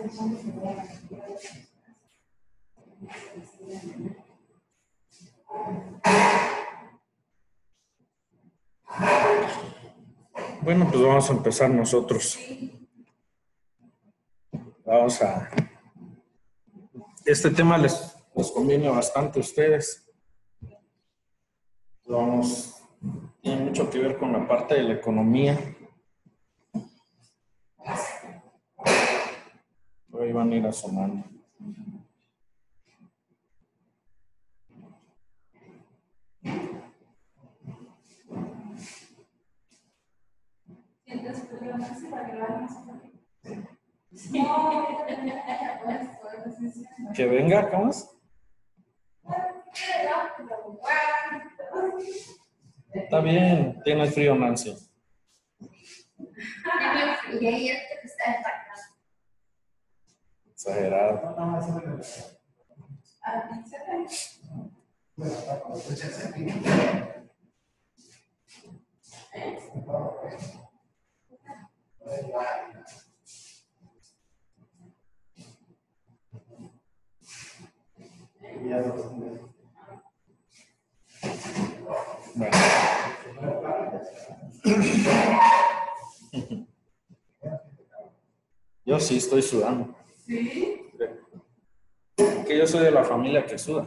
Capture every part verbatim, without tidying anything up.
Bueno, pues vamos a empezar nosotros. Vamos a... Este tema les, les conviene bastante a ustedes. Vamos... Tiene mucho que ver con la parte de la economía. Ahí van a ir asomando. Que venga, ¿cómo es? Está bien, tiene frío, Nancy. Exagerado. Bueno. Yo sí estoy sudando. ¿Sí? Que yo soy de la familia que suda.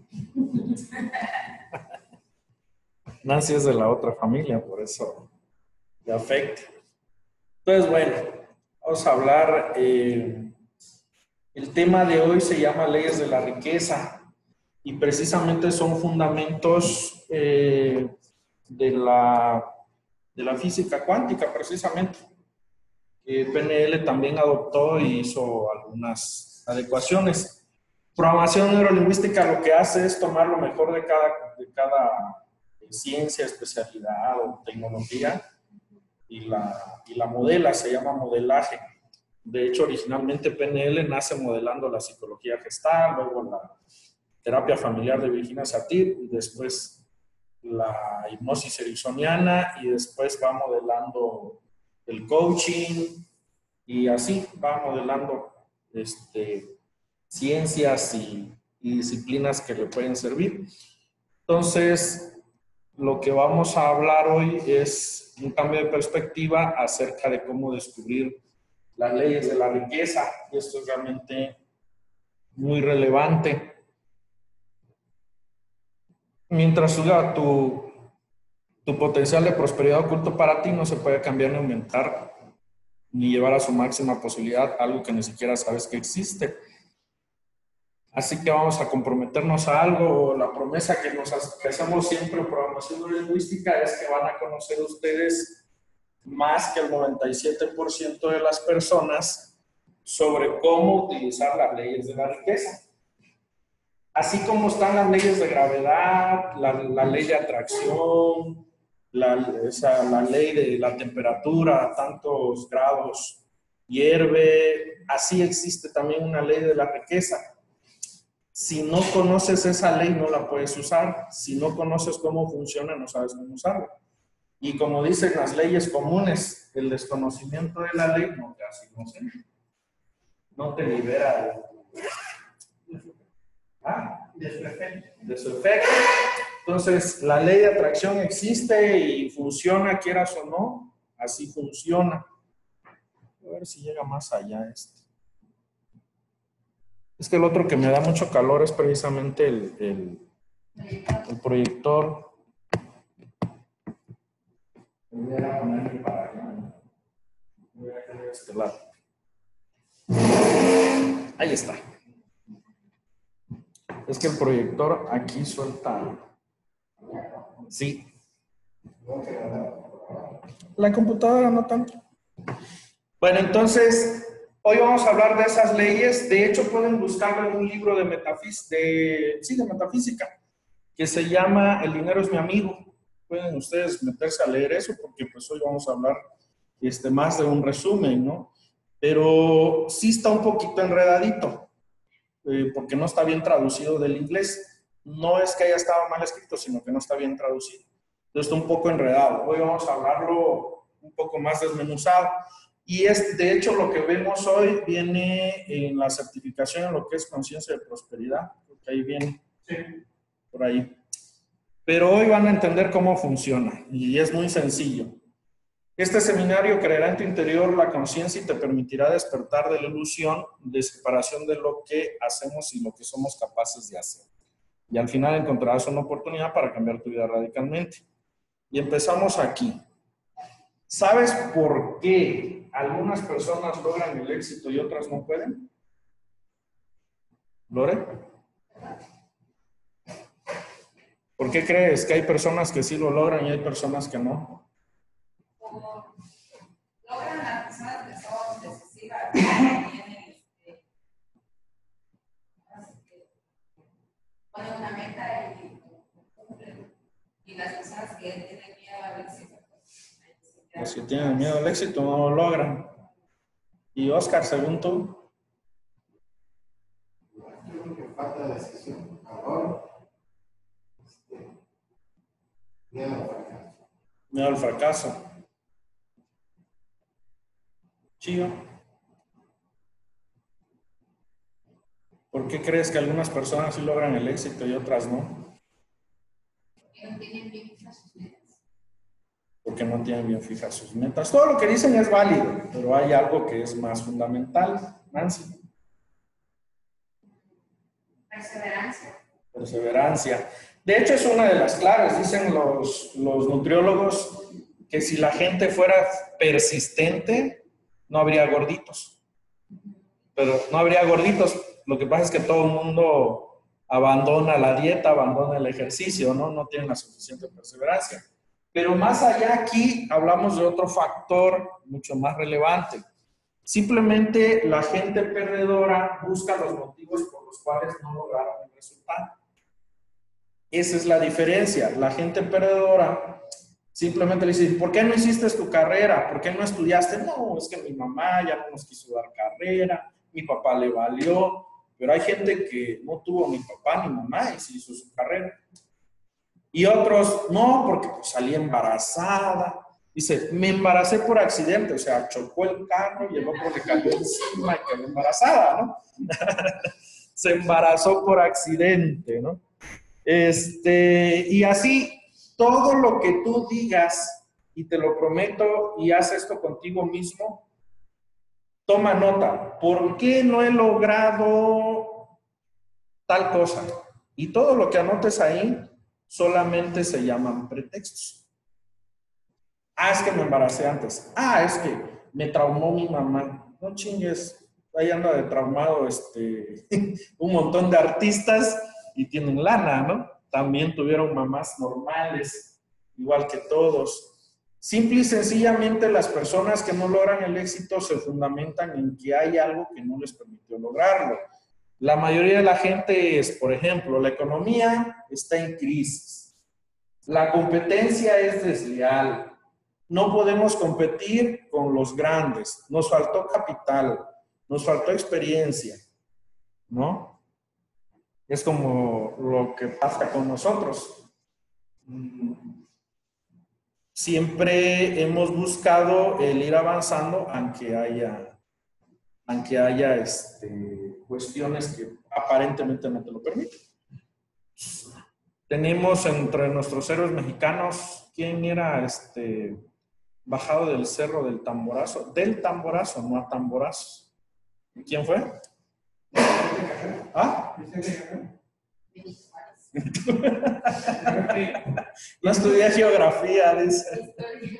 Nancy es de la otra familia, por eso le afecta. Entonces, bueno, vamos a hablar. Eh, el tema de hoy se llama leyes de la riqueza y precisamente son fundamentos eh, de, la, de la física cuántica, precisamente. Eh, P N L también adoptó y hizo algunas adecuaciones. Programación neurolingüística lo que hace es tomar lo mejor de cada, de cada ciencia, especialidad o tecnología y la, y la modela, se llama modelaje. De hecho, originalmente P N L nace modelando la psicología gestal, luego la terapia familiar de Virginia Satir y después la hipnosis ericksoniana y después va modelando el coaching y así va modelando este, ciencias y, y disciplinas que le pueden servir. Entonces, lo que vamos a hablar hoy es un cambio de perspectiva acerca de cómo descubrir las leyes de la riqueza. Y esto es realmente muy relevante. Mientras suba tu, tu potencial de prosperidad oculto para ti, no se puede cambiar ni aumentar ni llevar a su máxima posibilidad algo que ni siquiera sabes que existe. Así que vamos a comprometernos a algo. La promesa que nos hacemos siempre en programación neurolingüística es que van a conocer ustedes más que el noventa y siete por ciento de las personas sobre cómo utilizar las leyes de la riqueza. Así como están las leyes de gravedad, la, la ley de atracción, la, esa, la ley de la temperatura a tantos grados hierve, así existe también una ley de la riqueza. Si no conoces esa ley, no la puedes usar. Si no conoces cómo funciona, no sabes cómo usarla. Y como dicen las leyes comunes, el desconocimiento de la ley no te hace inocente. No te libera de, ¿ah? de, su efecto. de su efecto. Entonces, la ley de atracción existe y funciona, quieras o no, así funciona. A ver si llega más allá esto. Es que el otro que me da mucho calor es precisamente el, el, el proyector. Voy a ponerle para allá. Voy a poner este lado. Ahí está. Es que el proyector aquí suelta. Sí. La computadora no tanto. Bueno, entonces, hoy vamos a hablar de esas leyes. De hecho, pueden buscarlo en un libro de metafísica, de, sí, de metafísica, que se llama El dinero es mi amigo. Pueden ustedes meterse a leer eso, porque pues hoy vamos a hablar este, más de un resumen, ¿no? Pero sí está un poquito enredadito, eh, porque no está bien traducido del inglés. No es que haya estado mal escrito, sino que no está bien traducido. Entonces está un poco enredado. Hoy vamos a hablarlo un poco más desmenuzado. Y es, de hecho, lo que vemos hoy viene en la certificación en lo que es conciencia de prosperidad, porque ahí viene, sí, por ahí. Pero hoy van a entender cómo funciona y es muy sencillo. Este seminario creará en tu interior la conciencia y te permitirá despertar de la ilusión de separación de lo que hacemos y lo que somos capaces de hacer. Y al final encontrarás una oportunidad para cambiar tu vida radicalmente. Y empezamos aquí. ¿Sabes por qué algunas personas logran el éxito y otras no pueden? ¿Lore? ¿Por qué crees que hay personas que sí lo logran y hay personas que no? Como logran las personas que son decisivas, que tienen, este, ponen una meta y cumplen. Y las personas que tienen miedo al éxito, pues, los que tienen miedo al éxito no lo logran. Y Oscar, según tú. Yo creo que falta decisión, valor, este, miedo al fracaso. Miedo al fracaso. Chío. ¿Por qué crees que algunas personas sí logran el éxito y otras no? que no tienen bien fijas sus metas. Porque no tienen bien fijas sus metas. Todo lo que dicen es válido, pero hay algo que es más fundamental. Nancy. Perseverancia. Perseverancia. De hecho, es una de las claves. Dicen los, los nutriólogos que si la gente fuera persistente, no habría gorditos. Pero no habría gorditos. Lo que pasa es que todo el mundo abandona la dieta, abandona el ejercicio, ¿no? No tienen la suficiente perseverancia. Pero más allá aquí hablamos de otro factor mucho más relevante. Simplemente la gente perdedora busca los motivos por los cuales no lograron el resultado. Esa es la diferencia. La gente perdedora simplemente le dice, ¿por qué no hiciste tu carrera? ¿Por qué no estudiaste? No, es que mi mamá ya no nos quiso dar carrera, mi papá le valió, pero hay gente que no tuvo ni papá ni mamá y se hizo su carrera. Y otros, no, porque pues, salí embarazada. Dice, me embaracé por accidente, o sea, chocó el carro y el otro le cayó encima y quedó embarazada, ¿no? Se embarazó por accidente, ¿no? Este, y así, todo lo que tú digas, y te lo prometo, y haz esto contigo mismo, toma nota. ¿Por qué no he logrado tal cosa? Y todo lo que anotes ahí solamente se llaman pretextos. Ah, es que me embaracé antes. Ah, es que me traumó mi mamá. No chingues, ahí anda de traumado este, un montón de artistas y tienen lana, ¿no? También tuvieron mamás normales, igual que todos. Simple y sencillamente las personas que no logran el éxito se fundamentan en que hay algo que no les permitió lograrlo. La mayoría de la gente es, por ejemplo, la economía está en crisis. La competencia es desleal. No podemos competir con los grandes. Nos faltó capital, nos faltó experiencia, ¿no? Es como lo que pasa con nosotros. Siempre hemos buscado el ir avanzando aunque haya, aunque haya este, cuestiones que aparentemente no te lo permiten. Tenemos entre nuestros héroes mexicanos, ¿quién era este bajado del cerro del Tamborazo? Del Tamborazo, no a tamborazos. ¿Quién fue? ¿Ah? No estudié geografía, dice.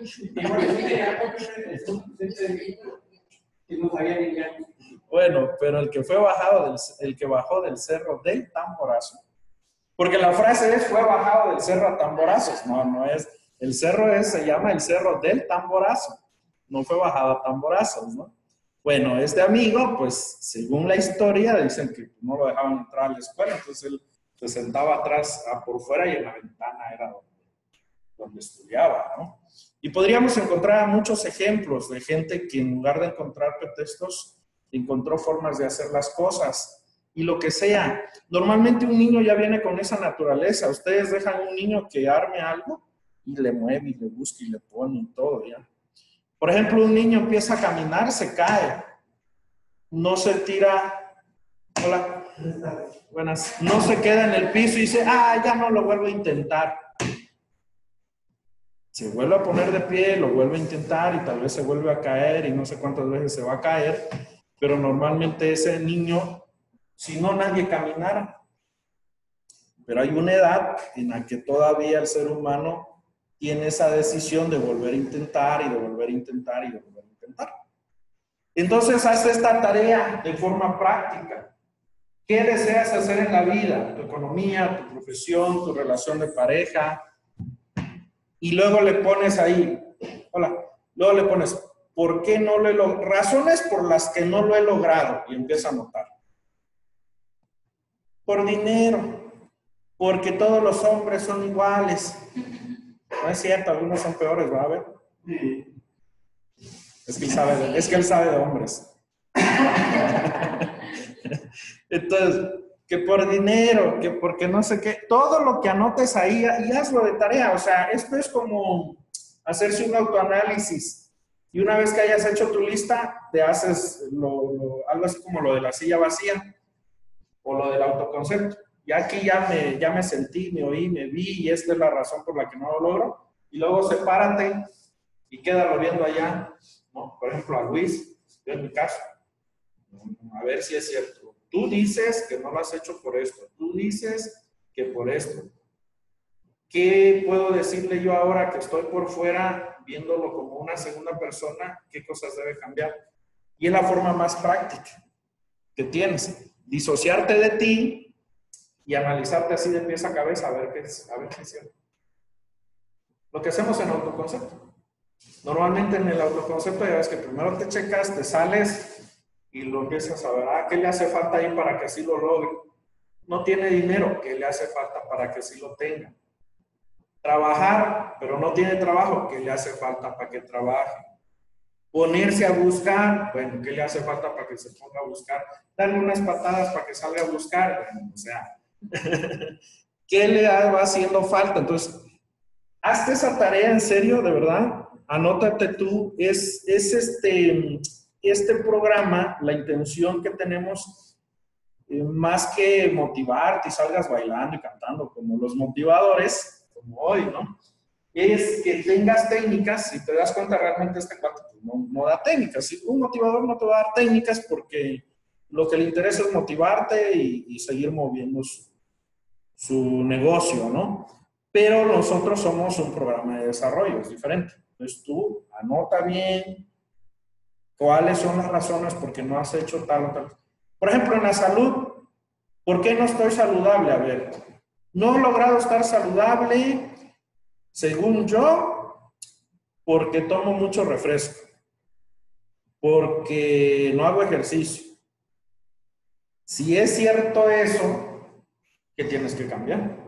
Bueno, pero el que fue bajado del, el que bajó del cerro del Tamborazo, porque la frase es fue bajado del cerro a tamborazos. No, no es. El cerro es, se llama el cerro del Tamborazo. No fue bajado a tamborazos, ¿no? Bueno, este amigo, pues, según la historia, dicen que no lo dejaban entrar a la escuela, entonces él se sentaba atrás, a por fuera, y en la ventana era donde, donde estudiaba, ¿no? Y podríamos encontrar muchos ejemplos de gente que en lugar de encontrar pretextos, encontró formas de hacer las cosas. Y lo que sea. Normalmente un niño ya viene con esa naturaleza. Ustedes dejan a un niño que arme algo y le mueve y le busca y le pone y todo, ¿ya? Por ejemplo, un niño empieza a caminar, se cae, no se tira, hola, buenas, no se queda en el piso y dice, ah, ya no lo vuelvo a intentar. Se vuelve a poner de pie, lo vuelve a intentar y tal vez se vuelve a caer y no sé cuántas veces se va a caer, pero normalmente ese niño, si no, nadie caminara. Pero hay una edad en la que todavía el ser humano tiene esa decisión de volver a intentar y de volver a intentar y de volver a intentar. Entonces, haz esta tarea de forma práctica. ¿Qué deseas hacer en la vida? Tu economía, tu profesión, tu relación de pareja. Y luego le pones ahí, hola, luego le pones, ¿por qué no lo he logrado? Razones por las que no lo he logrado. Y empieza a anotar. Por dinero, porque todos los hombres son iguales. No es cierto, algunos son peores, ¿va a ver? Es que él sabe de, es que él sabe de hombres. Entonces, que por dinero, que porque no sé qué, todo lo que anotes ahí y hazlo de tarea. O sea, esto es como hacerse un autoanálisis. Y una vez que hayas hecho tu lista, te haces lo, lo, algo así como lo de la silla vacía o lo del autoconcepto. Y aquí ya me, ya me sentí, me oí, me vi y esta es la razón por la que no lo logro. Y luego sepárate y quédalo viendo allá. ¿No? Por ejemplo, a Luis, yo en mi caso, a ver si es cierto. Tú dices que no lo has hecho por esto. Tú dices que por esto. ¿Qué puedo decirle yo ahora que estoy por fuera viéndolo como una segunda persona? ¿Qué cosas debe cambiar? Y es la forma más práctica que tienes. Disociarte de ti y analizarte así de pies a cabeza a ver qué es, a ver qué es cierto. Lo que hacemos en autoconcepto. Normalmente en el autoconcepto ya ves que primero te checas, te sales y lo empiezas a ver, ah, ¿qué le hace falta ahí para que así lo logre? No tiene dinero, ¿qué le hace falta para que así lo tenga? Trabajar, pero no tiene trabajo, ¿qué le hace falta para que trabaje? Ponerse a buscar, bueno, ¿qué le hace falta para que se ponga a buscar? Darle unas patadas para que salga a buscar, bueno, o sea, ¿qué le va haciendo falta? Entonces, hazte esa tarea en serio, de verdad, anótate tú, es, es este... Este programa, la intención que tenemos, eh, más que motivarte y salgas bailando y cantando como los motivadores, como hoy, ¿no? Es que tengas técnicas, si te das cuenta realmente este cuate no, no da técnicas. Un motivador no te va a dar técnicas porque lo que le interesa es motivarte y, y seguir moviendo su, su negocio, ¿no? Pero nosotros somos un programa de desarrollo, es diferente. Entonces tú anota bien cuáles son las razones por qué no has hecho tal o tal. Por ejemplo, en la salud, ¿por qué no estoy saludable? A ver, no he logrado estar saludable, según yo, porque tomo mucho refresco, porque no hago ejercicio. Si es cierto eso, ¿qué tienes que cambiar?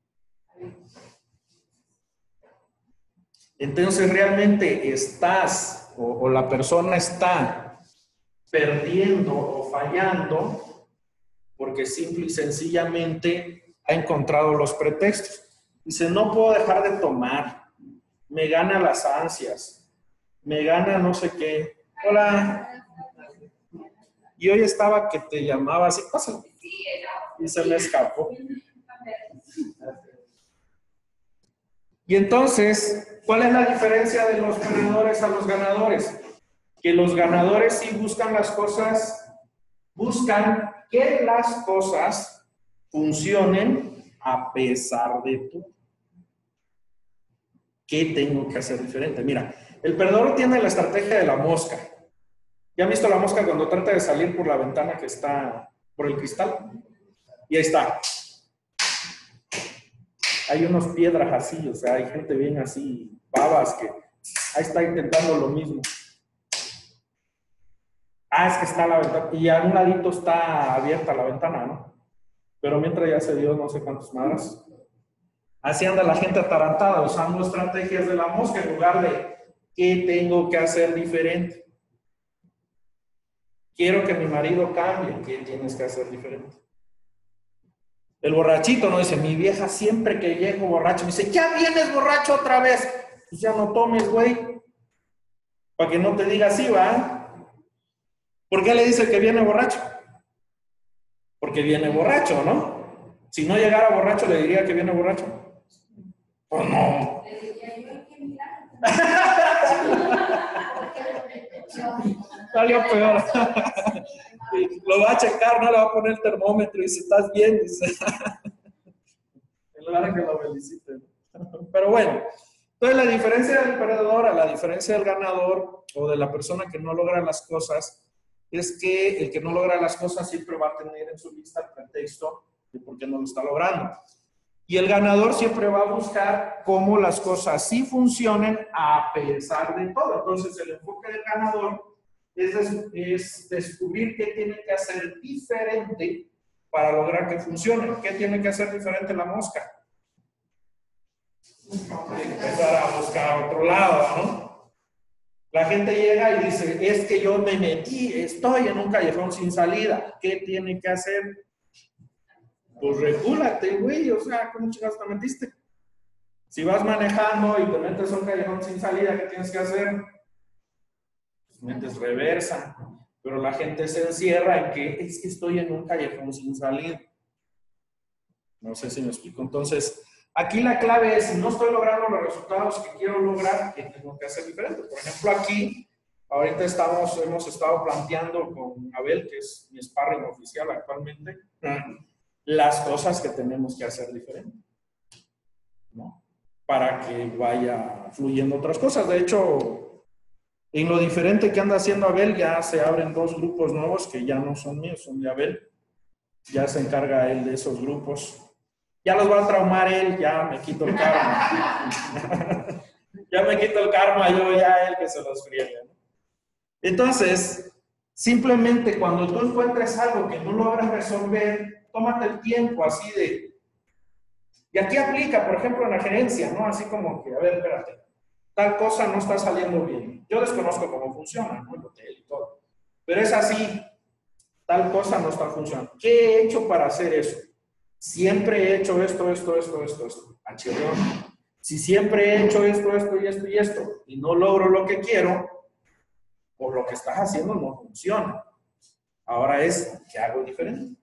Entonces, realmente estás O, o la persona está perdiendo o fallando porque simple y sencillamente ha encontrado los pretextos. Dice, no puedo dejar de tomar, me gana las ansias, me gana no sé qué. Hola. Y hoy estaba que te llamaba así, pásale. Y se me escapó. Y entonces, ¿cuál es la diferencia de los perdedores a los ganadores? Que los ganadores sí buscan las cosas, buscan que las cosas funcionen a pesar de tú. ¿Qué tengo que hacer diferente? Mira, el perdedor tiene la estrategia de la mosca. ¿Ya han visto la mosca cuando trata de salir por la ventana que está por el cristal? Y ahí está. Hay unos piedras así, o sea, hay gente bien así, babas, que ahí está intentando lo mismo. Ah, es que está la ventana, y a un ladito está abierta la ventana, ¿no? Pero mientras ya se dio no sé cuántas madras. Así anda la gente atarantada, usando estrategias de la mosca en lugar de ¿qué tengo que hacer diferente? Quiero que mi marido cambie, ¿qué tienes que hacer diferente? El borrachito no dice, mi vieja siempre que llego borracho me dice, ya vienes borracho otra vez. Pues ya no tomes, güey. Para que no te diga sí, va. ¿Por qué le dice que viene borracho? Porque viene borracho, ¿no? Si no llegara borracho, le diría que viene borracho. Pues no. Le diría yo, hay que mirar. Salió peor. Lo va a checar, no le va a poner el termómetro y dice, ¿estás bien? Dice. En lugar de que lo feliciten. Pero bueno, entonces la diferencia del perdedor, la diferencia del ganador o de la persona que no logra las cosas, es que el que no logra las cosas siempre va a tener en su lista el pretexto de por qué no lo está logrando. Y el ganador siempre va a buscar cómo las cosas sí funcionen a pesar de todo. Entonces el enfoque del ganador es, des es descubrir qué tiene que hacer diferente para lograr que funcione. ¿Qué tiene que hacer diferente la mosca? Empezar a buscar a otro lado, ¿no? La gente llega y dice, es que yo me metí, estoy en un callejón sin salida. ¿Qué tiene que hacer? Pues regúlate, güey, o sea, ¿cómo chingados te metiste? Si vas manejando y te metes a un callejón sin salida, ¿qué tienes que hacer? Pues metes reversa. Pero la gente se encierra en que es que estoy en un callejón sin salida. No sé si me explico. Entonces, aquí la clave es, si no estoy logrando los resultados que quiero lograr, ¿qué tengo que hacer diferente? Por ejemplo, aquí, ahorita estamos, hemos estado planteando con Abel, que es mi sparring oficial actualmente, las cosas que tenemos que hacer diferente, ¿no? Para que vaya fluyendo otras cosas. De hecho, en lo diferente que anda haciendo Abel, ya se abren dos grupos nuevos que ya no son míos, son de Abel. Ya se encarga él de esos grupos. Ya los va a traumar él, ya me quito el karma. Ya me quito el karma, yo ya él que se los friegue, ¿no? Entonces, simplemente cuando tú encuentres algo que no logras resolver, tómate el tiempo así de... Y aquí aplica, por ejemplo, en la gerencia, ¿no? Así como que, a ver, espérate, tal cosa no está saliendo bien. Yo desconozco cómo funciona, ¿no? El hotel y todo. Pero es así, tal cosa no está funcionando. ¿Qué he hecho para hacer eso? Siempre he hecho esto, esto, esto, esto, esto. Achirrón. Si siempre he hecho esto, esto y esto y esto, y no logro lo que quiero, o lo que estás haciendo no funciona. Ahora es, ¿qué hago diferente?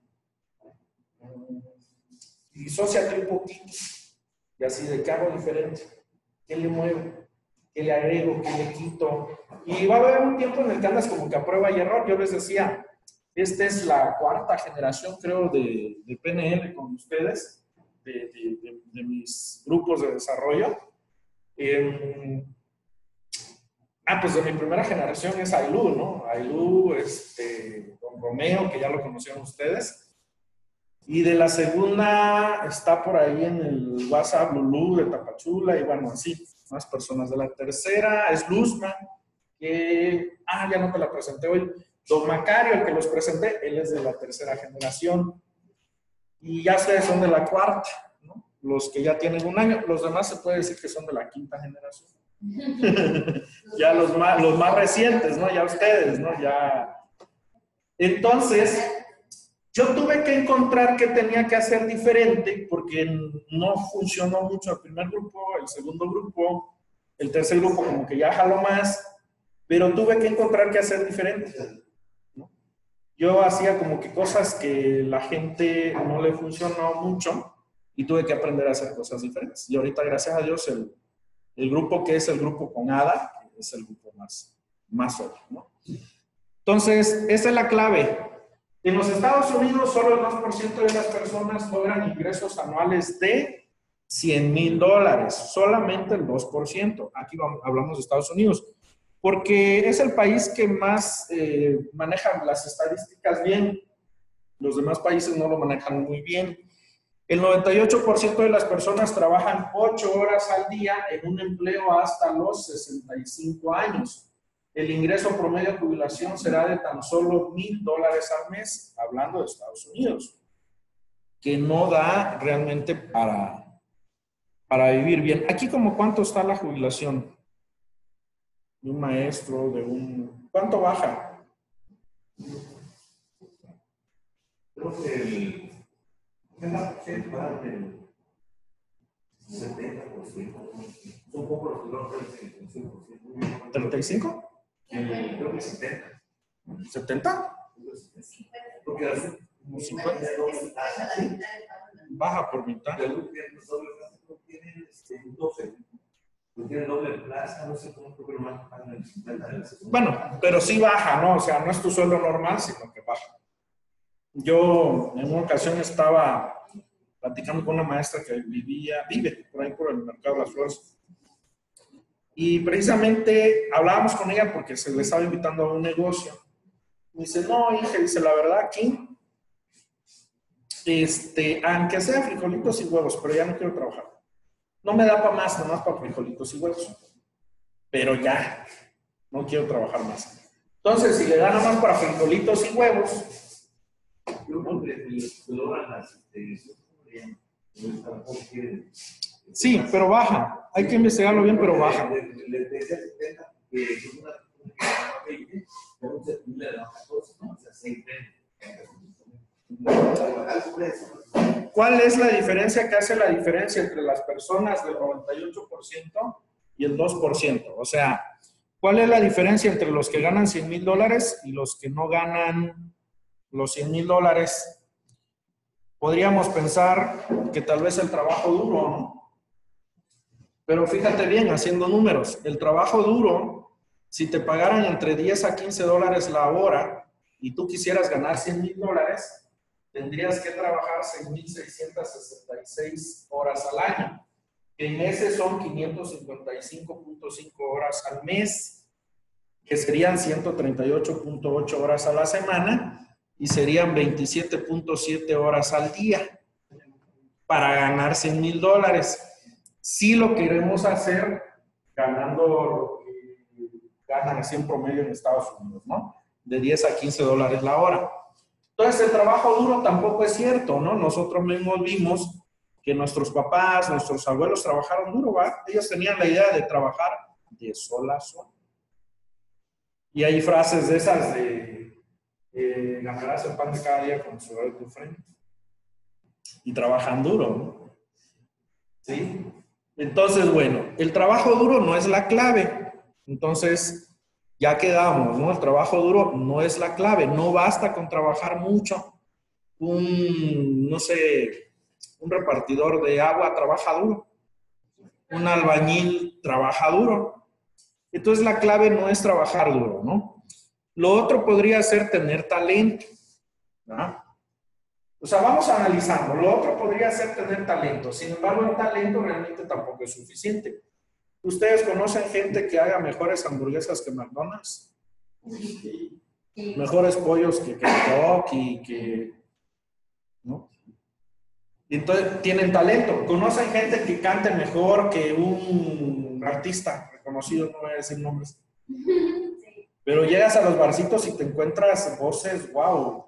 Disóciate un poquito. Y así, ¿de qué hago diferente? ¿Qué le muevo? ¿Qué le agrego? ¿Qué le quito? Y va a haber un tiempo en el que andas como que a prueba y error. Yo les decía, esta es la cuarta generación, creo, de, de P N L con ustedes, de, de, de, de mis grupos de desarrollo. Eh, ah, pues de mi primera generación es Ailú, ¿no? Ailú, este, Don Romeo, que ya lo conocieron ustedes. Y de la segunda está por ahí en el WhatsApp Lulú de Tapachula, y bueno, así, más personas. De la tercera es Luzma, que, ah, ya no te la presenté hoy. Don Macario, el que los presenté, él es de la tercera generación. Y ya ustedes son de la cuarta, ¿no? Los que ya tienen un año. Los demás se puede decir que son de la quinta generación. Ya los más, los más recientes, ¿no? Ya ustedes, ¿no? Ya. Entonces, yo tuve que encontrar qué tenía que hacer diferente porque no funcionó mucho el primer grupo, el segundo grupo, el tercer grupo como que ya jaló más, pero tuve que encontrar qué hacer diferente, ¿no? Yo hacía como que cosas que la gente no le funcionó mucho y tuve que aprender a hacer cosas diferentes. Y ahorita, gracias a Dios, el, el grupo que es el grupo con Ada, es el grupo más, más sólido, ¿no? Entonces, esa es la clave. En los Estados Unidos, solo el dos por ciento de las personas logran ingresos anuales de cien mil dólares. Solamente el dos por ciento. Aquí vamos, hablamos de Estados Unidos. Porque es el país que más eh, maneja las estadísticas bien. Los demás países no lo manejan muy bien. El noventa y ocho por ciento de las personas trabajan ocho horas al día en un empleo hasta los sesenta y cinco años. El ingreso promedio de jubilación será de tan solo mil dólares al mes, hablando de Estados Unidos, que no da realmente para, para vivir bien. Aquí, ¿como cuánto está la jubilación de un maestro, de un... ¿Cuánto baja? Creo que el setenta por ciento, un poco los treinta y cinco por ciento. ¿treinta y cinco? Eh, creo que setenta. ¿setenta? Porque hace Como cincuenta. ah, sí. Baja por mitad. Pero los doble plaza no tienen este, doce. No tienen doble plaza, no sé cómo programar para el cincuenta de la segunda. Bueno, pero sí baja, ¿no? O sea, no es tu sueldo normal, sino que baja. Yo en una ocasión estaba platicando con una maestra que vivía, vive por ahí por el mercado de las flores. Y precisamente hablábamos con ella porque se le estaba invitando a un negocio. Me dice, no, hija, dice, la verdad aquí, este, aunque sea frijolitos y huevos, pero ya no quiero trabajar. No me da para más, nomás para frijolitos y huevos. Pero ya, no quiero trabajar más. Entonces, si le da nada más para frijolitos y huevos, Yo creo que logran las. sí, pero baja. Hay que investigarlo bien, pero baja. Le decía setenta, que es una veinte, pero se le da catorce, ¿no? O sea, seis ¿Cuál es la diferencia que hace la diferencia entre las personas del noventa y ocho por ciento y el dos por ciento? O sea, ¿cuál es la diferencia entre los que ganan cien mil dólares y los que no ganan los cien mil dólares? Podríamos pensar que tal vez el trabajo duro, ¿no? Pero fíjate bien, haciendo números, el trabajo duro, si te pagaran entre diez a quince dólares la hora y tú quisieras ganar cien mil dólares, tendrías que trabajar seis mil seiscientas sesenta y seis horas al año, que en meses son quinientas cincuenta y cinco punto cinco horas al mes, que serían ciento treinta y ocho punto ocho horas a la semana y serían veintisiete punto siete horas al día para ganar cien mil dólares. Si lo queremos hacer ganando lo que ganan así en promedio en Estados Unidos, ¿no? De diez a quince dólares la hora. Entonces, el trabajo duro tampoco es cierto, ¿no? Nosotros mismos vimos que nuestros papás, nuestros abuelos trabajaron duro, ¿va? Ellos tenían la idea de trabajar de sol a sol. Y hay frases de esas de eh, ganarás el pan de cada día con el sudor de tu frente. Y trabajan duro, ¿no? ¿Sí? Entonces, bueno, el trabajo duro no es la clave. Entonces, ya quedamos, ¿no? El trabajo duro no es la clave. No basta con trabajar mucho. Un, no sé, un repartidor de agua trabaja duro. Un albañil trabaja duro. Entonces, la clave no es trabajar duro, ¿no? Lo otro podría ser tener talento, ¿no? O sea, vamos analizando. Lo otro podría ser tener talento. Sin embargo, el talento realmente tampoco es suficiente. ¿Ustedes conocen gente que haga mejores hamburguesas que McDonald's? Sí. Mejores pollos que Kentucky, que... ¿no? Entonces, tienen talento. ¿Conocen gente que cante mejor que un artista reconocido? No voy a decir nombres. Pero llegas a los barcitos y te encuentras voces, wow.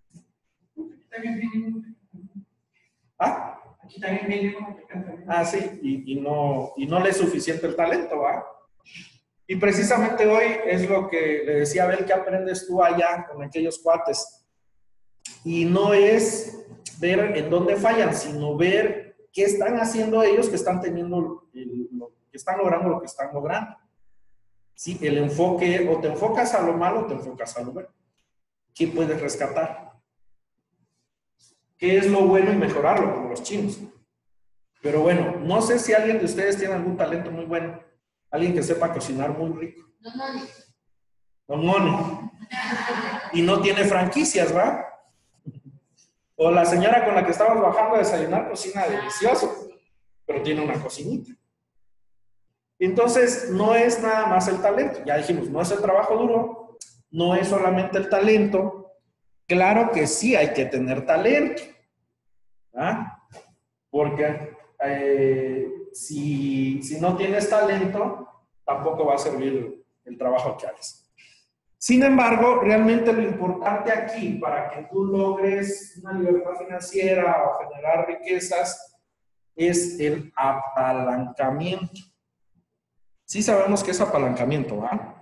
¿Ah? Aquí también viene uno que canta. Ah, sí, y, y, no, y no le es suficiente el talento, ¿va? Y precisamente hoy es lo que le decía a Abel, que aprendes tú allá con aquellos cuates. Y no es ver en dónde fallan, sino ver qué están haciendo ellos que están teniendo, el, lo, que están logrando lo que están logrando. Sí, el enfoque, o te enfocas a lo malo o te enfocas a lo bueno. ¿Qué puedes rescatar? ¿Qué es lo bueno y mejorarlo, como los chinos? Pero bueno, no sé si alguien de ustedes tiene algún talento muy bueno. Alguien que sepa cocinar muy rico. Don Moni. Don Moni. Y no tiene franquicias, ¿va? O la señora con la que estabas bajando a desayunar cocina delicioso, pero tiene una cocinita. Entonces, no es nada más el talento. Ya dijimos, no es el trabajo duro, no es solamente el talento. Claro que sí hay que tener talento, ¿ah? Porque eh, si, si no tienes talento, tampoco va a servir el trabajo que haces. Sin embargo, realmente lo importante aquí para que tú logres una libertad financiera o generar riquezas es el apalancamiento. Sí sabemos que es apalancamiento, ¿ah?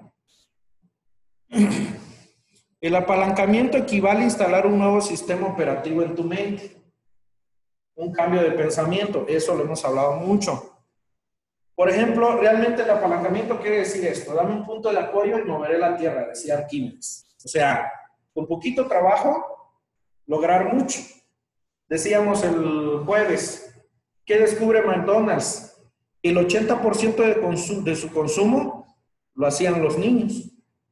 El apalancamiento equivale a instalar un nuevo sistema operativo en tu mente. Un cambio de pensamiento, eso lo hemos hablado mucho. Por ejemplo, realmente el apalancamiento quiere decir esto: dame un punto de apoyo y moveré la tierra, decía Arquímedes. O sea, con poquito trabajo, lograr mucho. Decíamos el jueves, ¿qué descubre McDonald's? El ochenta por ciento de, de su consumo lo hacían los niños.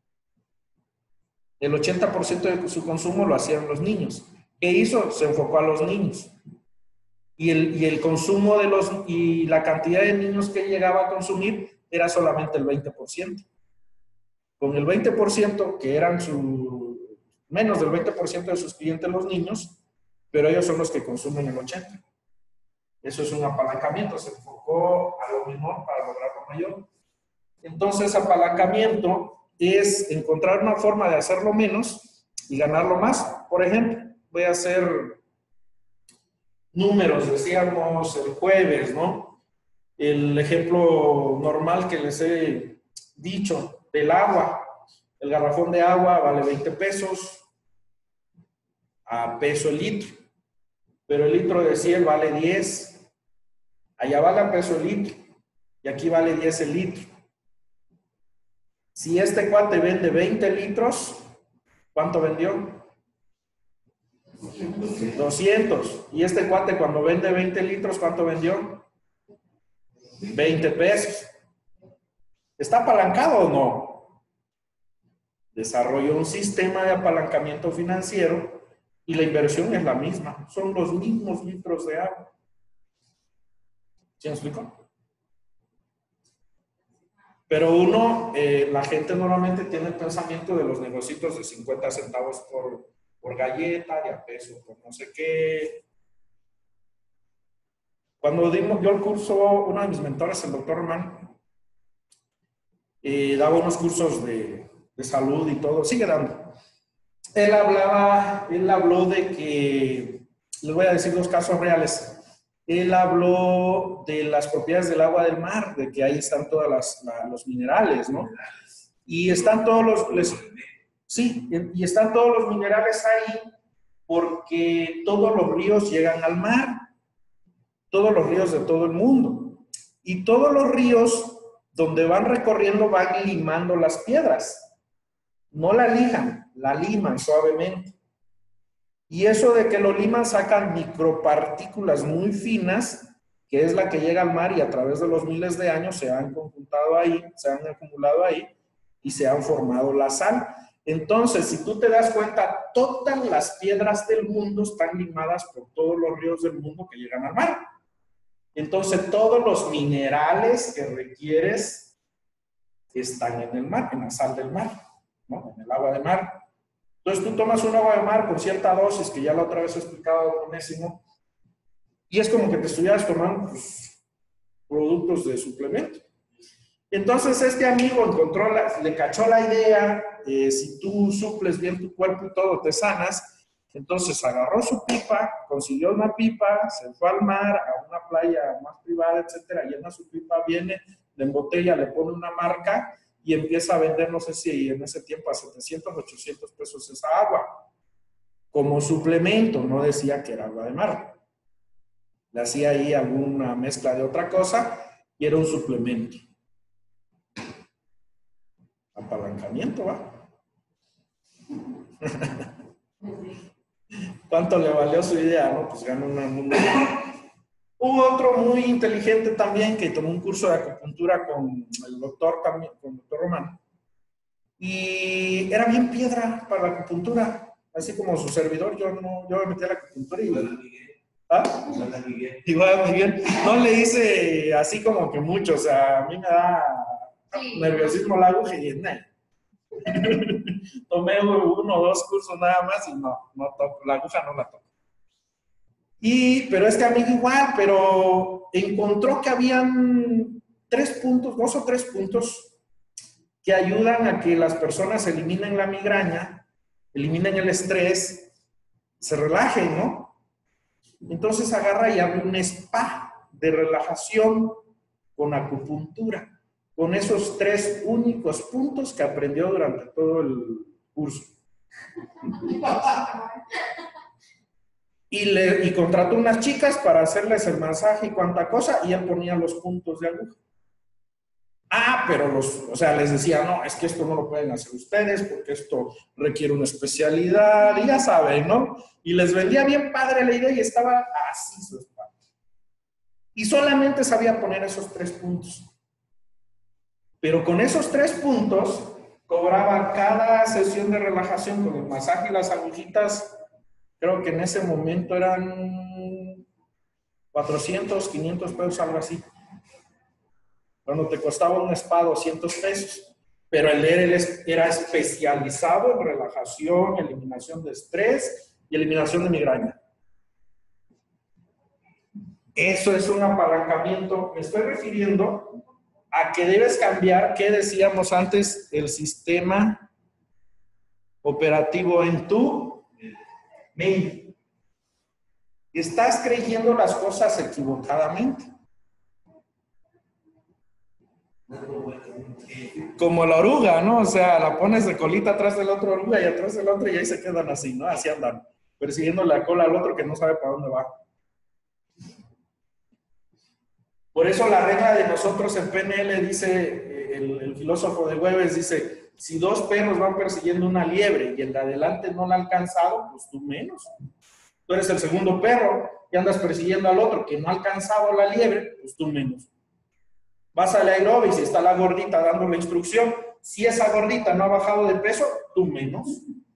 El ochenta por ciento de su consumo lo hacían los niños. ¿Qué hizo? Se enfocó a los niños. Y el, y el consumo de los, y la cantidad de niños que llegaba a consumir era solamente el veinte por ciento. Con el veinte por ciento, que eran su, menos del veinte por ciento de sus clientes los niños, pero ellos son los que consumen el ochenta por ciento. Eso es un apalancamiento, se enfocó a lo menor para lograr lo mayor. Entonces, apalancamiento es encontrar una forma de hacerlo menos y ganarlo más. Por ejemplo, voy a hacer números, decíamos el jueves, ¿no? El ejemplo normal que les he dicho del agua. El garrafón de agua vale veinte pesos a peso el litro, pero el litro de ciel vale diez. Allá vale a peso el litro y aquí vale diez el litro. Si este cuate vende veinte litros, ¿cuánto vendió? doscientos. Y este cuate cuando vende veinte litros, ¿cuánto vendió? veinte pesos. ¿Está apalancado o no? Desarrolló un sistema de apalancamiento financiero y la inversión es la misma. Son los mismos litros de agua. ¿Sí me explico? Pero uno, eh, la gente normalmente tiene el pensamiento de los negocios de cincuenta centavos por, por galleta, de a peso, por no sé qué. Cuando dimos yo el curso, uno de mis mentores, el doctor Román, eh, daba unos cursos de, de salud y todo, sigue dando. Él hablaba, él habló de que, les voy a decir dos casos reales. Él habló de las propiedades del agua del mar, de que ahí están todos los minerales, ¿no? Y están todos los, les, sí, y están todos los minerales ahí porque todos los ríos llegan al mar, todos los ríos de todo el mundo. Y todos los ríos donde van recorriendo van limando las piedras. No la lijan, la liman suavemente. Y eso de que lo liman sacan micropartículas muy finas, que es la que llega al mar y a través de los miles de años se han conjuntado ahí, se han acumulado ahí y se han formado la sal. Entonces, si tú te das cuenta, todas las piedras del mundo están limadas por todos los ríos del mundo que llegan al mar. Entonces, todos los minerales que requieres están en el mar, en la sal del mar, ¿no? En el agua de mar. Entonces tú tomas un agua de mar con cierta dosis, que ya la otra vez he explicado Onésimo, y es como que te estuvieras tomando pues, productos de suplemento. Entonces este amigo encontró, la, le cachó la idea, eh, si tú suples bien tu cuerpo y todo, te sanas. Entonces agarró su pipa, consiguió una pipa, se fue al mar, a una playa más privada, etcétera, llena su pipa, viene, le embotella, le pone una marca y empieza a vender, no sé si en ese tiempo a setecientos, ochocientos pesos esa agua, como suplemento, no decía que era agua de mar. Le hacía ahí alguna mezcla de otra cosa y era un suplemento. Apalancamiento, ¿va? ¿Cuánto le valió su idea? No, pues ganó una mundo. Hubo otro muy inteligente también que tomó un curso de acupuntura con el doctor también, con el doctor Román. Y era bien piedra para la acupuntura, así como su servidor. Yo no, yo me metí a la acupuntura y ¿ah? Igual Miguel. No le hice así como que mucho, o sea, a mí me da sí. nerviosismo la aguja y no. Tomé uno o dos cursos nada más y no, no toco, la aguja no la toco. Y, pero este amigo igual, pero encontró que habían tres puntos, dos o tres puntos que ayudan a que las personas eliminen la migraña, eliminen el estrés, se relajen, ¿no? Entonces agarra y abre un spa de relajación con acupuntura, con esos tres únicos puntos que aprendió durante todo el curso. Y, le, y contrató unas chicas para hacerles el masaje y cuanta cosa, y él ponía los puntos de aguja. Ah, pero los, o sea, les decía, no, es que esto no lo pueden hacer ustedes porque esto requiere una especialidad, y ya saben, ¿no? Y les vendía bien padre la idea y estaba así su espalda. Y solamente sabía poner esos tres puntos. Pero con esos tres puntos, cobraba cada sesión de relajación con el masaje y las agujitas, creo que en ese momento eran cuatrocientos, quinientos pesos, algo así. Cuando te costaba un spa doscientos pesos. Pero el él era especializado en relajación, eliminación de estrés y eliminación de migraña. Eso es un apalancamiento. Me estoy refiriendo a que debes cambiar, ¿qué decíamos antes? El sistema operativo en tu mente. Estás creyendo las cosas equivocadamente. Como la oruga, ¿no? O sea, la pones de colita atrás de la otra oruga y atrás del otro y ahí se quedan así, ¿no? Así andan, persiguiendo la cola al otro que no sabe para dónde va. Por eso la regla de nosotros en P N L dice, el, el filósofo de Güemes dice, si dos perros van persiguiendo una liebre y el de adelante no la ha alcanzado, pues tú menos. Tú eres el segundo perro y andas persiguiendo al otro que no ha alcanzado la liebre, pues tú menos. Vas al aeróbic y está la gordita dando la instrucción. Si esa gordita no ha bajado de peso, tú menos.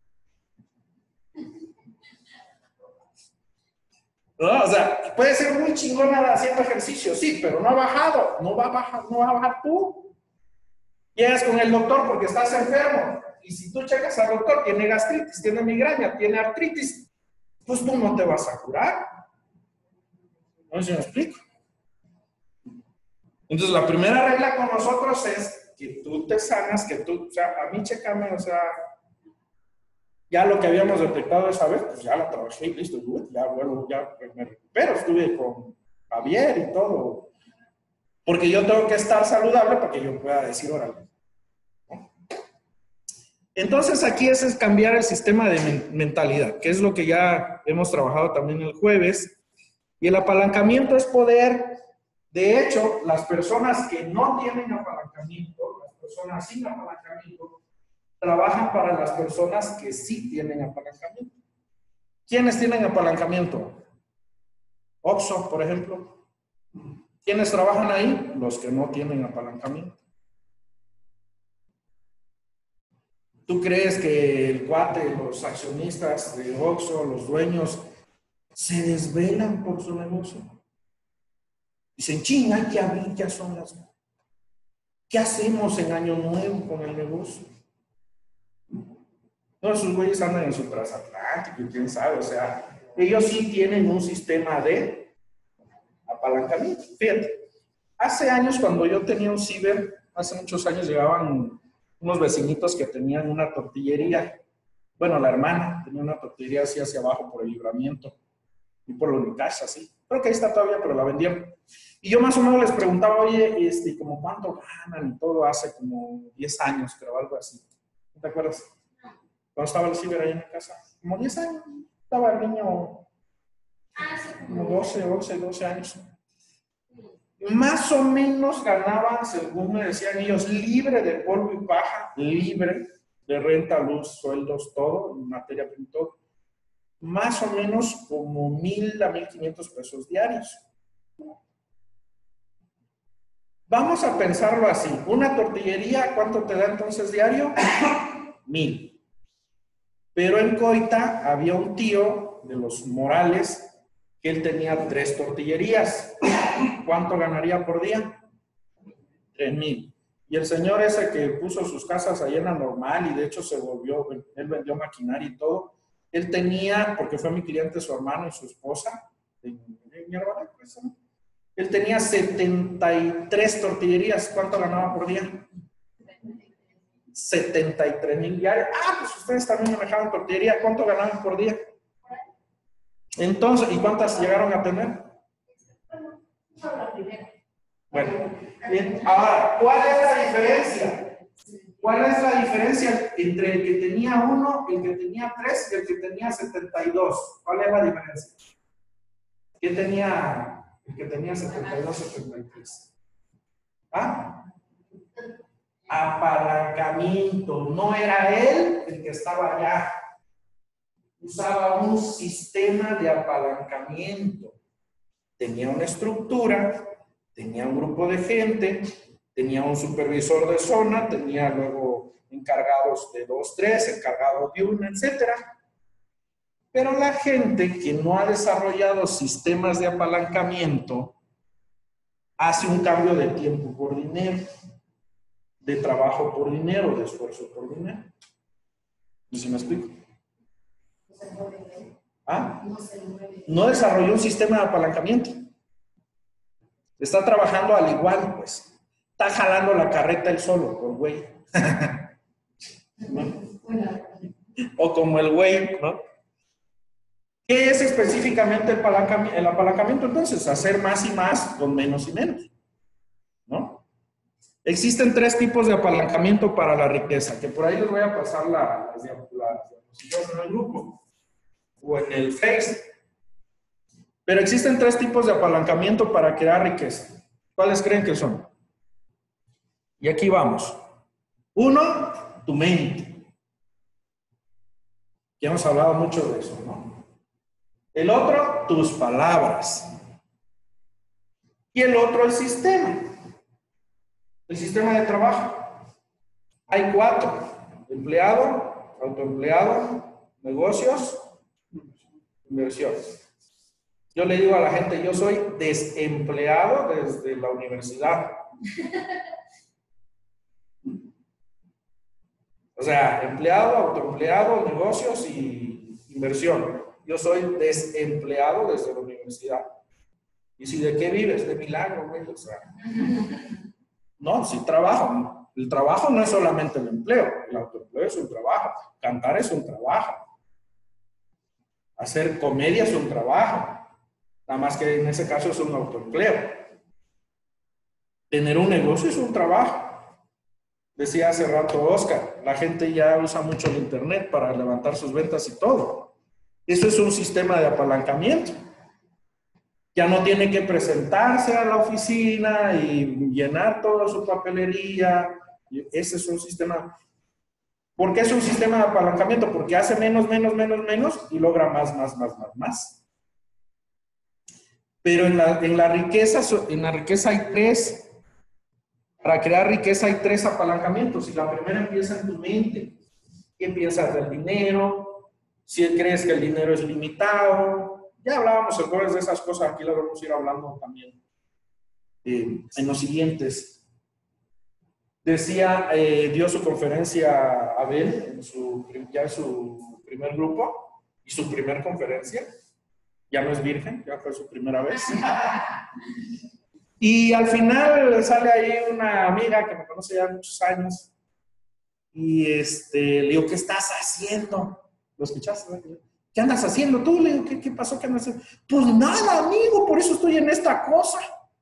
¿No? O sea, puede ser muy chingona haciendo ejercicio, sí, pero no ha bajado. No va a bajar, no va a bajar tú. Llegas con el doctor porque estás enfermo. Y si tú checas al doctor, tiene gastritis, tiene migraña, tiene artritis, pues tú no te vas a curar. No sé si me explico. Entonces, la primera regla con nosotros es que tú te sanas, que tú, o sea, a mí chécame, o sea, ya lo que habíamos detectado esa vez, pues ya la trabajé y listo, ya, bueno, ya me recupero, estuve con Javier y todo, porque yo tengo que estar saludable para que yo pueda decir, órale. ¿No? Entonces, aquí es, es cambiar el sistema de men mentalidad, que es lo que ya hemos trabajado también el jueves, y el apalancamiento es poder. De hecho, las personas que no tienen apalancamiento, las personas sin apalancamiento, trabajan para las personas que sí tienen apalancamiento. ¿Quiénes tienen apalancamiento? Oxxo, por ejemplo. ¿Quiénes trabajan ahí? Los que no tienen apalancamiento. ¿Tú crees que el cuate, los accionistas de Oxxo, los dueños, se desvelan por su negocio? Dicen, ching, hay que abrir, ya son las... ¿Qué hacemos en Año Nuevo con el negocio? No, sus güeyes andan en su transatlántico, quién sabe, o sea, ellos sí tienen un sistema de apalancamiento. Fíjate, hace años cuando yo tenía un ciber, hace muchos años llegaban unos vecinitos que tenían una tortillería. Bueno, la hermana tenía una tortillería así hacia abajo por el Libramiento y por la Unicaja, así. Creo que ahí está todavía, pero la vendieron. Y yo más o menos les preguntaba, oye, este, como cuánto ganan y todo, hace como diez años, creo, algo así. ¿No te acuerdas? Cuando estaba el ciber ahí en la casa. Como diez años. Estaba el niño como doce, once, doce años. Más o menos ganaban, según me decían ellos, libre de polvo y paja, libre de renta, luz, sueldos, todo, materia prima, todo. Más o menos como mil a mil quinientos pesos diarios. Vamos a pensarlo así. Una tortillería, ¿cuánto te da entonces diario? Mil. Pero en Coita había un tío de los Morales que él tenía tres tortillerías. ¿Cuánto ganaría por día? Tres mil. Y el señor ese que puso sus casas ahí en la Normal y de hecho se volvió, él vendió maquinaria y todo. Él tenía, porque fue mi cliente, su hermano y su esposa, de, de mi hermana, pues, ¿no? Él tenía setenta y tres tortillerías. ¿Cuánto ganaba por día? setenta y tres mil diarios. Ah, pues ustedes también manejaban tortillería. ¿Cuánto ganaban por día? Entonces, ¿y cuántas llegaron a tener? Bueno, bien. Ahora, ¿cuál es la diferencia? ¿Cuál es la diferencia entre el que tenía uno, el que tenía tres y el que tenía setenta y dos? ¿Cuál es la diferencia? ¿Qué tenía el que tenía setenta y dos, setenta y tres? ¿Ah? apalancamiento. No era él el que estaba allá. Usaba un sistema de apalancamiento. Tenía una estructura, tenía un grupo de gente, tenía un supervisor de zona, tenía luego encargados de dos, tres, encargados de uno, etcétera. Pero la gente que no ha desarrollado sistemas de apalancamiento hace un cambio de tiempo por dinero, de trabajo por dinero, de esfuerzo por dinero. ¿No sé si me explico? ¿Ah? No desarrolló un sistema de apalancamiento. Está trabajando al igual, pues. Está jalando la carreta él solo, por güey. ¿No? O como el güey, ¿no? ¿Qué es específicamente el apalancamiento? El apalancamiento, entonces, hacer más y más con menos y menos, ¿no? Existen tres tipos de apalancamiento para la riqueza, que por ahí les voy a pasar la, las diapositivas en el grupo o en el Face. Pero existen tres tipos de apalancamiento para crear riqueza. ¿Cuáles creen que son? Y aquí vamos. Uno, tu mente. Ya hemos hablado mucho de eso, ¿no? El otro, tus palabras. Y el otro, el sistema. El sistema de trabajo. Hay cuatro. Empleado, autoempleado, negocios, inversión. Yo le digo a la gente, yo soy desempleado desde la universidad. O sea, empleado, autoempleado, negocios y inversión. Yo soy desempleado desde la universidad. ¿Y si de qué vives? De milagro, güey. O sea, no, sí trabajo. El trabajo no es solamente el empleo. El autoempleo es un trabajo. Cantar es un trabajo. Hacer comedia es un trabajo. Nada más que en ese caso es un autoempleo. Tener un negocio es un trabajo. Decía hace rato Oscar, la gente ya usa mucho el internet para levantar sus ventas y todo. Eso es un sistema de apalancamiento. Ya no tiene que presentarse a la oficina y llenar toda su papelería. Ese es un sistema. ¿Por qué es un sistema de apalancamiento? Porque hace menos, menos, menos, menos y logra más, más, más, más, más. Pero en la, en la riqueza, en la riqueza hay tres. Para crear riqueza hay tres apalancamientos. Y la primera empieza en tu mente. ¿Qué piensas del dinero? Si crees que el dinero es limitado. Ya hablábamos el de esas cosas. Aquí las vamos a ir hablando también eh, en los siguientes. Decía, eh, dio su conferencia Abel, en su, ya en su primer grupo y su primer conferencia. Ya no es virgen, ya fue su primera vez. Y al final sale ahí una amiga que me conoce ya muchos años y este, le digo, ¿qué estás haciendo? ¿Lo escuchaste? ¿Qué andas haciendo tú? Le digo, ¿qué, qué pasó? ¿Qué andas haciendo? Pues nada, amigo, por eso estoy en esta cosa.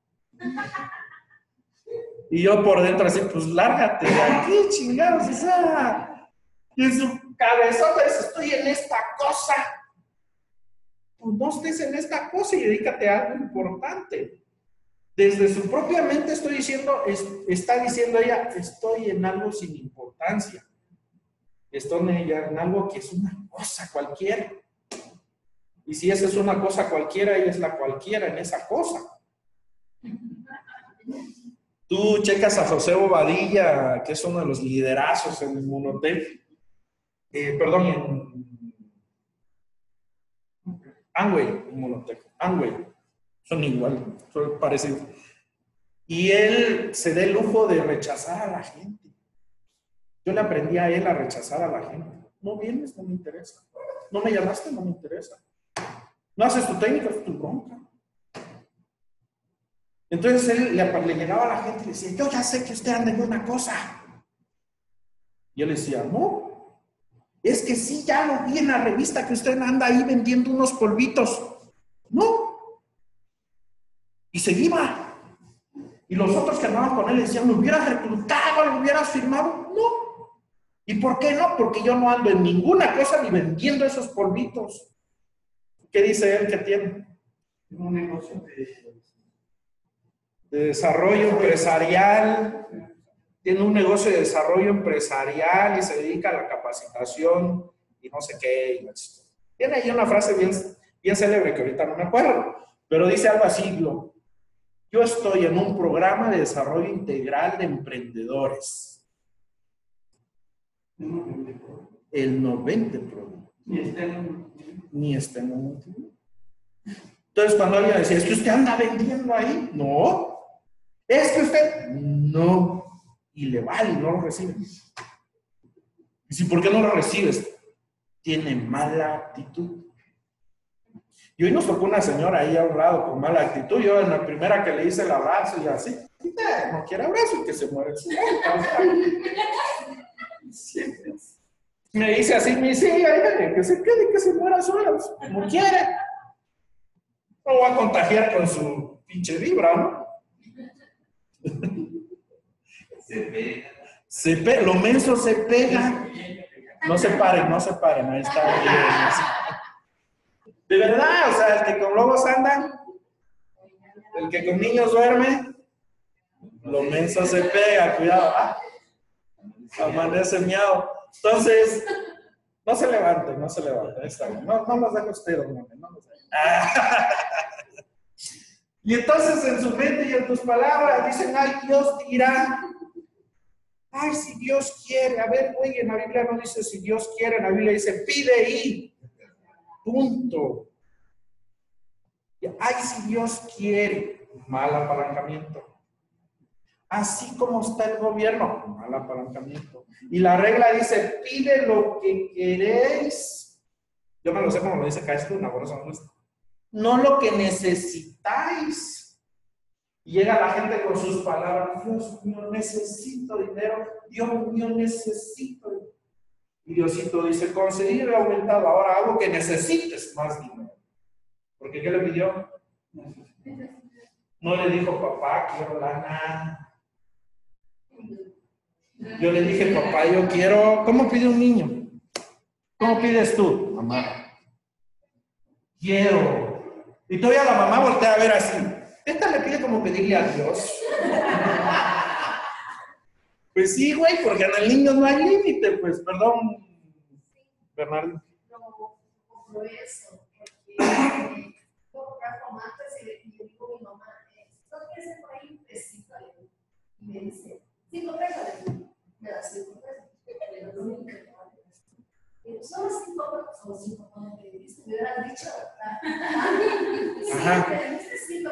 Y yo por dentro así, pues lárgate de aquí, chingados, o sea, y en su cabezota dice, estoy en esta cosa. Pues no estés en esta cosa y dedícate a algo importante. Desde su propia mente estoy diciendo, es, está diciendo ella, estoy en algo sin importancia. Estoy en, ella, en algo que es una cosa cualquiera. Y si esa es una cosa cualquiera, ella es la cualquiera en esa cosa. Tú checas a José Bobadilla, que es uno de los liderazos en el Monotec, eh, perdón, en Amway, en Monotec, Amway. Son igual, son parecidos. Y él se da el lujo de rechazar a la gente. Yo le aprendí a él a rechazar a la gente. No vienes, no me interesa. No me llamaste, no me interesa. No haces tu técnica, es tu bronca. Entonces él le, le llegaba a la gente y le decía, yo ya sé que usted anda en una cosa. Y él decía, no, es que sí, ya lo vi en la revista que usted anda ahí vendiendo unos polvitos. No. Y se iba. Y los otros que andaban con él decían, ¿lo hubieras reclutado? ¿Lo hubieras firmado? No. ¿Y por qué no? Porque yo no ando en ninguna cosa ni vendiendo esos polvitos. ¿Qué dice él que tiene? Un negocio de, De desarrollo empresarial, tiene un negocio de desarrollo empresarial y se dedica a la capacitación y no sé qué. Tiene ahí una frase bien, bien célebre que ahorita no me acuerdo, pero dice algo así: yo estoy en un programa de desarrollo integral de emprendedores. El noventa producto. Ni está en Ni está en un... Entonces, cuando alguien decía, es que usted anda vendiendo ahí, no. Es que usted, no. Y le vale, no lo recibe. Y si, ¿por qué no lo recibes? Tiene mala actitud. Y hoy nos tocó una señora ahí a un lado con mala actitud. Yo en la primera que le hice el abrazo y así, no quiere abrazo y que se muere. Me dice así, me dice, ay, que se quede, que se muera sola, como quiere. No voy a contagiar con su pinche vibra, ¿no? Se pega. Se pega, lo menso se pega. No se paren, no se paren, ahí está bien. De verdad, o sea, el que con lobos anda, el que con niños duerme, lo menso se pega, cuidado, ¿ah? Amanece miado. Entonces, no se levanten, no se levanten, está bien. No, no los dejo ustedes, no, no los dejo. Ah. Y entonces en su mente y en tus palabras dicen, ay, Dios dirá. Ay, si Dios quiere. A ver, güey, en la Biblia no dice si Dios quiere, en la Biblia dice pide y punto. Ay, si Dios quiere. Mal apalancamiento. Así como está el gobierno, mal apalancamiento. Y la regla dice, pide lo que queréis. Yo me lo sé como lo dice Caestuna, por eso me gusta. No lo que necesitáis. Y llega la gente con sus palabras, Dios mío, necesito dinero, Dios mío, necesito. Y Diosito dice, concedido y aumentado, ahora algo que necesites más dinero. Porque ¿qué le pidió? No le dijo, papá, quiero lana. Yo le dije, papá, yo quiero, ¿cómo pide un niño? ¿Cómo pides tú? Mamá. Quiero. Y todavía la mamá voltea a ver así. Esta le pide como pedirle a Dios. Pues sí, güey, porque en el niño no hay límite, pues, perdón, Bernardo. No, no eso, porque yo comprar tomates y le digo a mi mamá, ¿no quieres ser por ahí un pesito? Y me dice, cinco pesos, me da cinco pesos, pero lo único que me va a decir. Son cinco pesos, son cinco pesos, me dice, me hubieran dicho, sí, pero este cinco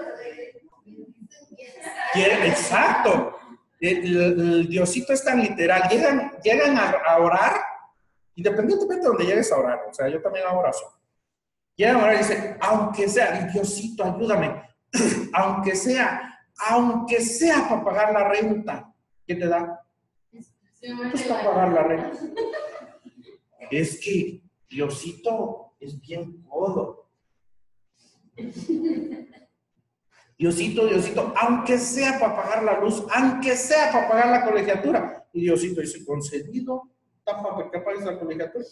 te exacto. El, el, el Diosito es tan literal. Llegan, llegan a, a orar, independientemente de donde llegues a orar. O sea, yo también hago oración. Llegan a orar y dicen, aunque sea, Diosito, ayúdame. Aunque sea, aunque sea para pagar la renta. ¿Qué te da? Pues para pagar la renta. Es que Diosito es bien codo. Diosito, Diosito, aunque sea para pagar la luz, aunque sea para pagar la colegiatura. Y Diosito dice, concedido, ¿para qué pagues la colegiatura?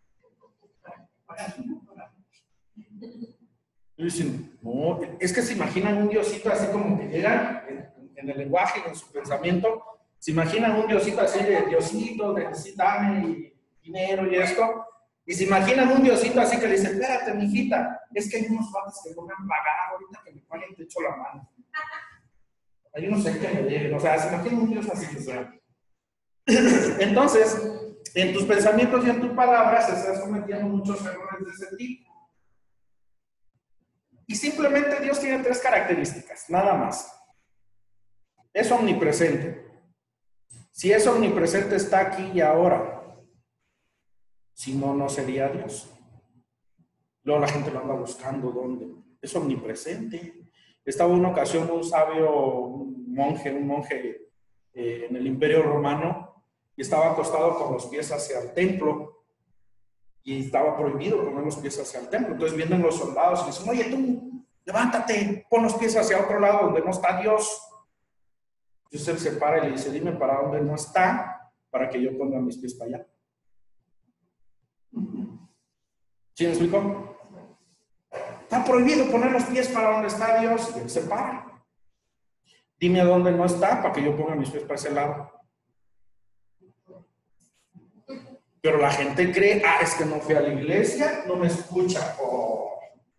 Y dicen, no, es que se imaginan un Diosito así como que llegan en, en el lenguaje, en su pensamiento, se imaginan un Diosito así de Diosito, necesitame dinero y esto. Y se imaginan un Diosito así que le dice, espérate, mijita, es que hay unos padres que no me han pagado ahorita que me paguen, te echo la mano. Hay unos que me deben, o sea, se imaginan un Dios así que sea. Entonces, en tus pensamientos y en tus palabras se están cometiendo muchos errores de ese tipo. Y simplemente Dios tiene tres características, nada más. Es omnipresente. Si es omnipresente, está aquí y ahora. Si no, no sería Dios. Luego la gente lo anda buscando, ¿dónde? Es omnipresente. Estaba una ocasión un sabio, un monje, un monje eh, en el Imperio Romano, y estaba acostado con los pies hacia el templo, y estaba prohibido poner los pies hacia el templo. Entonces vienen los soldados y dicen, oye tú, levántate, pon los pies hacia otro lado donde no está Dios. Entonces él se para y le dice, dime para dónde no está, para que yo ponga mis pies para allá. ¿Sí me explico? Está prohibido poner los pies para donde está Dios, y él se para. Dime a dónde no está para que yo ponga mis pies para ese lado. Pero la gente cree, ah, es que no fui a la iglesia, no me escucha. Oh.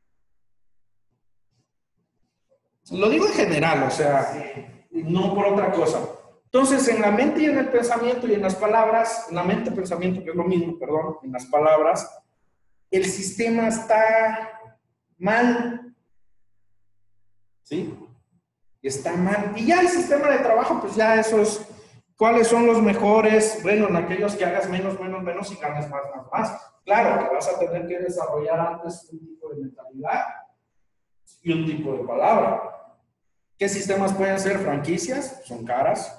Lo digo en general, o sea, no por otra cosa. Entonces, en la mente y en el pensamiento y en las palabras, en la mente y pensamiento, que es lo mismo, perdón, en las palabras, el sistema está mal. ¿Sí? Está mal. Y ya el sistema de trabajo, pues ya esos, ¿cuáles son los mejores? Bueno, en aquellos que hagas menos, menos, menos y ganes más, más, más. Claro que vas a tener que desarrollar antes un tipo de mentalidad y un tipo de palabra. ¿Qué sistemas pueden ser? Franquicias, son caras.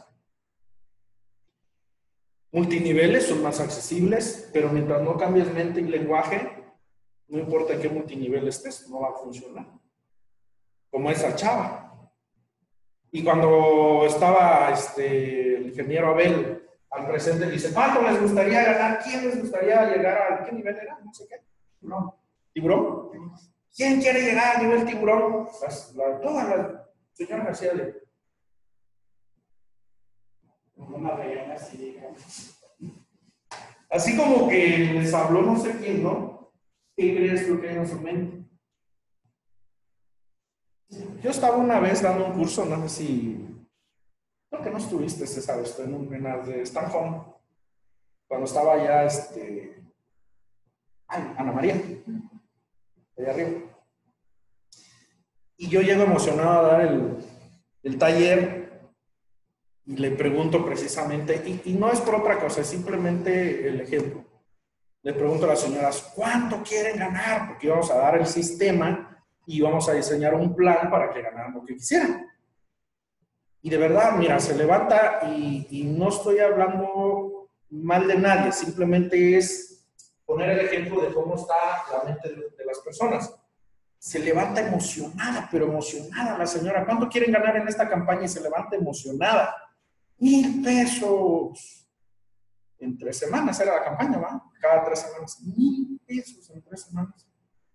Multiniveles son más accesibles, pero mientras no cambies mente y lenguaje, no importa en qué multinivel estés, no va a funcionar. Como esa chava. Y cuando estaba este, el ingeniero Abel al presente, le dice, ¿cuánto les gustaría ganar? ¿Quién les gustaría llegar a qué nivel era? No sé qué. No. ¿Tiburón? ¿Quién quiere llegar al nivel tiburón? Las, la, toda la señora García de... Una reina así. Así como que les habló no sé quién, ¿no? ¿Qué crees tú que hay en su mente? Yo estaba una vez dando un curso, no sé si... Creo que no estuviste, César, estoy en un en las de Stanford, cuando estaba ya, este... Ay, Ana María, allá arriba. Y yo llego emocionado a dar el, el taller y le pregunto precisamente, y, y no es por otra cosa, es simplemente el ejemplo. Le pregunto a las señoras, ¿cuánto quieren ganar? Porque íbamos a dar el sistema y vamos a diseñar un plan para que ganaran lo que quisieran. Y de verdad, mira, se levanta y, y no estoy hablando mal de nadie, simplemente es poner el ejemplo de cómo está la mente de, de las personas. Se levanta emocionada, pero emocionada la señora. ¿Cuánto quieren ganar en esta campaña? Y se levanta emocionada. Mil pesos. En tres semanas era la campaña, ¿va? Cada tres semanas. Mil pesos en tres semanas.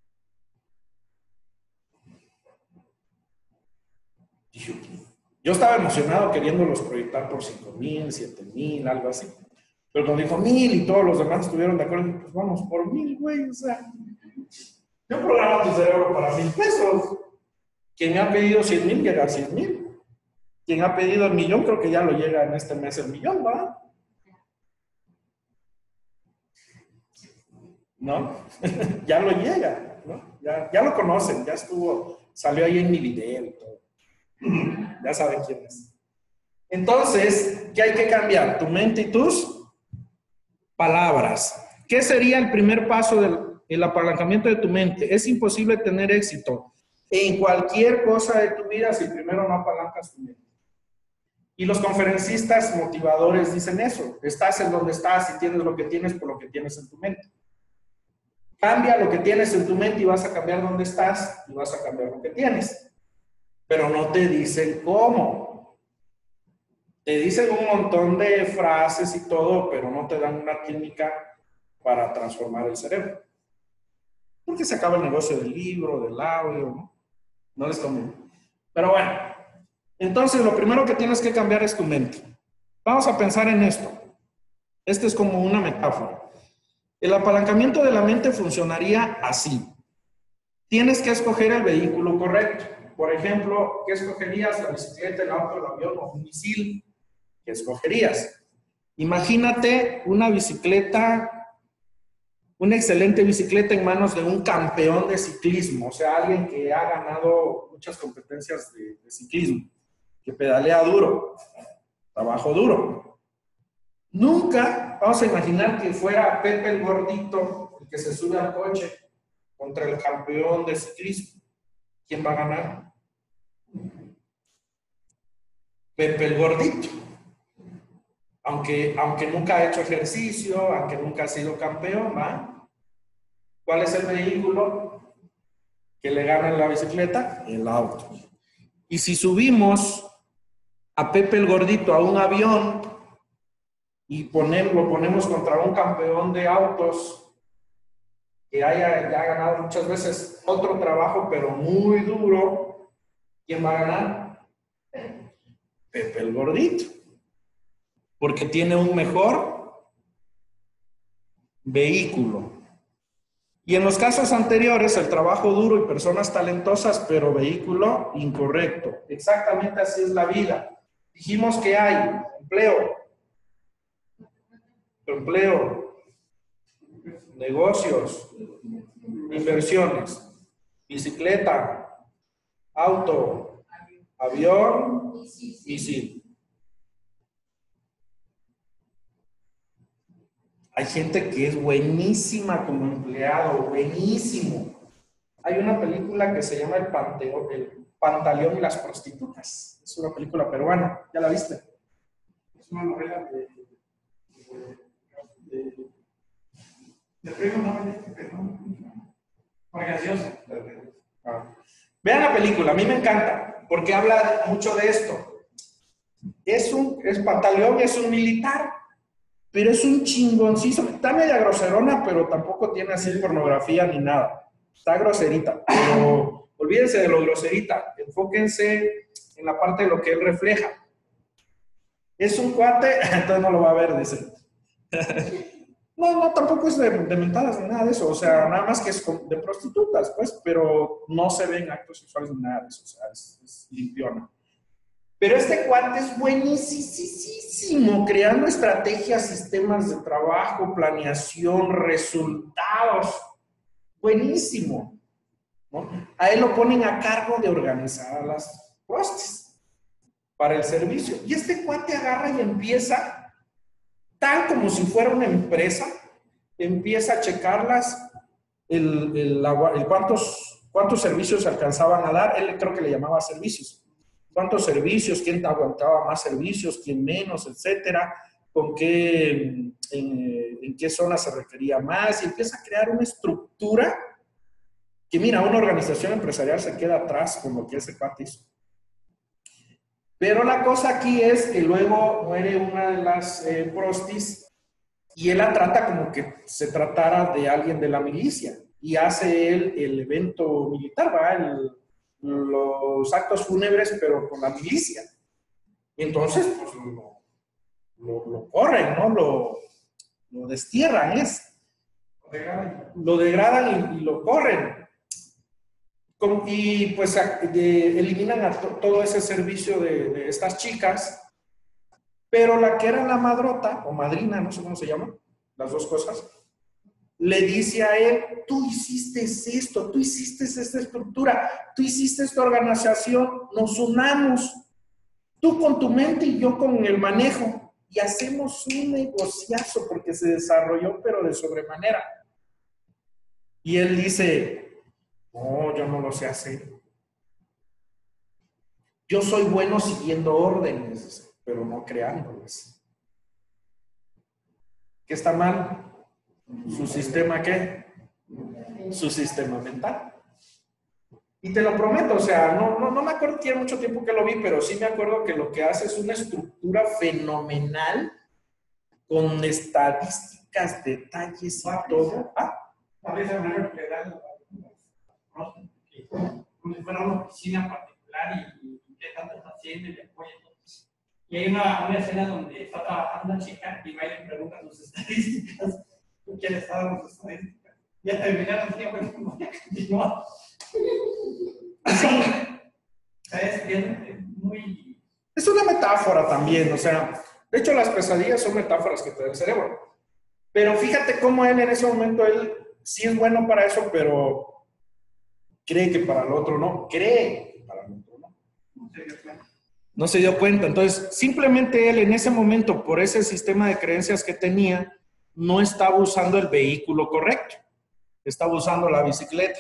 Yo estaba emocionado queriéndolos proyectar por cinco mil, siete mil, algo así. Pero cuando dijo mil y todos los demás estuvieron de acuerdo, pues vamos por mil, güey, o sea. Yo programo tu cerebro para mil pesos. Quien me ha pedido cien mil llega a cien mil. Quien ha pedido el millón, creo que ya lo llega en este mes el millón, ¿va? ¿No? Ya lo llega, ¿no? Ya, ya lo conocen, ya estuvo, salió ahí en mi video y todo. Ya saben quién es. Entonces, ¿qué hay que cambiar? Tu mente y tus palabras. ¿Qué sería el primer paso del el apalancamiento de tu mente? Es imposible tener éxito en cualquier cosa de tu vida si primero no apalancas tu mente. Y los conferencistas motivadores dicen eso. Estás en donde estás y tienes lo que tienes por lo que tienes en tu mente. Cambia lo que tienes en tu mente y vas a cambiar dónde estás y vas a cambiar lo que tienes. Pero no te dicen cómo. Te dicen un montón de frases y todo, pero no te dan una técnica para transformar el cerebro. Porque se acaba el negocio del libro, del audio, ¿no? No les conviene. Pero bueno, entonces lo primero que tienes que cambiar es tu mente. Vamos a pensar en esto. Este es como una metáfora. El apalancamiento de la mente funcionaría así. Tienes que escoger el vehículo correcto. Por ejemplo, ¿qué escogerías? ¿La bicicleta, el auto, el avión o un misil? ¿Qué escogerías? Imagínate una bicicleta, una excelente bicicleta en manos de un campeón de ciclismo, o sea, alguien que ha ganado muchas competencias de, de ciclismo, que pedalea duro, trabajo duro. Nunca vamos a imaginar que fuera Pepe el gordito el que se sube al coche contra el campeón de ciclismo. ¿Quién va a ganar? Pepe el gordito. Aunque, aunque nunca ha hecho ejercicio, aunque nunca ha sido campeón, ¿va? ¿Cuál es el vehículo que le gana en la bicicleta? El auto. Y si subimos a Pepe el gordito a un avión y ponemos, lo ponemos contra un campeón de autos que haya ya ganado muchas veces otro trabajo, pero muy duro, ¿quién va a ganar? Pepe el gordito. Porque tiene un mejor vehículo. Y en los casos anteriores, el trabajo duro y personas talentosas, pero vehículo incorrecto. Exactamente así es la vida. Dijimos que hay empleo, empleo, negocios, inversiones, bicicleta, auto, avión, misil. Hay gente que es buenísima como empleado, buenísimo. Hay una película que se llama El Panteón, El Pantaleón y las prostitutas. Es una película peruana, ¿ya la viste? Es una novela de... de... de... de premio Nobel, pero no... graciosa. Ah. Vean la película, a mí me encanta, porque habla mucho de esto. Es un es Pantaleón, es un militar, pero es un chingoncísimo. Está media groserona, pero tampoco tiene así pornografía ni nada. Está groserita, pero olvídense de lo groserita. Enfóquense en la parte de lo que él refleja. Es un cuate, entonces no lo va a ver, dice. No, no, tampoco es de, de mentadas ni nada de eso. O sea, nada más que es de prostitutas, pues, pero no se ven actos sexuales ni nada de eso. O sea, es, es limpiona. Pero este cuate es buenísimo creando estrategias, sistemas de trabajo, planeación, resultados. Buenísimo, ¿no? A él lo ponen a cargo de organizar las hostes para el servicio. Y este cuate agarra y empieza, tal como si fuera una empresa, empieza a checarlas, el, el, el cuántos, cuántos servicios alcanzaban a dar. Él creo que le llamaba servicios. Cuántos servicios, quién aguantaba más servicios, quién menos, etcétera, con qué, en, en qué zona se requería más, y empieza a crear una estructura que, mira, una organización empresarial se queda atrás con lo que ese cuate hizo. Pero la cosa aquí es que luego muere una de las eh, prostis y él la trata como que se tratara de alguien de la milicia, y hace él el evento militar, ¿va? El, los actos fúnebres, pero con la milicia. Y entonces, pues, lo, lo, lo corren, ¿no? Lo, lo destierran, es. Lo degradan, lo degradan y, y lo corren. Con, y pues a, de, eliminan a to, todo ese servicio de, de estas chicas, pero la que era la madrota, o madrina, no sé cómo se llama, las dos cosas, le dice a él: tú hiciste esto, tú hiciste esta estructura, tú hiciste esta organización, nos unamos, tú con tu mente y yo con el manejo, y hacemos un negociazo, porque se desarrolló, pero de sobremanera. Y él dice: no, yo no lo sé hacer. Yo soy bueno siguiendo órdenes, pero no creándolas. ¿Qué está mal? ¿Su sistema qué? Su sistema mental. Y te lo prometo, o sea, no, no, no me acuerdo, tiene mucho tiempo que lo vi, pero sí me acuerdo que lo que hace es una estructura fenomenal con estadísticas, detalles y todo. ¿Ah? A veces me le dan como si fuera una oficina particular y, y qué tanto está haciendo y le apoya. Y hay una, una escena donde está trabajando una chica y va y le pregunta sus estadísticas. ¿Quién está dando sus estadísticas? Ya terminaron, sí, pues, como ya continuó. Sí. Es, es muy... Es una metáfora también, o sea, de hecho las pesadillas son metáforas que te da el cerebro. Pero fíjate cómo él en ese momento, él sí es bueno para eso, pero cree que para el otro no, cree que para el otro no. No se dio cuenta. No se dio cuenta. Entonces, simplemente él en ese momento, por ese sistema de creencias que tenía, no estaba usando el vehículo correcto. Estaba usando la bicicleta,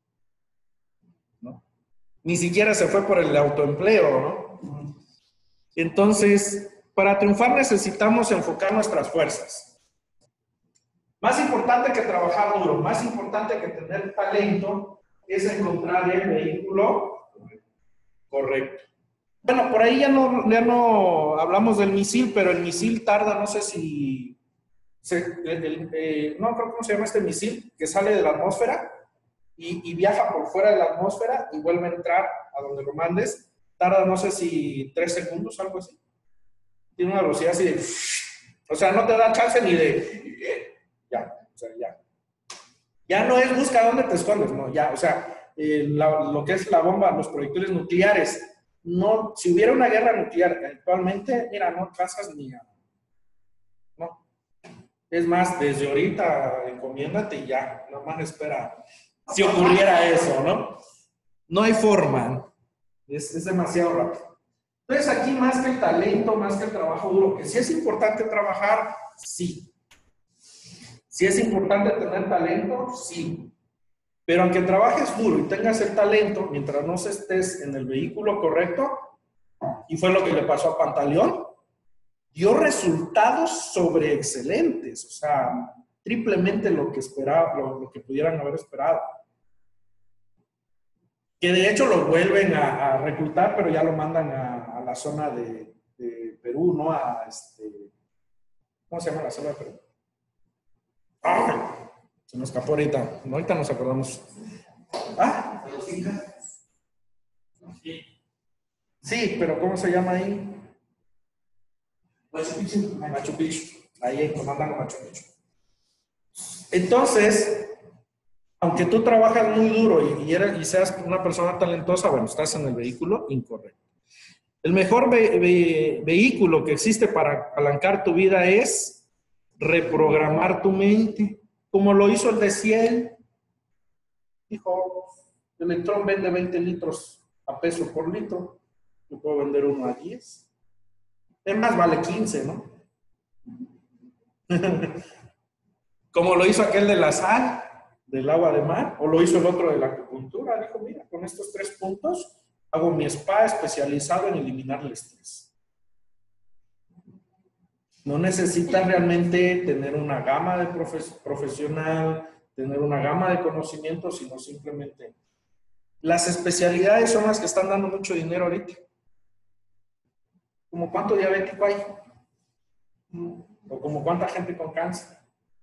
¿no? Ni siquiera se fue por el autoempleo, ¿no? Entonces, para triunfar necesitamos enfocar nuestras fuerzas. Más importante que trabajar duro, más importante que tener talento, es encontrar el vehículo correcto. Bueno, por ahí ya no, ya no hablamos del misil, pero el misil tarda, no sé si... Se, el, el, eh, no creo cómo se llama este misil, que sale de la atmósfera y, y viaja por fuera de la atmósfera y vuelve a entrar a donde lo mandes. Tarda, no sé si tres segundos, algo así. Tiene una velocidad así de... O sea, no te da chance ni de... Ya. O sea, ya. Ya no es busca dónde te escondes, no, ya, o sea, eh, la, lo que es la bomba, los proyectiles nucleares, no, si hubiera una guerra nuclear actualmente, mira, no pasas ni a, no. Es más, desde ahorita encomiéndate y ya, nomás espera, si ocurriera eso, ¿no? No hay forma, es, es demasiado rápido. Entonces aquí más que el talento, más que el trabajo duro, que si es importante trabajar, sí. Si es importante tener talento, sí. Pero aunque trabajes duro y tengas el talento, mientras no estés en el vehículo correcto, y fue lo que le pasó a Pantaleón, dio resultados sobre excelentes, o sea, triplemente lo que esperaba, lo, lo que pudieran haber esperado. Que de hecho lo vuelven a, a reclutar, pero ya lo mandan a, a la zona de, de Perú, ¿no? A este, ¿cómo se llama la zona de Perú? ¡Ay! Se nos escapó ahorita. Ahorita nos acordamos. ¿Ah? Sí, pero ¿cómo se llama ahí? Machu Picchu. Machu Picchu. Ahí comandando Machu Picchu. Entonces, aunque tú trabajas muy duro y, y, eres, y seas una persona talentosa, bueno, estás en el vehículo incorrecto. El mejor ve, ve, vehículo que existe para apalancar tu vida es reprogramar tu mente, como lo hizo el de Ciel. Dijo, el Electrón vende veinte litros a peso por litro, yo puedo vender uno a diez. Es más, vale quince, ¿no? Como lo hizo aquel de la sal, del agua de mar, o lo hizo el otro de la acupuntura. Dijo, mira, con estos tres puntos hago mi spa especializado en eliminar el estrés. No necesitas realmente tener una gama de profes profesional, tener una gama de conocimientos, sino simplemente las especialidades son las que están dando mucho dinero ahorita. ¿Como cuánto diabético hay? ¿O como cuánta gente con cáncer?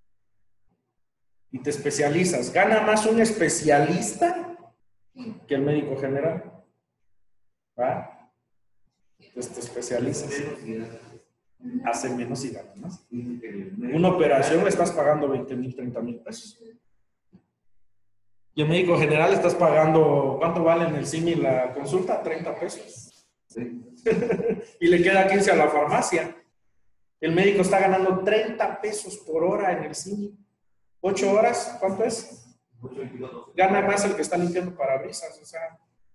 Y te especializas. ¿Gana más un especialista que el médico general? ¿Va? Entonces te especializas. Hace menos y gana más. Una operación le estás pagando veinte mil, treinta mil pesos. Y el médico general estás pagando, ¿cuánto vale en el C I M I la consulta? treinta pesos. Sí. Y le queda quince a la farmacia. El médico está ganando treinta pesos por hora en el C I M I. ¿ocho horas? ¿Cuánto es? Gana más el que está limpiando parabrisas, o sea.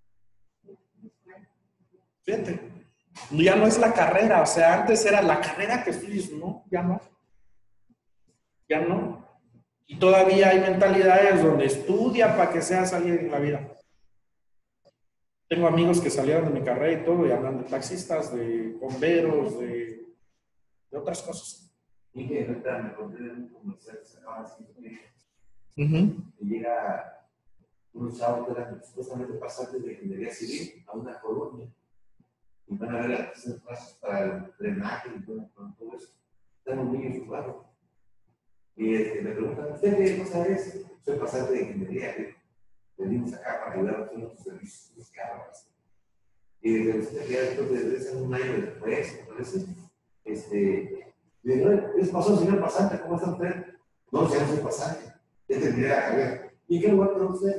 Fíjate. Ya no es la carrera, o sea, antes era la carrera que estudias, no, ya no. Ya no. Y todavía hay mentalidades donde estudia para que seas alguien en la vida. Tengo amigos que salieron de mi carrera y todo y hablan de taxistas, de bomberos, de, de otras cosas. Y que ahorita me conté de un comercial que se acaba haciendo Uh-huh. y llega unos chavos que eran supuestamente pasantes de ingeniería civil a una colonia. Y van a ver las pasos para el drenaje y todo, todo eso. Están un niño en su barro. Y este, me preguntan, ¿usted qué cosa es? Soy pasante de ingeniería. Venimos acá para ayudar a todos los servicios de los carros. Y desde usted ya después de ser un año después, me parece, este, le digo, ¿qué pasó, señor pasante? ¿Cómo está usted? No, ya no soy pasante. Ya terminé la carrera. ¿Y en qué lugar está usted?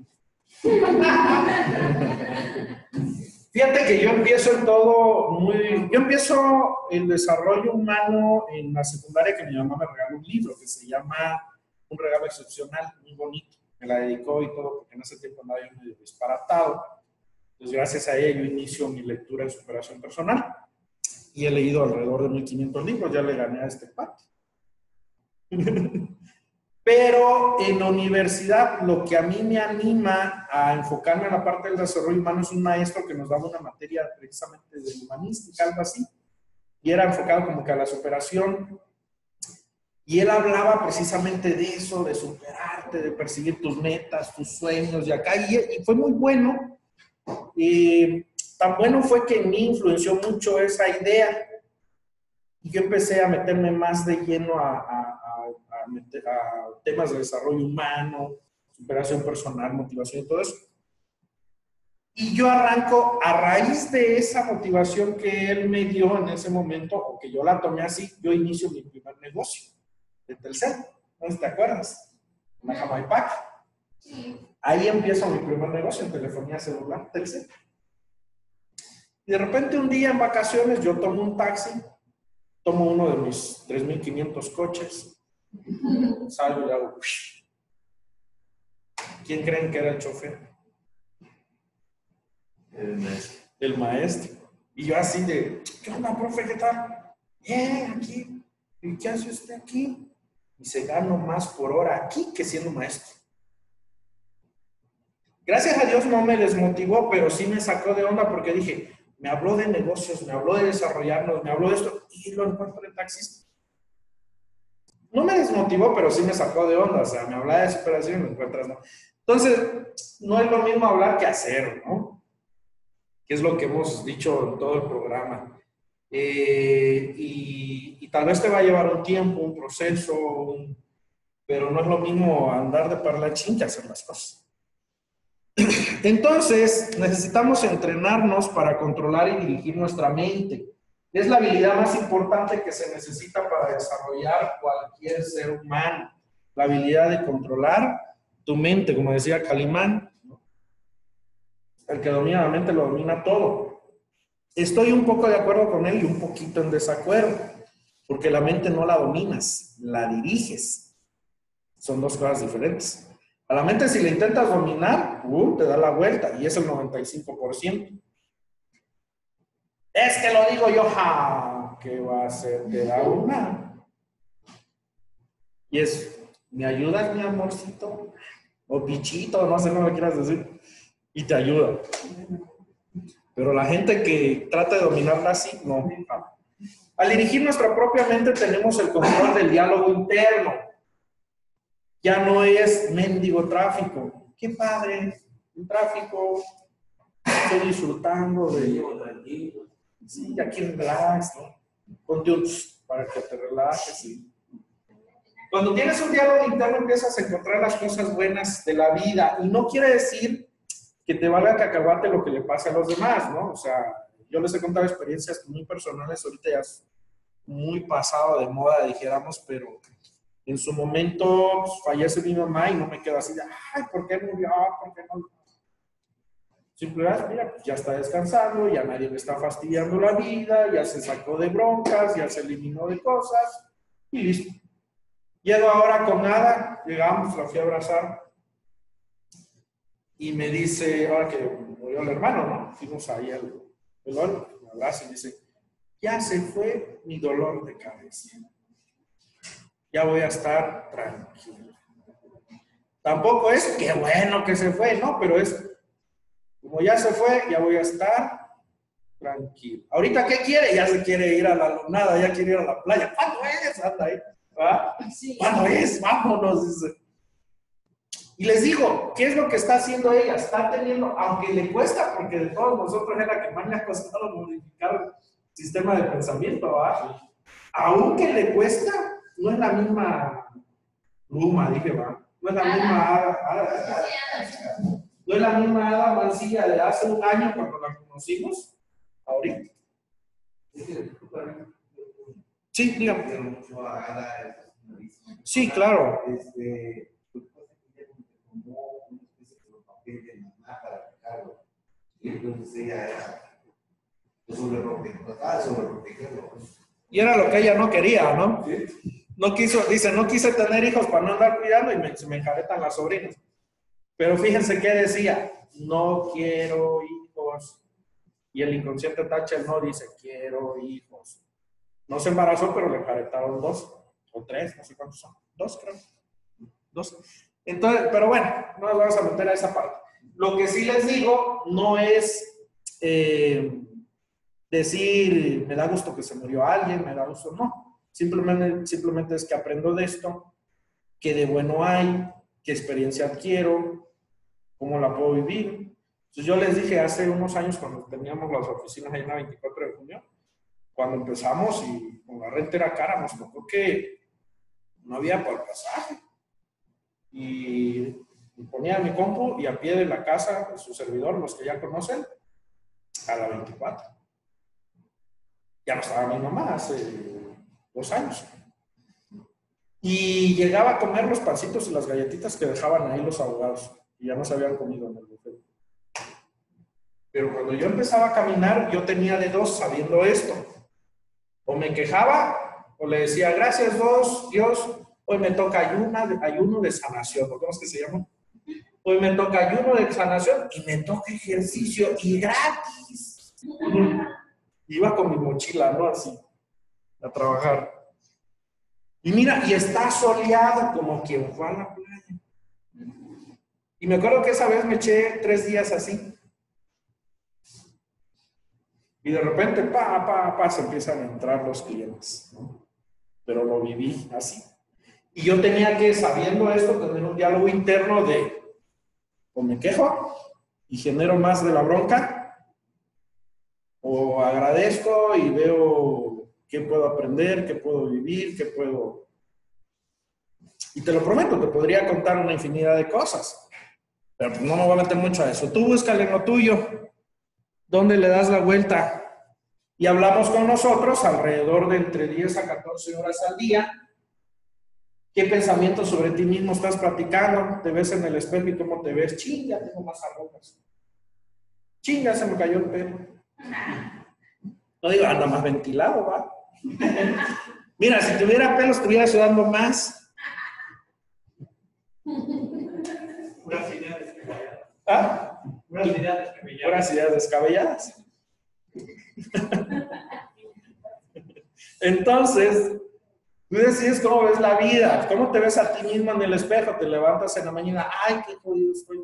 Fíjate que yo empiezo en todo muy... Yo empiezo el desarrollo humano en la secundaria, que mi mamá me regaló un libro que se llama Un regalo excepcional, muy bonito. Me la dedicó y todo, porque en ese tiempo andaba yo medio disparatado. Entonces, gracias a ella, yo inicio mi lectura en superación personal. Y he leído alrededor de mil quinientos libros, ya le gané a este pato. Pero en la universidad, lo que a mí me anima a enfocarme en la parte del desarrollo humano es un maestro que nos daba una materia precisamente de humanística, algo así. Y era enfocado como que a la superación. Y él hablaba precisamente de eso, de superarte, de perseguir tus metas, tus sueños, y acá. Y, y fue muy bueno. Y tan bueno fue que en mí influenció mucho esa idea. Y yo empecé a meterme más de lleno a, a, a, a, meter, a temas de desarrollo humano, superación personal, motivación y todo eso. Y yo arranco, a raíz de esa motivación que él me dio en ese momento, o que yo la tomé así, yo inicio mi primer negocio de Telcel. no sé si te acuerdas, en la Jamaipac. Sí. Ahí empiezo mi primer negocio en telefonía celular, Telcel. Y de repente un día en vacaciones yo tomo un taxi, tomo uno de mis tres mil quinientos coches, salgo y hago... ¿Quién creen que era el chofer? El maestro. El maestro. Y yo así de, ¿qué onda, profe? ¿Qué tal? Bien, aquí. ¿Y qué hace usted aquí? Y se gano más por hora aquí que siendo maestro. Gracias a Dios no me desmotivó, pero sí me sacó de onda porque dije, me habló de negocios, me habló de desarrollarnos, me habló de esto, y lo encuentro de taxista. No me desmotivó, pero sí me sacó de onda, o sea, me hablaba de superación y lo encuentras, ¿no? Entonces, no es lo mismo hablar que hacer, ¿no? Que es lo que hemos dicho en todo el programa. Eh, y, y tal vez te va a llevar un tiempo, un proceso, un, pero no es lo mismo andar de parlachín que hacer las cosas. Entonces, necesitamos entrenarnos para controlar y dirigir nuestra mente. Es la habilidad más importante que se necesita para desarrollar cualquier ser humano. La habilidad de controlar tu mente, como decía Calimán, ¿no? El que domina la mente lo domina todo. Estoy un poco de acuerdo con él y un poquito en desacuerdo, porque la mente no la dominas, la diriges. Son dos cosas diferentes. A la mente, si la intentas dominar, uh, te da la vuelta y es el noventa y cinco por ciento. Es que lo digo yo, ja, ¿qué va a hacer? Te da una. Y es, ¿me ayudas, mi amorcito? O pichito, no sé cómo le quieras decir. Y te ayuda. Pero la gente que trata de dominarla así, no. Al dirigir nuestra propia mente tenemos el control del diálogo interno. Ya no es mendigo tráfico. Qué padre, el tráfico. Estoy disfrutando de... Sí, aquí relax, ¿no? Ponte un para que te relajes. ¿Sí? Cuando tienes un diálogo interno empiezas a encontrar las cosas buenas de la vida. Y no quiere decir que te valga cacahuate lo que le pase a los demás, ¿no? O sea, yo les he contado experiencias muy personales, ahorita ya es muy pasado de moda, dijéramos, pero en su momento pues, fallece mi mamá y no me quedo así de, ay, ¿por qué murió? ¿Por qué no? Simplemente, mira, pues ya está descansando, ya nadie me está fastidiando la vida, ya se sacó de broncas, ya se eliminó de cosas y listo. Llego ahora con nada, llegamos, la fui a abrazar y me dice, ahora que murió el hermano, ¿no? Fuimos ahí al velório, me abraza y dice, ya se fue mi dolor de cabeza. Ya voy a estar tranquilo. Tampoco es que bueno que se fue, ¿no? Pero es, como ya se fue, ya voy a estar tranquilo. Ahorita, ¿qué quiere? Ya se quiere ir a la lunada, ya quiere ir a la playa. ¿Cuándo es? Anda ahí. ¿Ah? Sí. ¿Cuándo es? Vámonos, dice. Y les digo, ¿qué es lo que está haciendo ella? Está teniendo, aunque le cuesta, porque de todos nosotros es la que más le ha costado modificar el sistema de pensamiento, ¿va? Aunque le cuesta, no es la misma Luma, dije, va. No es la misma hada, hada, hada. No es la misma hada mancilla de hace un año cuando la conocimos, ahorita. Sí, dígame. Sí, claro. Este, como una especie de papel de mamá para picarlo. Y entonces ella era sobreprotegerlo. Y era lo que ella no quería, ¿no? ¿Sí? No quiso, dice, no quise tener hijos para no andar cuidando y me, se me enjaretan las sobrinas. Pero fíjense qué decía, no quiero hijos. Y el inconsciente tacha el no, dice, quiero hijos. No se embarazó, pero le enjaretaron dos o tres, no sé cuántos son. Dos, creo. Dos. Entonces, pero bueno, no nos vamos a meter a esa parte. Lo que sí les digo no es eh, decir, me da gusto que se murió alguien, me da gusto, no. Simplemente, simplemente es que aprendo de esto, qué de bueno hay, qué experiencia adquiero, cómo la puedo vivir. Entonces yo les dije hace unos años cuando teníamos las oficinas ahí en la veinticuatro de junio, cuando empezamos y con la renta era cara, nos tocó que no había para el pasaje. Y ponía mi compu y a pie de la casa, su servidor, los que ya conocen, a la veinticuatro. Ya no estaba mi mamá hace dos años. Y llegaba a comer los pancitos y las galletitas que dejaban ahí los abogados, y ya no se habían comido en el buffet. Pero cuando yo empezaba a caminar, yo tenía de dos sabiendo esto. O me quejaba, o le decía, gracias Dios, Dios, hoy me toca ayuno, ayuno de sanación, ¿cómo es que se llama? Hoy me toca ayuno de sanación y me toca ejercicio y gratis. Iba con mi mochila, ¿no? Así, a trabajar. Y mira, y está soleado como quien fue a la playa. Y me acuerdo que esa vez me eché tres días así. Y de repente, pa, pa, pa, se empiezan a entrar los clientes, ¿no? Pero lo viví así. Y yo tenía que, sabiendo esto, tener un diálogo interno de, o me quejo y genero más de la bronca, o agradezco y veo qué puedo aprender, qué puedo vivir, qué puedo... Y te lo prometo, te podría contar una infinidad de cosas, pero pues no me voy a meter mucho a eso. Tú búscale en lo tuyo, dónde le das la vuelta. Y hablamos con nosotros alrededor de entre diez a catorce horas al día. ¿Qué pensamientos sobre ti mismo estás platicando? ¿Te ves en el espejo y cómo te ves? Chinga, tengo más arrugas. Chinga, se me cayó el pelo. No digo, anda más ventilado, ¿va? Mira, si tuviera pelo estuviera sudando más. Puras ideas descabelladas. ¿Ah? Puras ideas descabelladas. Puras ideas descabelladas. Entonces, tú decides cómo ves la vida, cómo te ves a ti mismo en el espejo, te levantas en la mañana, ay, qué jodido estoy.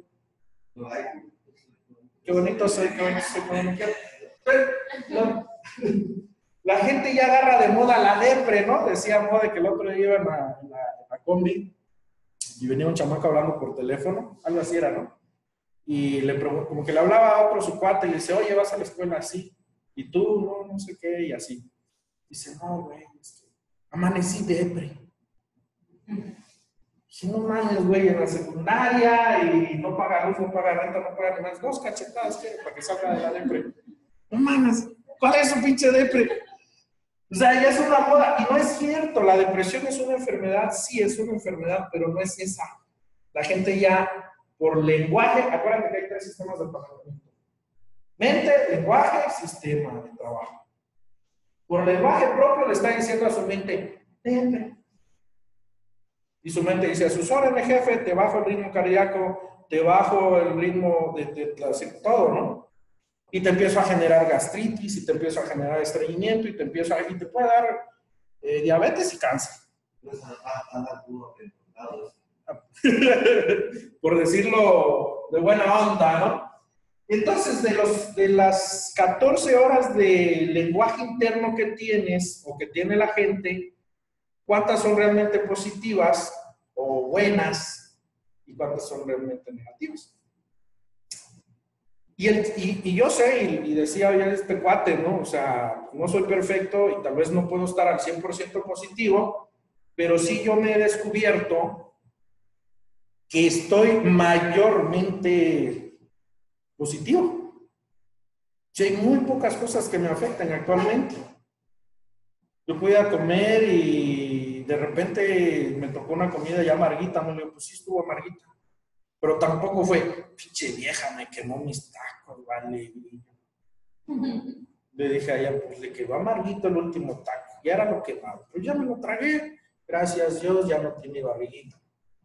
Qué bonito soy, qué bonito soy, qué bonito. La, la gente ya agarra de moda la depre, ¿no? Decía moda que el otro día iban a, a, a combi y venía un chamaco hablando por teléfono, algo así era, ¿no? Y le preguntó, como que le hablaba a otro su cuate y le dice, oye, vas a la escuela así, y tú, no, no sé qué, y así. Dice, no, güey, es que amanecí depre. Dije, no mames, güey, en la secundaria y no paga luz, no paga renta, no paga ni más. Dos cachetadas quiere para que salga de la depre. No mames, ¿cuál es su pinche depre? O sea, ya es una moda. Y no es cierto, la depresión es una enfermedad, sí es una enfermedad, pero no es esa. La gente ya, por lenguaje, acuérdate que hay tres sistemas de pensamiento. Mente, lenguaje, sistema de trabajo. Por lenguaje propio le está diciendo a su mente, depre. Y su mente dice, a sus órdenes, jefe, te bajo el ritmo cardíaco, te bajo el ritmo de, de, de, de todo, ¿no? Y te empiezo a generar gastritis, y te empiezo a generar estreñimiento, y te empiezo a, y te puede dar eh, diabetes y cáncer. Por decirlo de buena onda, ¿no? Entonces, de, los, de las catorce horas de lenguaje interno que tienes, o que tiene la gente, ¿cuántas son realmente positivas o buenas y cuántas son realmente negativas? Y, el, y, y yo sé, y, y decía ya este cuate, ¿no? O sea, no soy perfecto y tal vez no puedo estar al cien por ciento positivo, pero sí yo me he descubierto que estoy mayormente positivo. Sí, hay muy pocas cosas que me afectan actualmente. Yo podía comer y de repente me tocó una comida ya amarguita, me le digo, pues sí estuvo amarguita, pero tampoco fue, pinche vieja, me quemó mis tacos, vale. Le dije a ella, pues le quedó amarguito el último taco, ya era lo quemado, pues ya me lo tragué, gracias a Dios, ya no tiene barriguita.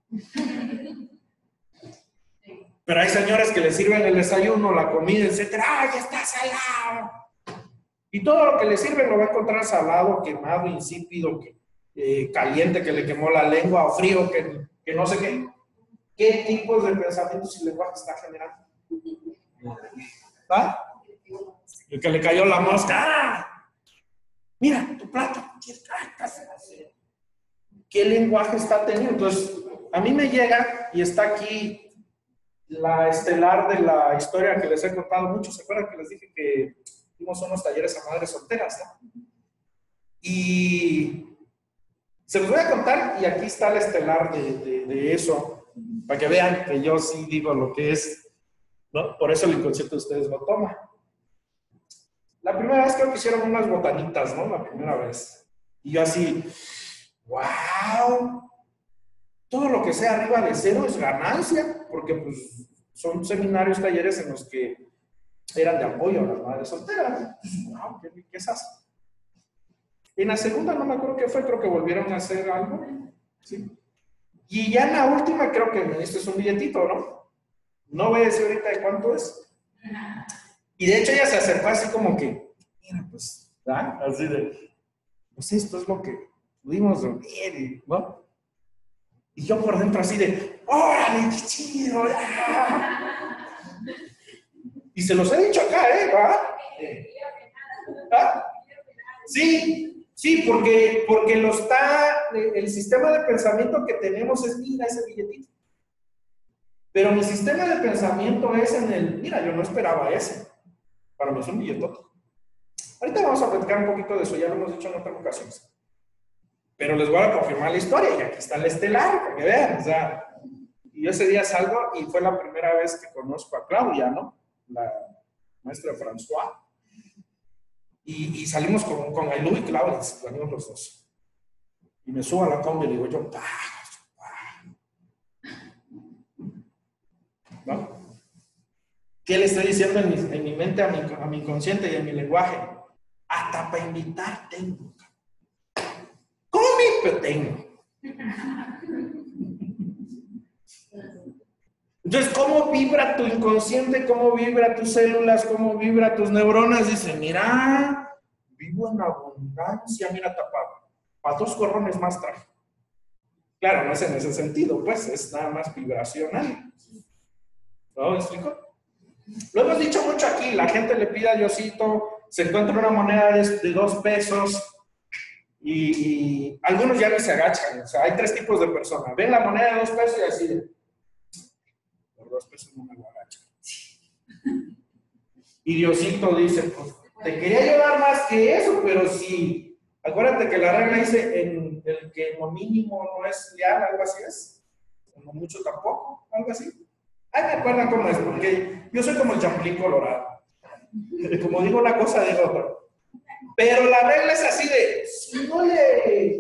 Pero hay señores que les sirven el desayuno, la comida, etcétera, ¡ay, ya está salado! Y todo lo que le sirven lo va a encontrar salado, quemado, insípido, que, eh, caliente, que le quemó la lengua, o frío, que, que no sé qué. ¿Qué tipos de pensamientos y lenguaje está generando? ¿Ah? El que le cayó la mosca. ¡Ah! Mira, tu plato. ¿Qué lenguaje está teniendo? Entonces, a mí me llega y está aquí la estelar de la historia que les he contado mucho. ¿Se acuerdan que les dije que dimos unos talleres a madres solteras, ¿no? Y se los voy a contar y aquí está la estelar de, de, de eso, para que vean que yo sí digo lo que es, ¿no? Por eso el inconsciente de ustedes lo toma. La primera vez creo que hicieron unas botanitas, ¿no? La primera vez. Y yo así, wow, todo lo que sea arriba de cero es ganancia, porque pues son seminarios, talleres en los que eran de apoyo a las madres solteras. Wow, qué riquezas. En la segunda no me acuerdo qué fue, creo que volvieron a hacer algo. ¿Sí? Y ya en la última creo que me diste un billetito, ¿no? No voy a decir ahorita de cuánto es. Y de hecho ella se acercó así como que, mira, pues, ¿verdad? Así de, pues esto es lo que pudimos reunir, ¿no? Y yo por dentro así de, ¡órale, qué chido! Y se los he dicho acá, ¿eh? ¿Va? ¿Ah? Sí, sí, porque, porque lo está, el sistema de pensamiento que tenemos es, mira ese billetito. Pero mi sistema de pensamiento es en el, mira, yo no esperaba ese. Para mí es un billetote. Ahorita vamos a platicar un poquito de eso, ya lo hemos dicho en otras ocasiones. Pero les voy a confirmar la historia, y aquí está el estelar, para que vean, o sea, y yo ese día salgo y fue la primera vez que conozco a Claudia, ¿no? La maestra François. Y, y salimos con, con Ailú y Claudia, salimos los dos. Y me subo a la combi y le digo yo, ¡pah! ¿No? ¿Qué le estoy diciendo en mi, en mi mente, a mi, a mi inconsciente y en mi lenguaje? Hasta para invitar tengo. ¿Cómo me tengo? Entonces, ¿cómo vibra tu inconsciente? ¿Cómo vibra tus células? ¿Cómo vibra tus neuronas? Dice, mira, vivo en abundancia, mira, tapado. Para dos corrones más traje. Claro, no es en ese sentido, pues, es nada más vibracional. ¿No me explico? Lo hemos dicho mucho aquí, la gente le pide a Diosito, se encuentra una moneda de, de dos pesos y, y algunos ya ni se agachan. O sea, hay tres tipos de personas. Ven la moneda de dos pesos y así de, por dos pesos no me lo agachan. Y Diosito dice, pues, te quería ayudar más que eso, pero si, acuérdate que la regla dice en el que lo mínimo no es leal, algo así es, no mucho tampoco, algo así. Ay, me acuerdan cómo es, porque yo soy como el champlín colorado. Como digo una cosa, digo otra. Pero la regla es así de, si no le...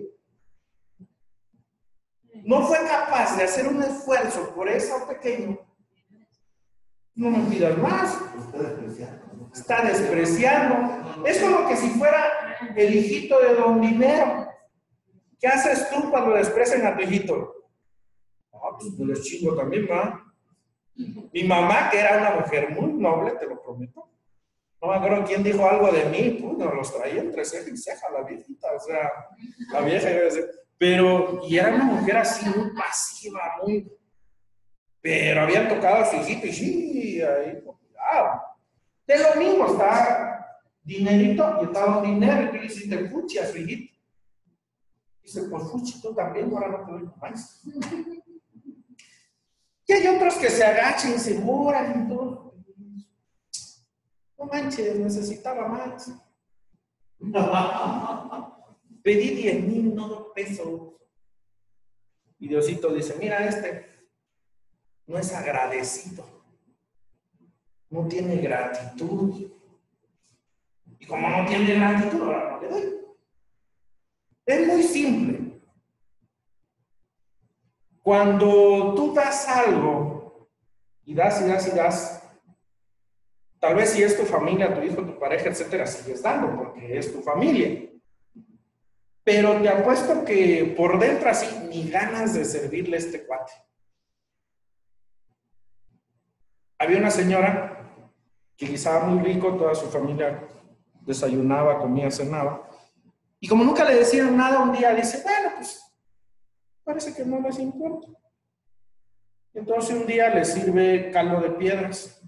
no fue capaz de hacer un esfuerzo por eso pequeño, no me pidas más. Está despreciando. Está despreciando. Es como que si fuera el hijito de don Dinero. ¿Qué haces tú cuando desprecian a tu hijito? Ah, pues me les chingo también, ¿va? Mi mamá, que era una mujer muy noble, te lo prometo. No me acuerdo quién dijo algo de mí, pues nos los traía entre ceja y ceja la viejita, o sea, la vieja iba a decir. Pero, y era una mujer así muy pasiva, muy... Pero habían tocado a su hijito y sí, ahí, cuidado. De lo mismo, está dinerito y estaba un dinero y tú le hiciste fuchi a su hijito. Dice, pues fuchi tú también, ahora no te doy más. Y hay otros que se agachan y se moran y todo. No manches, necesitaba más. Pedí diez mil, no dos pesos. Y Diosito dice, mira este, no es agradecido. No tiene gratitud. Y como no tiene gratitud, ahora no le doy. Es muy simple. Cuando tú das algo, y das y das y das, tal vez si es tu familia, tu hijo, tu pareja, etcétera, sigues dando porque es tu familia. Pero te apuesto que por dentro así, ni ganas de servirle a este cuate. Había una señora que guisaba muy rico, toda su familia desayunaba, comía, cenaba. Y como nunca le decían nada, un día dice, bueno, pues parece que no les importa. Entonces un día le sirve caldo de piedras.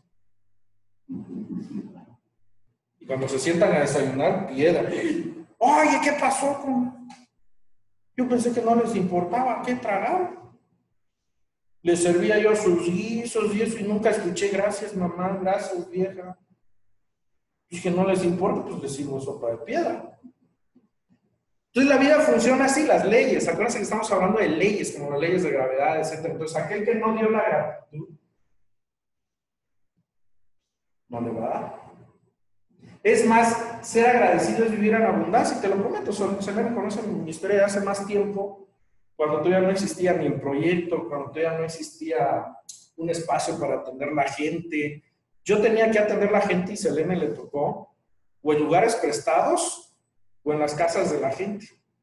Y cuando se sientan a desayunar, piedra. Oye, ¿qué pasó con...? Yo pensé que no les importaba, ¿qué tragaron? Les servía yo sus guisos y eso y nunca escuché, gracias mamá, gracias vieja. Dije, no les importa, pues les sirvo sopa de piedra. Entonces la vida funciona así, las leyes. Acuérdense que estamos hablando de leyes, como las leyes de gravedad, etcétera. Entonces aquel que no dio la gratitud, no le va a dar. Es más, ser agradecido es vivir en abundancia, y te lo prometo. Se me conoce mi historia de hace más tiempo. cuando todavía no existía ni el proyecto, cuando todavía no existía un espacio para atender la gente. Yo tenía que atender la gente y Selene le tocó o en lugares prestados o en las casas de la gente.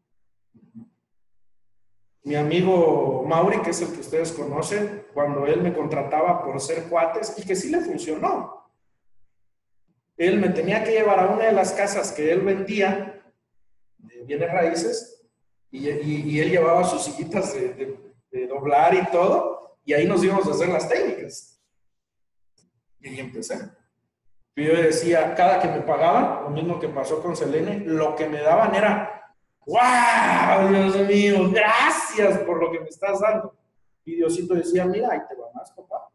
Mi amigo Mauri, que es el que ustedes conocen, cuando él me contrataba por ser cuates, y que sí le funcionó. Él me tenía que llevar a una de las casas que él vendía, de bienes raíces, y, y, y él llevaba sus sillitas de, de, de doblar y todo, y ahí nos íbamos a hacer las técnicas. Y ahí empecé. Y yo decía, cada que me pagaban, lo mismo que pasó con Selene, lo que me daban era, ¡wow! Dios mío, gracias por lo que me estás dando. Y Diosito decía, mira, ahí te va más, papá.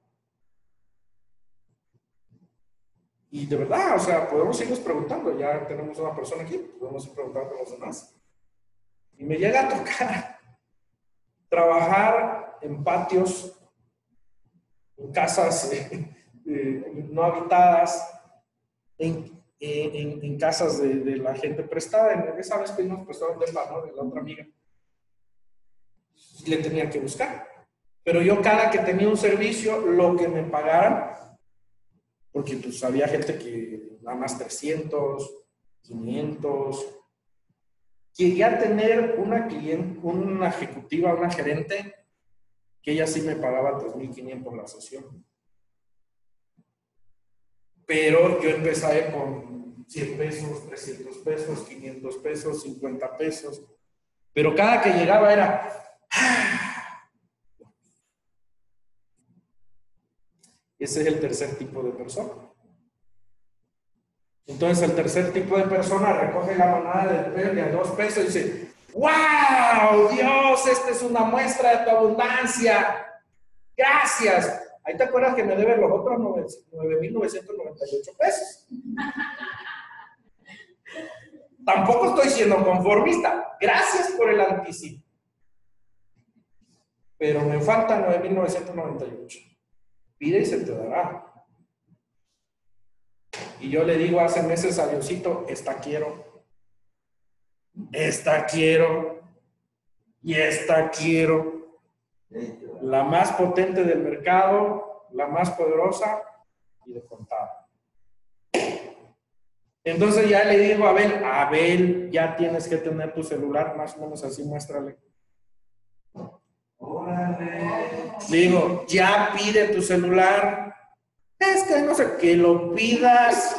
Y de verdad, o sea, podemos irnos preguntando, ya tenemos una persona aquí, podemos ir preguntando a los demás. Y me llega a tocar trabajar en patios, en casas eh, eh, no habitadas, en, en, en casas de, de la gente prestada. En esa vez que nos prestaron de la, ¿no? de la otra amiga. Y le tenía que buscar. Pero yo cada que tenía un servicio, lo que me pagaran, porque pues había gente que nada más trescientos, quinientos. Llegué a tener una cliente, una ejecutiva, una gerente, que ella sí me pagaba tres mil quinientos la sesión. Pero yo empecé con cien pesos, trescientos pesos, quinientos pesos, cincuenta pesos. Pero cada que llegaba era... Ese es el tercer tipo de persona. Entonces el tercer tipo de persona recoge la manada del verde a dos pesos y dice, ¡wow! Dios, esta es una muestra de tu abundancia. Gracias. Ahí te acuerdas que me deben los otros nueve mil novecientos noventa y ocho pesos. Tampoco estoy siendo conformista. Gracias por el anticipo. Pero me faltan nueve mil novecientos noventa y ocho. Pide y se te dará. Y yo le digo hace meses a Diosito, esta quiero, esta quiero, y esta quiero. La más potente del mercado, la más poderosa y de contado. Entonces ya le digo a Abel, Abel, ya tienes que tener tu celular, más o menos así, muéstrale. Órale. Le digo, ya pide tu celular. Es que no sé, que lo pidas.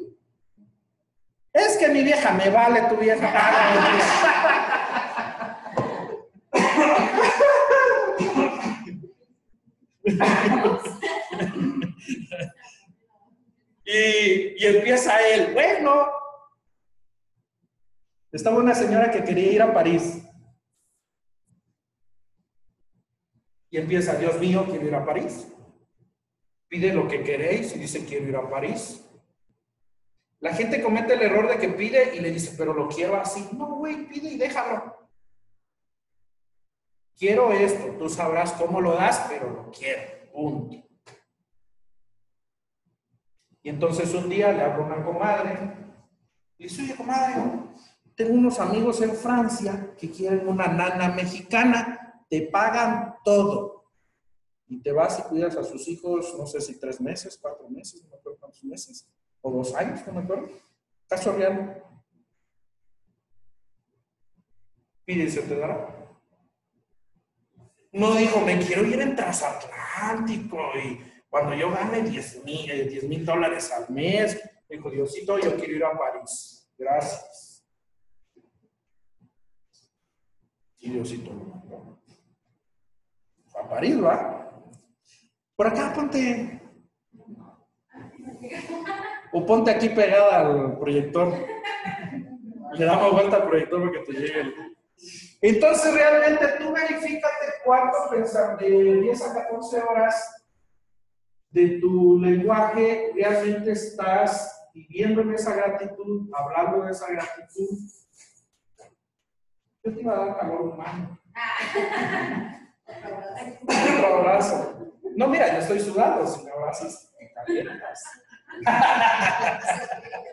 Es que mi vieja me vale, tu vieja. y, y empieza él, bueno. Estaba una señora que quería ir a París. Y empieza, Dios mío, quiero ir a París. Pide lo que queréis y dice, quiero ir a París. La gente comete el error de que pide y le dice, pero lo quiero así. No, güey, pide y déjalo. Quiero esto, tú sabrás cómo lo das, pero lo quiero, punto. Y entonces un día le hablo a una comadre y le dice, oye, comadre, tengo unos amigos en Francia que quieren una nana mexicana, te pagan todo. Y te vas y cuidas a sus hijos, no sé si tres meses, cuatro meses, no me acuerdo cuántos meses, o dos años, no me acuerdo. Caso real. Pide y se te dará. No dijo, me quiero ir en transatlántico y cuando yo gane diez mil dólares al mes, dijo, Diosito, yo quiero ir a París. Gracias. Y Diosito lo mandó. A París, ¿va? Por acá ponte. O ponte aquí pegada al proyector. Le damos vuelta al proyector para que te llegue el... Entonces, realmente, tú verifícate cuánto pensar de diez a catorce horas de tu lenguaje realmente estás viviendo en esa gratitud, hablando de esa gratitud. Yo te iba a dar calor humano. Otro abrazo. No, mira, yo estoy sudado. Si me abrazas, me calientas.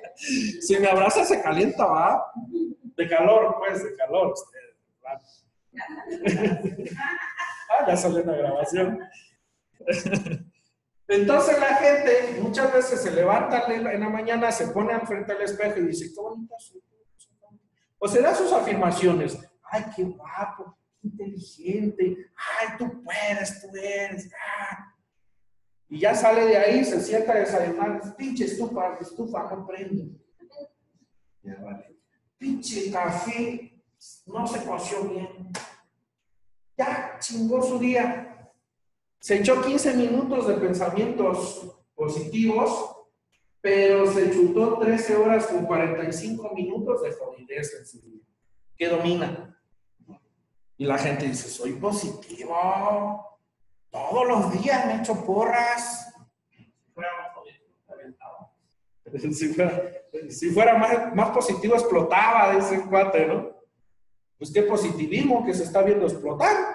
Si me abrazas, se calienta, ¿va? De calor, pues, de calor. Ah, ya salió una grabación. Entonces la gente muchas veces se levanta en la mañana, se pone al frente al espejo y dice, qué bonita soy. O se da sus afirmaciones. Ay, qué guapo, qué inteligente. Ay, tú puedes, tú eres. Ah. Y ya sale de ahí, se sienta a desayunar. Pinche estufa, estufa no prende. Ya vale. Pinche café no se coció bien. Ya chingó su día. Se echó quince minutos de pensamientos positivos, pero se chutó trece horas con cuarenta y cinco minutos de jodidez en su día. ¿Qué domina? Y la gente dice, soy positivo. Todos los días me echo porras. Si fuera, si fuera más, más positivo, explotaba, dice el cuate, ¿no? Pues qué positivismo que se está viendo explotar,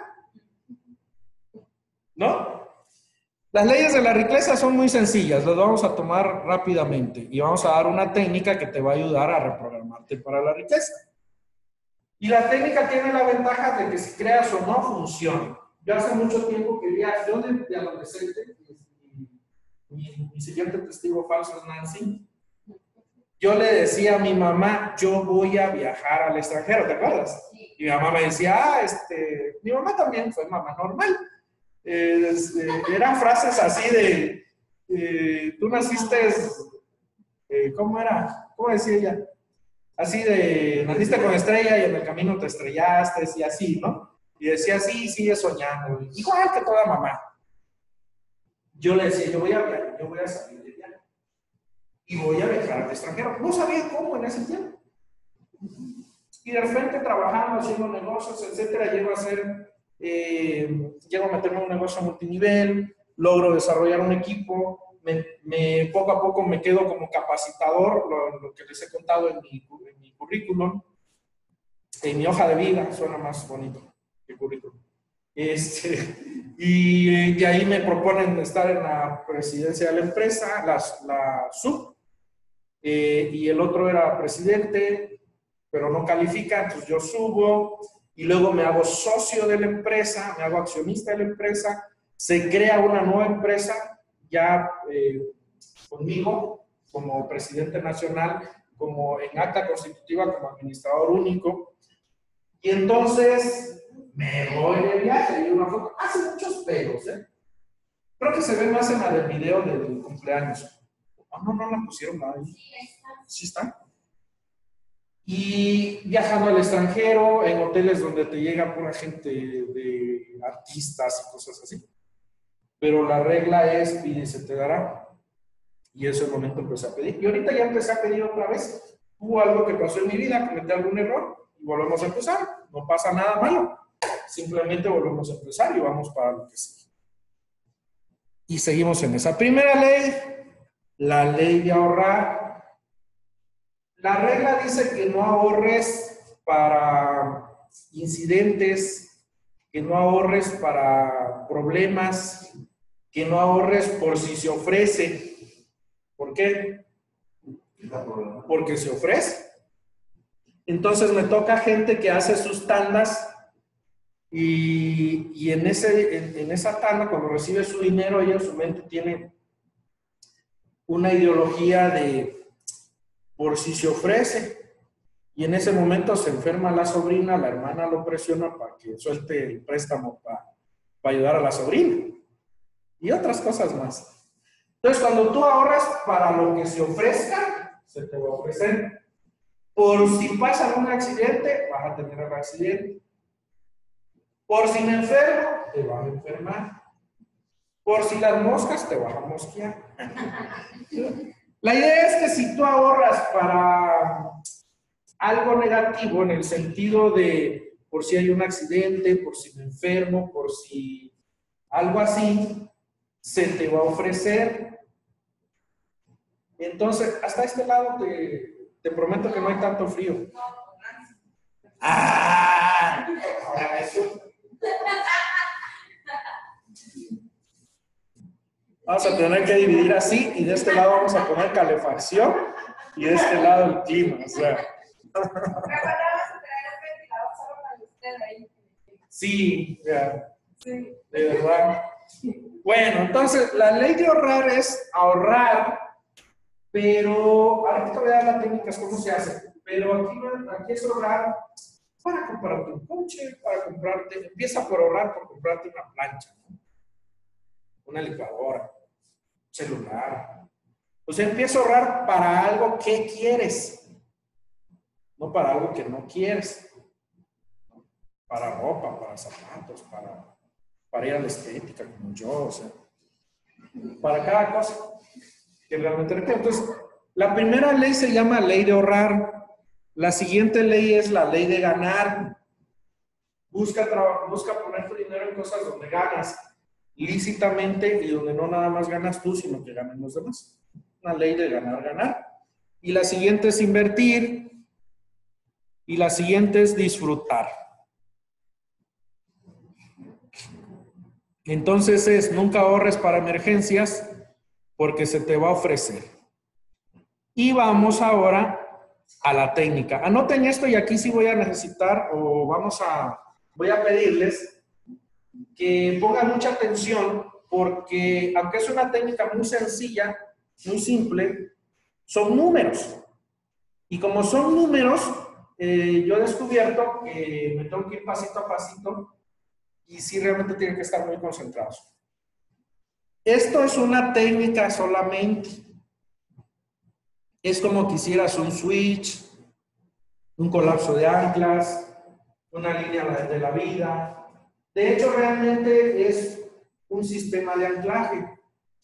¿no? Las leyes de la riqueza son muy sencillas, las vamos a tomar rápidamente y vamos a dar una técnica que te va a ayudar a reprogramarte para la riqueza. Y la técnica tiene la ventaja de que si creas o no, funciona. Yo hace mucho tiempo quería, yo de, de adolescente, mi, mi siguiente testigo falso es Nancy, yo le decía a mi mamá, yo voy a viajar al extranjero, ¿te acuerdas? Y mi mamá me decía, ah, este, mi mamá también fue mamá normal. Eh, este, eran frases así de, eh, tú naciste, eh, ¿cómo era? ¿Cómo decía ella? Así de, naciste con estrella y en el camino te estrellaste y así, ¿no? Y decía, sí, sigue soñando, igual que toda mamá. Yo le decía, yo voy a viajar, yo voy a salir de viaje y voy a viajar al extranjero. No sabía cómo en ese tiempo. Y de repente trabajando, haciendo negocios, etcétera, llego a hacer... Eh, llego a meterme en un negocio multinivel, logro desarrollar un equipo, me, me, poco a poco me quedo como capacitador, lo, lo que les he contado en mi, en mi currículum, en mi hoja de vida, suena más bonito que currículum. Este, y de ahí me proponen estar en la presidencia de la empresa, la, la sub, eh, y el otro era presidente, pero no califica, entonces yo subo, y luego me hago socio de la empresa, me hago accionista de la empresa, se crea una nueva empresa ya eh, conmigo como presidente nacional, como en acta constitutiva, como administrador único, y entonces me voy de viaje y una foto, hace muchos pelos, ¿eh? Creo que se ve más en la del video del cumpleaños. Oh, no, no la pusieron ahí. Sí está. Y viajando al extranjero, en hoteles donde te llega pura gente de artistas y cosas así. Pero la regla es, pide y se te dará. Y ese momento empecé a pedir. Y ahorita ya empecé a pedir otra vez. Hubo algo que pasó en mi vida, cometí algún error y volvemos a empezar. No pasa nada malo. Simplemente volvemos a empezar y vamos para lo que sigue. Y seguimos en esa primera ley, la ley de ahorrar. La regla dice que no ahorres para incidentes, que no ahorres para problemas, que no ahorres por si se ofrece. ¿Por qué? Porque se ofrece. Entonces me toca gente que hace sus tandas y, y en, ese, en, en esa tanda, cuando recibe su dinero, ella en su mente tiene una ideología de por si se ofrece, y en ese momento se enferma la sobrina, la hermana lo presiona para que suelte el préstamo para, para ayudar a la sobrina, y otras cosas más. Entonces, cuando tú ahorras para lo que se ofrezca, se te va a ofrecer. Por si pasa un accidente, vas a tener el accidente. Por si me enfermo, te vas a enfermar. Por si las moscas, te vas a mosquear. La idea es que si tú ahorras para algo negativo, en el sentido de por si hay un accidente, por si me enfermo, por si algo así, se te va a ofrecer. Entonces, hasta este lado te, te prometo que no hay tanto frío. ¡Ah! Ahora eso. Vamos a tener que dividir así y de este lado vamos a poner calefacción y de este lado el clima, o sea. Sí, ya, Sí. de verdad. Bueno, entonces la ley de ahorrar es ahorrar, pero ahorita te voy a dar las técnicas cómo se hace, pero aquí, no- aquí es ahorrar para comprarte un coche, para comprarte, empieza por ahorrar por comprarte una plancha, ¿no? Una licuadora, un celular. O sea, empieza a ahorrar para algo que quieres, no para algo que no quieres. Para ropa, para zapatos, para, para ir a la estética, como yo, o sea, para cada cosa que realmente requiere. Entonces, la primera ley se llama ley de ahorrar. La siguiente ley es la ley de ganar. Busca, busca poner tu dinero en cosas donde ganas lícitamente y donde no nada más ganas tú, sino que ganen los demás. Una ley de ganar, ganar. Y la siguiente es invertir. Y la siguiente es disfrutar. Entonces es, nunca ahorres para emergencias porque se te va a ofrecer. Y vamos ahora a la técnica. Anoten esto y aquí sí voy a necesitar o vamos a, voy a pedirles que pongan mucha atención porque aunque es una técnica muy sencilla, muy simple, son números. Y como son números, eh, yo he descubierto que me tengo que ir pasito a pasito y sí realmente tienen que estar muy concentrados. Esto es una técnica solamente. Es como que hicieras un switch, un colapso de anclas, una línea de la vida. De hecho, realmente es un sistema de anclaje.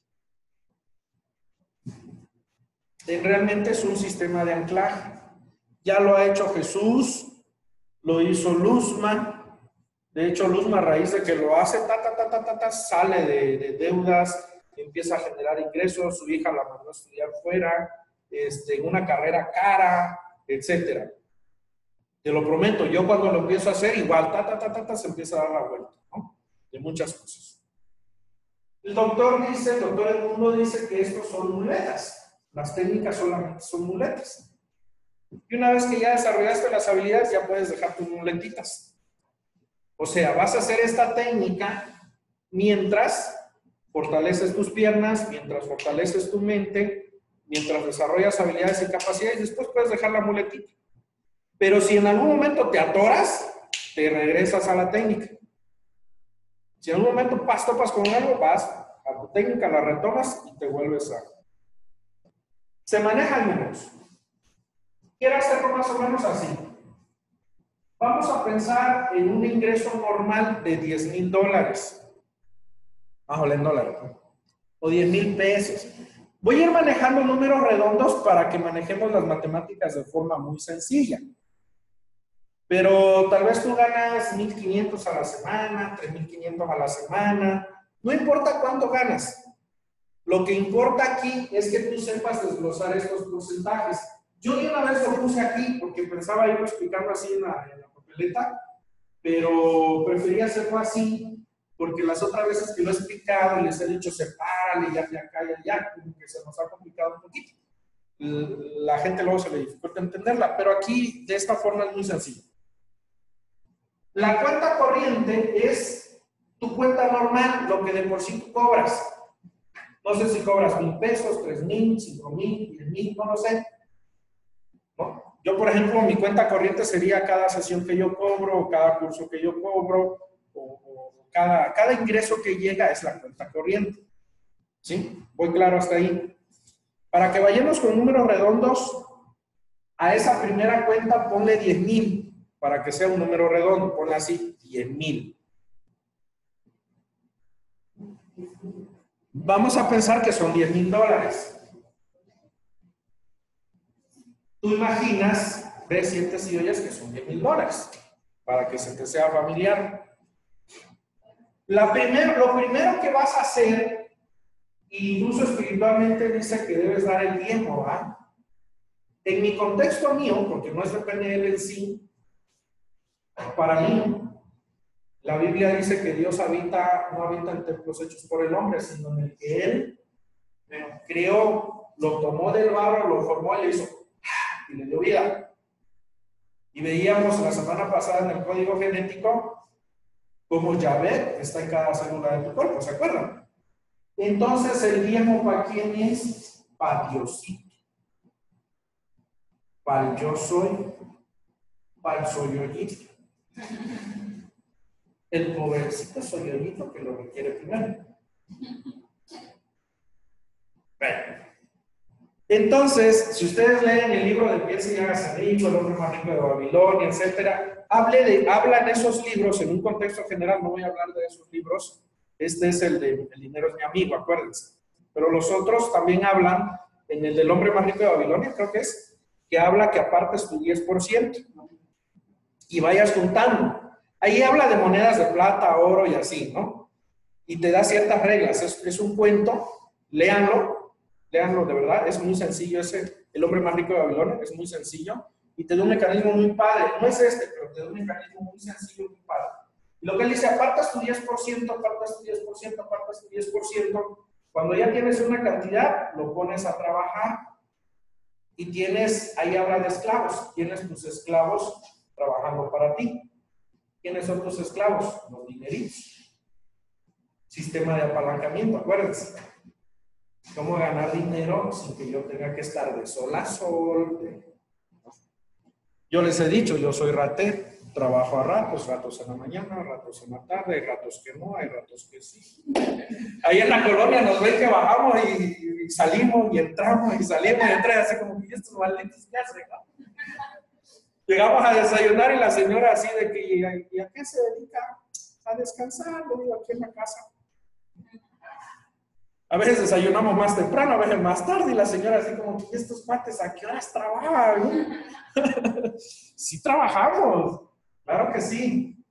Realmente es un sistema de anclaje. Ya lo ha hecho Jesús, lo hizo Luzma. De hecho, Luzma, a raíz de que lo hace, ta, ta, ta, ta, ta, ta, sale de, de deudas, empieza a generar ingresos, su hija la mandó a estudiar fuera, este, una carrera cara, etcétera. Te lo prometo, yo cuando lo empiezo a hacer, igual, ta, ta, ta, ta, ta, se empieza a dar la vuelta, ¿no? De muchas cosas. El doctor dice, el doctor Edmundo dice que estos son muletas. Las técnicas solamente son muletas. Y una vez que ya desarrollaste las habilidades, ya puedes dejar tus muletitas. O sea, vas a hacer esta técnica mientras fortaleces tus piernas, mientras fortaleces tu mente, mientras desarrollas habilidades y capacidades, y después puedes dejar la muletita. Pero si en algún momento te atoras, te regresas a la técnica. Si en algún momento pas, topas con algo, vas a tu técnica, la retomas y te vuelves a... Se manejan números. Quiero hacerlo más o menos así. Vamos a pensar en un ingreso normal de diez mil dólares. Vamos en dólares, ¿no? O diez mil pesos. Voy a ir manejando números redondos para que manejemos las matemáticas de forma muy sencilla. Pero tal vez tú ganas mil quinientos a la semana, tres mil quinientos a la semana. No importa cuánto ganas. Lo que importa aquí es que tú sepas desglosar estos porcentajes. Yo de una vez lo puse aquí porque pensaba irlo explicando así en la, en la papeleta, pero prefería hacerlo así porque las otras veces que lo he explicado y les he dicho sepárale, ya, ya, ya, ya, ya, como que se nos ha complicado un poquito. La gente luego se le dificulta entenderla, pero aquí de esta forma es muy sencillo. La cuenta corriente es tu cuenta normal, lo que de por sí tú cobras. No sé si cobras mil pesos, tres mil, cinco mil, diez mil, no lo sé. ¿No? Yo, por ejemplo, mi cuenta corriente sería cada sesión que yo cobro, o cada curso que yo cobro, o, o cada, cada ingreso que llega es la cuenta corriente. ¿Sí? Voy claro hasta ahí. Para que vayamos con números redondos, a esa primera cuenta ponle diez mil. Para que sea un número redondo, ponle así, diez mil. Vamos a pensar que son diez mil dólares. Tú imaginas, ves, sientes y oyes que son diez mil dólares, para que se te sea familiar. La primer, lo primero que vas a hacer, incluso espiritualmente dice que debes dar el diezmo, ¿verdad? En mi contexto mío, porque no es de P N L en sí, para mí, la Biblia dice que Dios habita, no habita en templos hechos por el hombre, sino en el que Él bueno, creó, lo tomó del barro, lo formó y le hizo y le dio vida. Y veíamos la semana pasada en el código genético Como Yahvé está en cada célula de tu cuerpo, ¿se acuerdan? Entonces, el diezmo para quién es? Para Diosito. Para el yo soy, para el soyoyito. El pobrecito soyoyito que lo requiere primero. Bueno. Entonces, si ustedes leen el libro de Piense y hágase rico, El hombre más rico de Babilonia, etcétera, hable de, hablan esos libros en un contexto general, no voy a hablar de esos libros, este es el de El dinero es mi amigo, acuérdense. Pero los otros también hablan, en el del hombre más rico de Babilonia, creo que es, que habla que apartes tu diez por ciento y vayas juntando. Ahí habla de monedas de plata, oro y así, ¿no? Y te da ciertas reglas, es, es un cuento, léanlo. Léanlo de verdad, es muy sencillo ese, El hombre más rico de Babilonia, es muy sencillo y te da un mecanismo muy padre, no es este, pero te da un mecanismo muy sencillo, muy padre. Y lo que él dice, apartas tu diez por ciento, apartas tu diez por ciento, apartas tu diez por ciento, cuando ya tienes una cantidad, lo pones a trabajar y tienes, ahí habla de esclavos, tienes tus esclavos trabajando para ti. ¿Quiénes son tus esclavos? Los dineritos. Sistema de apalancamiento, acuérdense. ¿Cómo ganar dinero sin que yo tenga que estar de sol a sol? Yo les he dicho, yo soy ratero, trabajo a ratos, ratos en la mañana, ratos en la tarde, hay ratos que no, hay ratos que sí. Ahí en la colonia nos ven que bajamos y, y salimos y entramos y salimos y entramos, así como que estos malditos que hacen, ¿no? Llegamos a desayunar y la señora así de que, ¿y a qué se dedica? A descansar, le digo, aquí en la casa. A veces desayunamos más temprano, a veces más tarde, y la señora así como, ¿y estos cuates a qué horas trabajan? Sí trabajamos, claro que sí.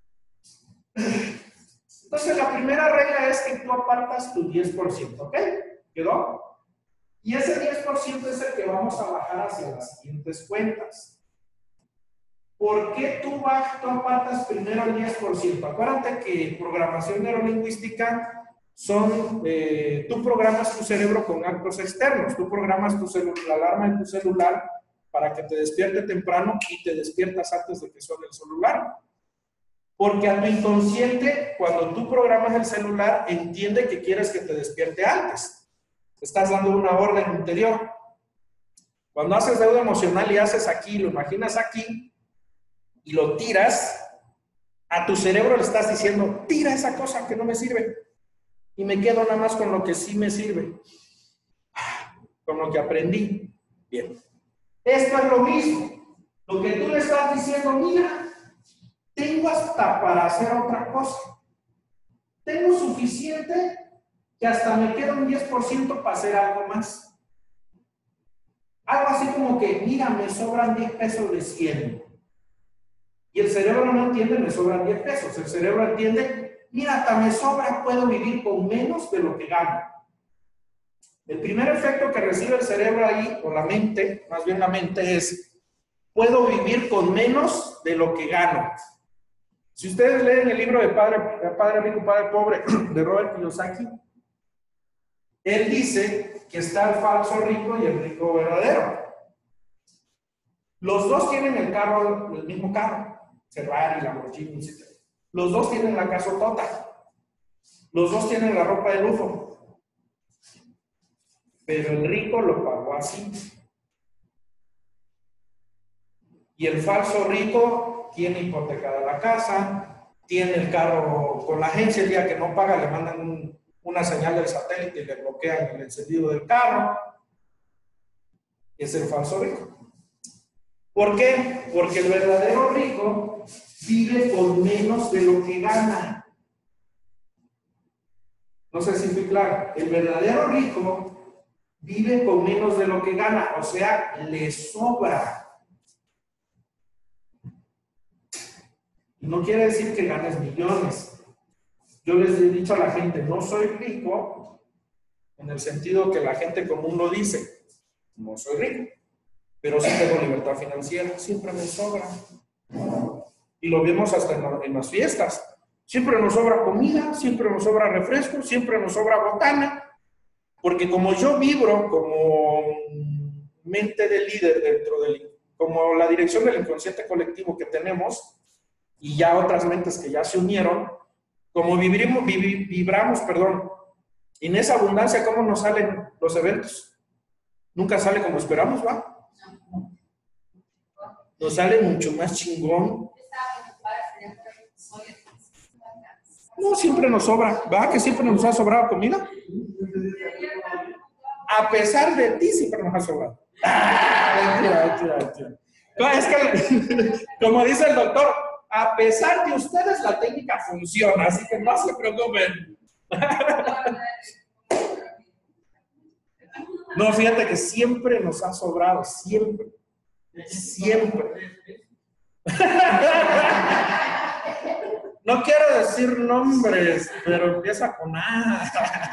Entonces la primera regla es que tú apartas tu diez por ciento, ¿ok? ¿Quedó? Y ese diez por ciento es el que vamos a bajar hacia las siguientes cuentas. ¿Por qué tú, vas, tú apartas primero el diez por ciento? Acuérdate que programación neurolingüística son, eh, tú programas tu cerebro con actos externos, tú programas tu celular, la alarma en tu celular para que te despierte temprano y te despiertas antes de que suene el celular. Porque a tu inconsciente, cuando tú programas el celular, entiende que quieres que te despierte antes. Estás dando una orden interior. Cuando haces deuda emocional y haces aquí, lo imaginas aquí y lo tiras, a tu cerebro le estás diciendo, tira esa cosa que no me sirve. Y me quedo nada más con lo que sí me sirve, con lo que aprendí. Bien. Esto es lo mismo. Lo que tú le estás diciendo, mira, tengo hasta para hacer otra cosa. Tengo suficiente que hasta me queda un diez por ciento para hacer algo más. Algo así como que, mira, me sobran diez pesos de cien. Y el cerebro no entiende, me sobran diez pesos. El cerebro entiende, mira, hasta me sobra, puedo vivir con menos de lo que gano. El primer efecto que recibe el cerebro ahí, o la mente, más bien la mente, es, puedo vivir con menos de lo que gano. Si ustedes leen el libro de Padre, Padre Rico, Padre Pobre, de Robert Kiyosaki, él dice que está el falso rico y el rico verdadero. Los dos tienen el carro, el mismo carro, Ferrari, Lamborghini, etcétera. Los dos tienen la casotota. Los dos tienen la ropa de lujo. Pero el rico lo pagó así. Y el falso rico tiene hipotecada la casa, tiene el carro con la agencia, el día que no paga le mandan un, una señal del satélite y le bloquean el encendido del carro. Es el falso rico. ¿Por qué? Porque el verdadero rico vive con menos de lo que gana. No sé si fui claro. El verdadero rico vive con menos de lo que gana, o sea, le sobra. No quiere decir que ganes millones. Yo les he dicho a la gente, no soy rico, en el sentido que la gente común lo dice. No soy rico, pero sí tengo libertad financiera, siempre me sobra. Y lo vemos hasta en, en las fiestas. Siempre nos sobra comida, siempre nos sobra refresco, siempre nos sobra botana. Porque como yo vibro como mente de líder dentro del, como la dirección del inconsciente colectivo que tenemos, y ya otras mentes que ya se unieron, como vibramos, vibramos, perdón, en esa abundancia, ¿cómo nos salen los eventos? Nunca sale como esperamos, ¿va? Nos sale mucho más chingón. No, siempre nos sobra, ¿va? Que siempre nos ha sobrado comida. A pesar de ti, siempre nos ha sobrado. Ah, mentira, mentira, mentira. No, es que, como dice el doctor, a pesar de ustedes, la técnica funciona, así que no se preocupen. No, fíjate que siempre nos ha sobrado, siempre. Siempre. No quiero decir nombres, pero empieza con A.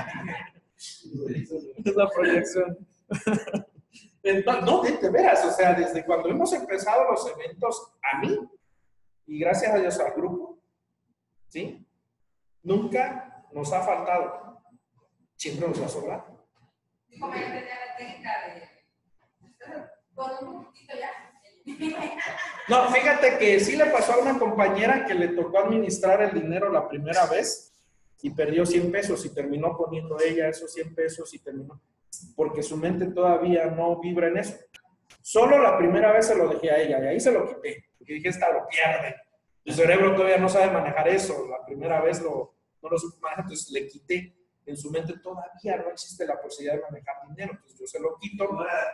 Es la proyección. Entonces, no, de, de veras, o sea, desde cuando hemos empezado los eventos, a mí, y gracias a Dios al grupo, ¿sí? Nunca nos ha faltado. Siempre nos ha sobrado. ¿Cómo entender la técnica de con un poquito ya? No, fíjate que sí le pasó a una compañera que le tocó administrar el dinero la primera vez y perdió cien pesos y terminó poniendo ella esos cien pesos y terminó, porque su mente todavía no vibra en eso. Solo la primera vez se lo dejé a ella y ahí se lo quité, porque dije, esta lo pierde. El cerebro todavía no sabe manejar eso, la primera vez lo, no lo supo manejar, entonces le quité. En su mente todavía no existe la posibilidad de manejar dinero, entonces yo se lo quito.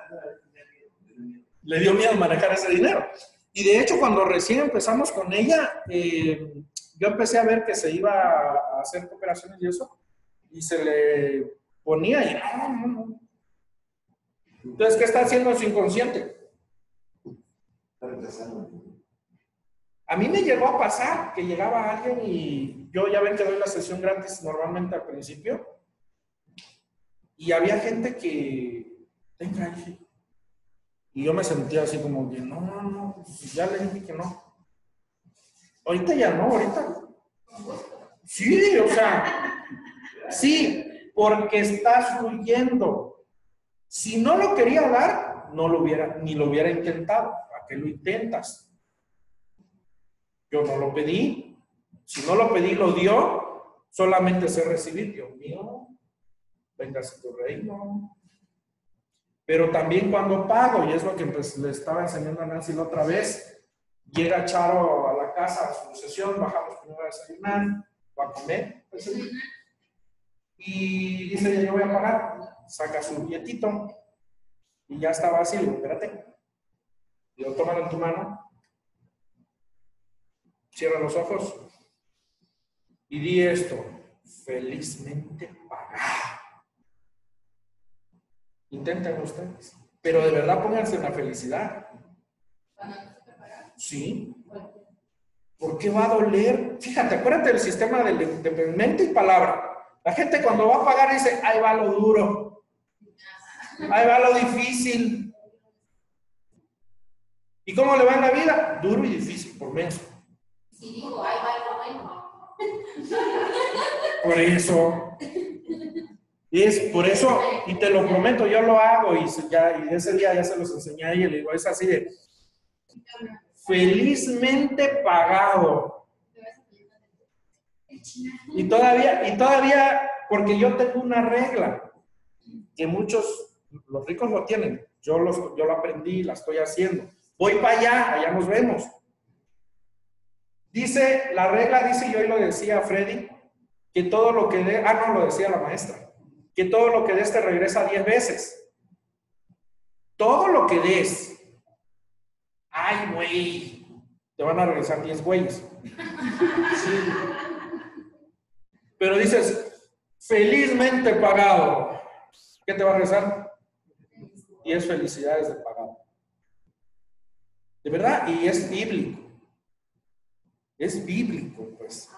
Le dio miedo manejar ese dinero. Y de hecho, cuando recién empezamos con ella, eh, yo empecé a ver que se iba a hacer cooperaciones y eso, y se le ponía y no, no, no. Entonces, ¿qué está haciendo su inconsciente? A mí me llegó a pasar que llegaba alguien y yo ya ven que doy la sesión gratis normalmente al principio, y había gente que, venga, y yo me sentía así como que, no, no, no, ya le dije que no. Ahorita ya no, ahorita. Sí, o sea, sí, porque estás fluyendo. Si no lo quería dar, no lo hubiera, ni lo hubiera intentado. ¿Para qué lo intentas? Yo no lo pedí. Si no lo pedí, lo dio. Solamente sé recibir. Dios mío, véngase tu reino. Pero también cuando pago, y es lo que pues, le estaba enseñando a Nancy la otra vez, llega Charo a la casa a su sesión, bajamos primero a desayunar, va a comer, pues, y dice, yo voy a pagar, saca su billetito, y ya estaba así, le digo, espérate, y lo toman en tu mano, cierra los ojos, y di esto, felizmente pagado. Intenten ustedes, pero de verdad pónganse en la felicidad. Sí. ¿Por qué va a doler? Fíjate, acuérdate del sistema de, de mente y palabra. La gente cuando va a pagar dice, ahí va lo duro, ahí va lo difícil. ¿Y cómo le va en la vida? Duro y difícil, por menso. Si digo, ahí va lo bueno. Por eso. Es por eso, y te lo prometo, yo lo hago y, ya, y ese día ya se los enseñé a ella y le digo, es así de felizmente pagado. Y todavía, y todavía, porque yo tengo una regla que muchos, los ricos lo tienen, yo, los, yo lo aprendí, la estoy haciendo. Voy para allá, allá nos vemos. Dice, la regla dice, yo hoy lo decía a Freddy, que todo lo que dé, ah, no, lo decía la maestra, que todo lo que des te regresa diez veces. Todo lo que des, ay, güey, te van a regresar diez güeyes. Sí. Pero dices, felizmente pagado, ¿qué te va a regresar? diez felicidades de pagado. De verdad, y es bíblico. Es bíblico, pues.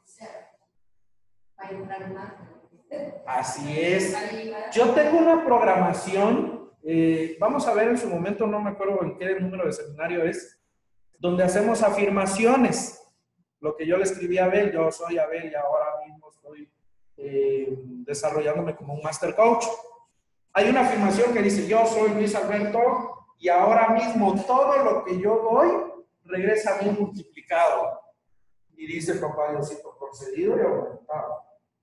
Así es. Yo tengo una programación, eh, vamos a ver en su momento, no me acuerdo en qué número de seminario es, donde hacemos afirmaciones. Lo que yo le escribí a Abel, yo soy Abel y ahora mismo estoy eh, desarrollándome como un master coach. Hay una afirmación que dice, yo soy Luis Alberto y ahora mismo todo lo que yo doy regresa a mí multiplicado. Y dice papá Diosito, concedido y aumentado.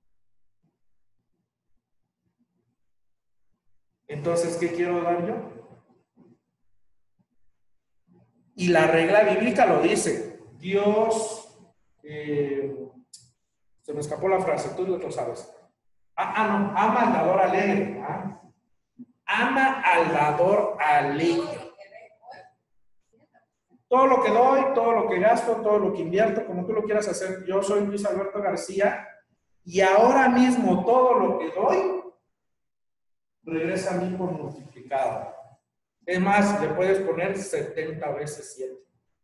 Entonces, ¿qué quiero dar yo? Y la regla bíblica lo dice. Dios, eh, se me escapó la frase, tú lo sabes. Ah, ah, no, ama al dador alegre. ¿Ah? Ama al dador alegre. Todo lo que doy, todo lo que gasto, todo lo que invierto, como tú lo quieras hacer. Yo soy Luis Alberto García y ahora mismo todo lo que doy regresa a mí por multiplicado. Es más, le puedes poner setenta veces siete.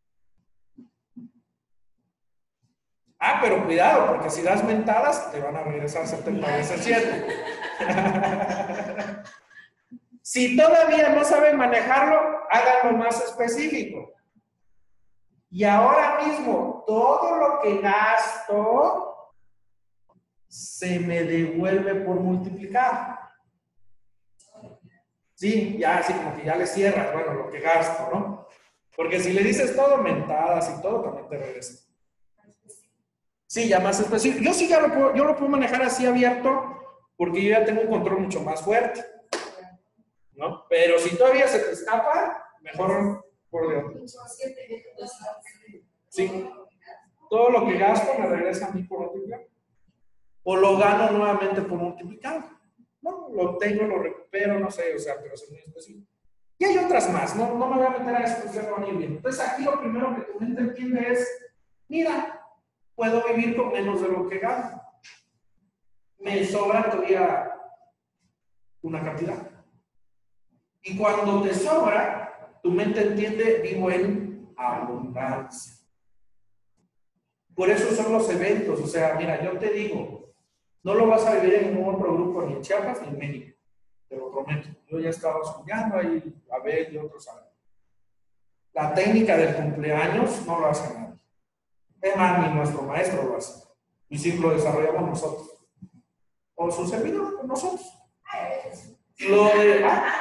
Ah, pero cuidado, porque si das mentadas, te van a regresar setenta veces siete. Si todavía no saben manejarlo, háganlo más específico. Y ahora mismo, todo lo que gasto se me devuelve por multiplicar. Sí, ya así como que ya le cierras, bueno, lo que gasto, ¿no? Porque si le dices todo mentadas y todo, también te regresa. Sí, ya más específico. Yo sí ya lo puedo, yo lo puedo manejar así abierto, porque yo ya tengo un control mucho más fuerte, ¿no? Pero si todavía se te escapa, mejor por de otro. Sí. Todo lo que gasto me regresa a mí por multiplicar. O lo gano nuevamente por multiplicar. No, lo tengo, lo recupero, no sé, o sea, pero es muy específico. Y hay otras más, no, no me voy a meter a eso porque no van a ir bien. Entonces aquí lo primero que tu mente entiende es, mira, puedo vivir con menos de lo que gano. Me sobra todavía una cantidad. Y cuando te sobra, tu mente entiende, vivo en abundancia. Por eso son los eventos, o sea, mira, yo te digo, no lo vas a vivir en ningún otro grupo, ni en Chiapas, ni en México. Te lo prometo. Yo ya estaba estudiando ahí, a ver, y otros saben. La técnica del cumpleaños no lo hace nadie. Es más, ni nuestro maestro lo hace. Y sí lo desarrollamos nosotros. O su servidor, nosotros. Lo de... ¿Ah?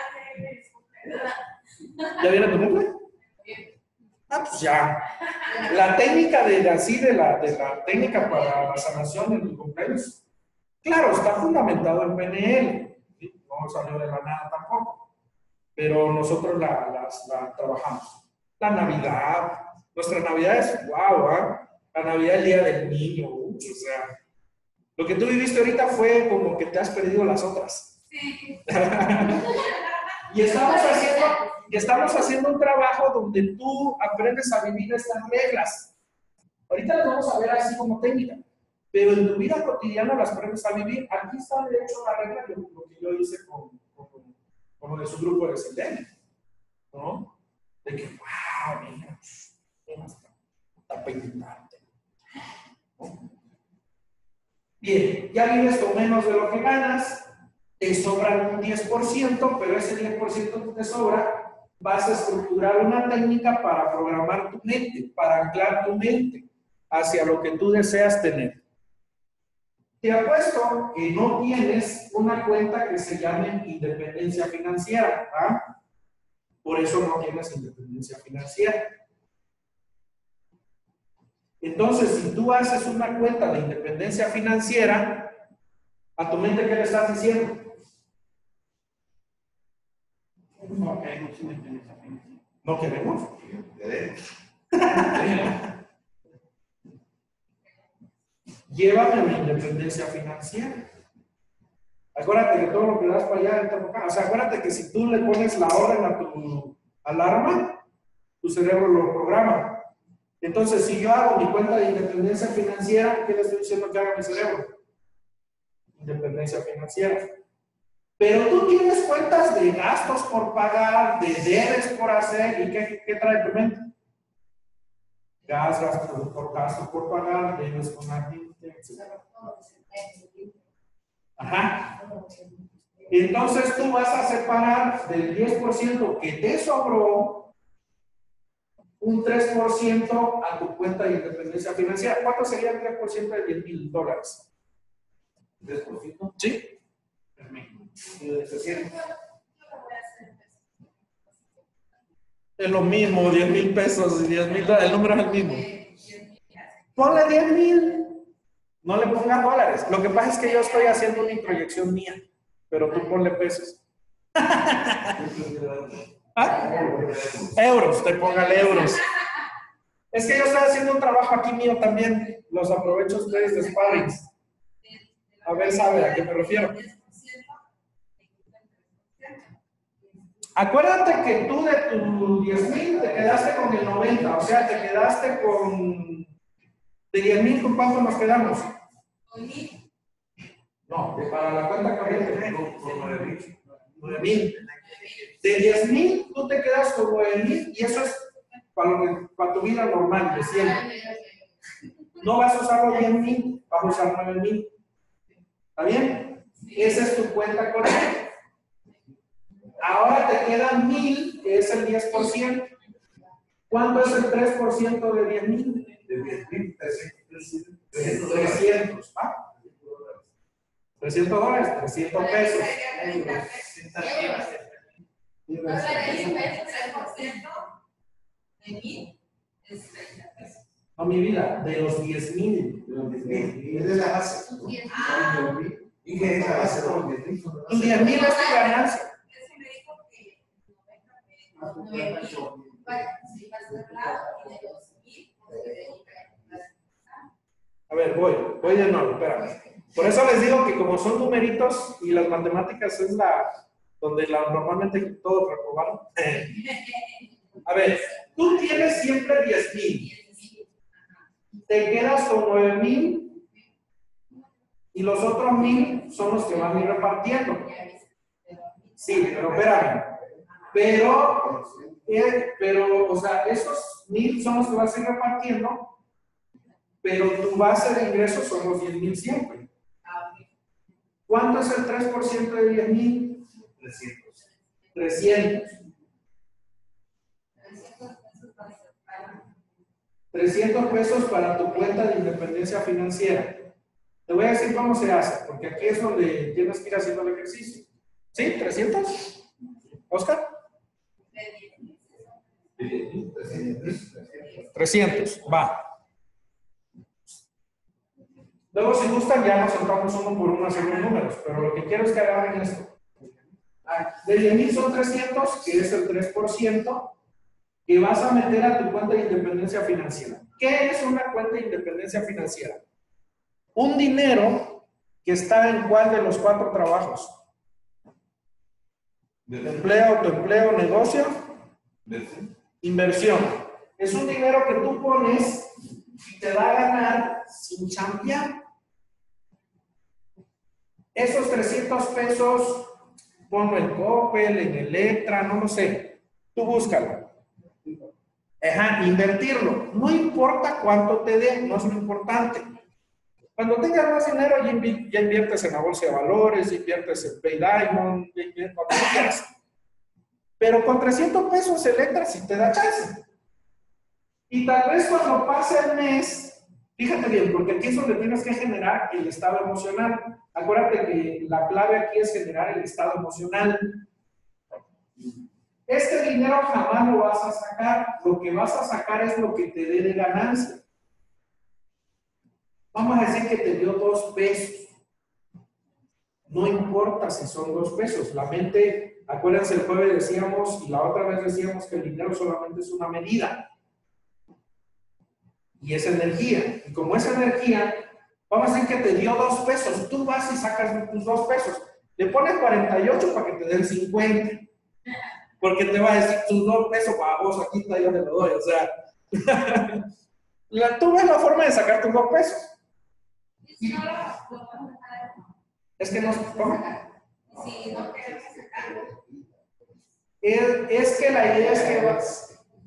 ¿Ya viene tu cumple? Ah, pues ya. La técnica de así de la, de la técnica para la sanación en el cumpleaños, claro, está fundamentado en P N L, ¿sí? No salió de la nada tampoco, pero nosotros la, la, la trabajamos. La Navidad, nuestra Navidad es wow, ¿eh? La Navidad es el día del niño, uh, o sea, lo que tú viviste ahorita fue como que te has perdido las otras. Sí. Y estamos haciendo, y estamos haciendo un trabajo donde tú aprendes a vivir estas reglas. Ahorita las vamos a ver así como técnica, pero en tu vida cotidiana las aprendes a vivir. Aquí está de hecho la regla de lo que yo hice con, con, con lo de su grupo de descendentes, ¿no? De que, wow, mira, está, está pendiente, ¿no? Bien, ya vives con menos de lo que ganas. Te sobra un diez por ciento, pero ese diez por ciento que te sobra, vas a estructurar una técnica para programar tu mente, para anclar tu mente hacia lo que tú deseas tener. Te apuesto que no tienes una cuenta que se llame independencia financiera, ¿verdad? Por eso no tienes independencia financiera. Entonces, si tú haces una cuenta de independencia financiera, ¿a tu mente qué le estás diciendo? No queremos independencia financiera. ¿No queremos? Llévame a la independencia financiera. Acuérdate que todo lo que das para allá entra para acá. O sea, acuérdate que si tú le pones la orden a tu alarma, tu cerebro lo programa. Entonces, si yo hago mi cuenta de independencia financiera, ¿qué le estoy diciendo que haga mi cerebro? Independencia financiera. Pero tú tienes cuentas de gastos por pagar, de debes por hacer, ¿y qué, qué trae tu mente? Gas, gastos por gastos por pagar, debes con la gente, etcétera. Ajá. Entonces tú vas a separar del diez por ciento que te sobró un tres por ciento a tu cuenta de independencia financiera. ¿Cuánto sería el tres por ciento de diez mil dólares? ¿tres por ciento? ¿Sí? Es lo mismo, diez mil pesos y diez mil dólares, el número es el mismo. Ponle diez mil. No le pongas dólares. Lo que pasa es que yo estoy haciendo una introyección mía, pero tú ponle pesos. ¿Ah? Euros, te póngale euros. Es que yo estoy haciendo un trabajo aquí mío también. Los aprovecho ustedes de sparrings. A ver, sabe a qué me refiero. Acuérdate que tú de tus diez mil te quedaste con el noventa, o sea, te quedaste con... De diez mil, ¿con cuánto nos quedamos? No, de para la cuenta corriente. Con nueve mil. De diez mil, tú te quedas con nueve mil y eso es para, lo que, para tu vida normal, de siempre. No vas a usar los diez mil, vas a usar nueve mil. ¿Está bien? Esa es tu cuenta corriente. Ahora te quedan mil, que es el diez por ciento. ¿Cuánto es el tres por ciento de diez mil? De diez mil, trescientos. ¿Ah? trescientos dólares, trescientos pesos. No, mi vida, de los diez mil. Es de la base. ¿Y qué es la base de los diez mil? Tus diez mil es tu ganancia. A ver, voy, voy de nuevo, espérame. Por eso les digo que como son numeritos y las matemáticas es la donde la, normalmente todos reprobaron. A ver, tú tienes siempre diez mil. Te quedas con nueve mil y los otros mil son los que van a ir repartiendo. Sí, pero espérame. Pero, eh, pero, o sea, esos mil son los que vas a ir repartiendo, pero tu base de ingresos son los diez mil siempre. ¿Cuánto es el tres por ciento de diez mil? trescientos. trescientos. trescientos pesos para tu cuenta de independencia financiera. Te voy a decir cómo se hace, porque aquí es donde tienes que ir haciendo el ejercicio. ¿Sí? ¿trescientos? ¿Oscar? trescientos, va. Luego, si gustan, ya nos sentamos uno por uno a hacer los números, pero lo que quiero es que agarren esto. De diez mil son trescientos, que es el tres por ciento, que vas a meter a tu cuenta de independencia financiera. ¿Qué es una cuenta de independencia financiera? Un dinero que está en cuál de los cuatro trabajos. Empleo, autoempleo, negocio, inversión. Es un dinero que tú pones y te va a ganar sin chambear. Esos trescientos pesos, ponlo en Coppel, en Electra, no lo sé. Tú búscalo. Ajá, invertirlo. No importa cuánto te dé, no es lo importante. Cuando tengas más dinero, ya, invi ya inviertes en la bolsa de valores, inviertes en Pay Diamond, ya inviertes cuando quieras. Pero con trescientos pesos Electra sí te da chance. Y tal vez cuando pase el mes, fíjate bien, porque aquí es donde tienes que generar el estado emocional. Acuérdate que la clave aquí es generar el estado emocional. Este dinero jamás lo vas a sacar. Lo que vas a sacar es lo que te dé de ganancia. Vamos a decir que te dio dos pesos. No importa si son dos pesos. La mente, acuérdense, el jueves decíamos y la otra vez decíamos que el dinero solamente es una medida. Y es energía. Y como es energía, vamos a decir que te dio dos pesos. Tú vas y sacas tus dos pesos. Le pones cuarenta y ocho para que te den cincuenta. Porque te va a decir tus dos pesos para vos, aquí está, yo te lo doy. O sea, la, tú ves la forma de sacar tus dos pesos. Es que no se toma. Es, es que la idea es que vas.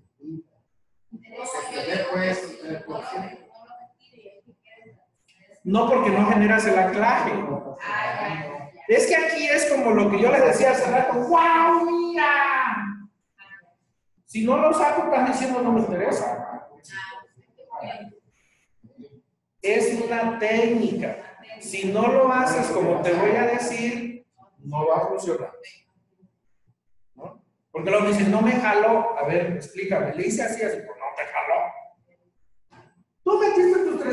No, porque no generas el anclaje. Es que aquí es como lo que yo les decía hace rato. ¡Wow! ¡Mira! Si no lo saco, estás diciendo no me interesa. Es una técnica. Si no lo haces como te voy a decir, no va a funcionar. ¿No? Porque luego dicen, no me jaló. A ver, explícame. Le hice así, así, pues no te jaló. Tú metiste tus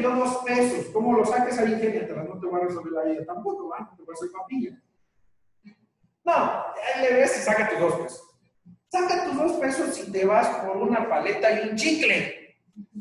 dio dos pesos. ¿Cómo lo saques ahí, ingéniatela? No te voy a resolver la vida tampoco, ¿va? No te voy a hacer papilla. No, ahí le ves y saca tus dos pesos. Saca tus dos pesos y te vas por una paleta y un chicle.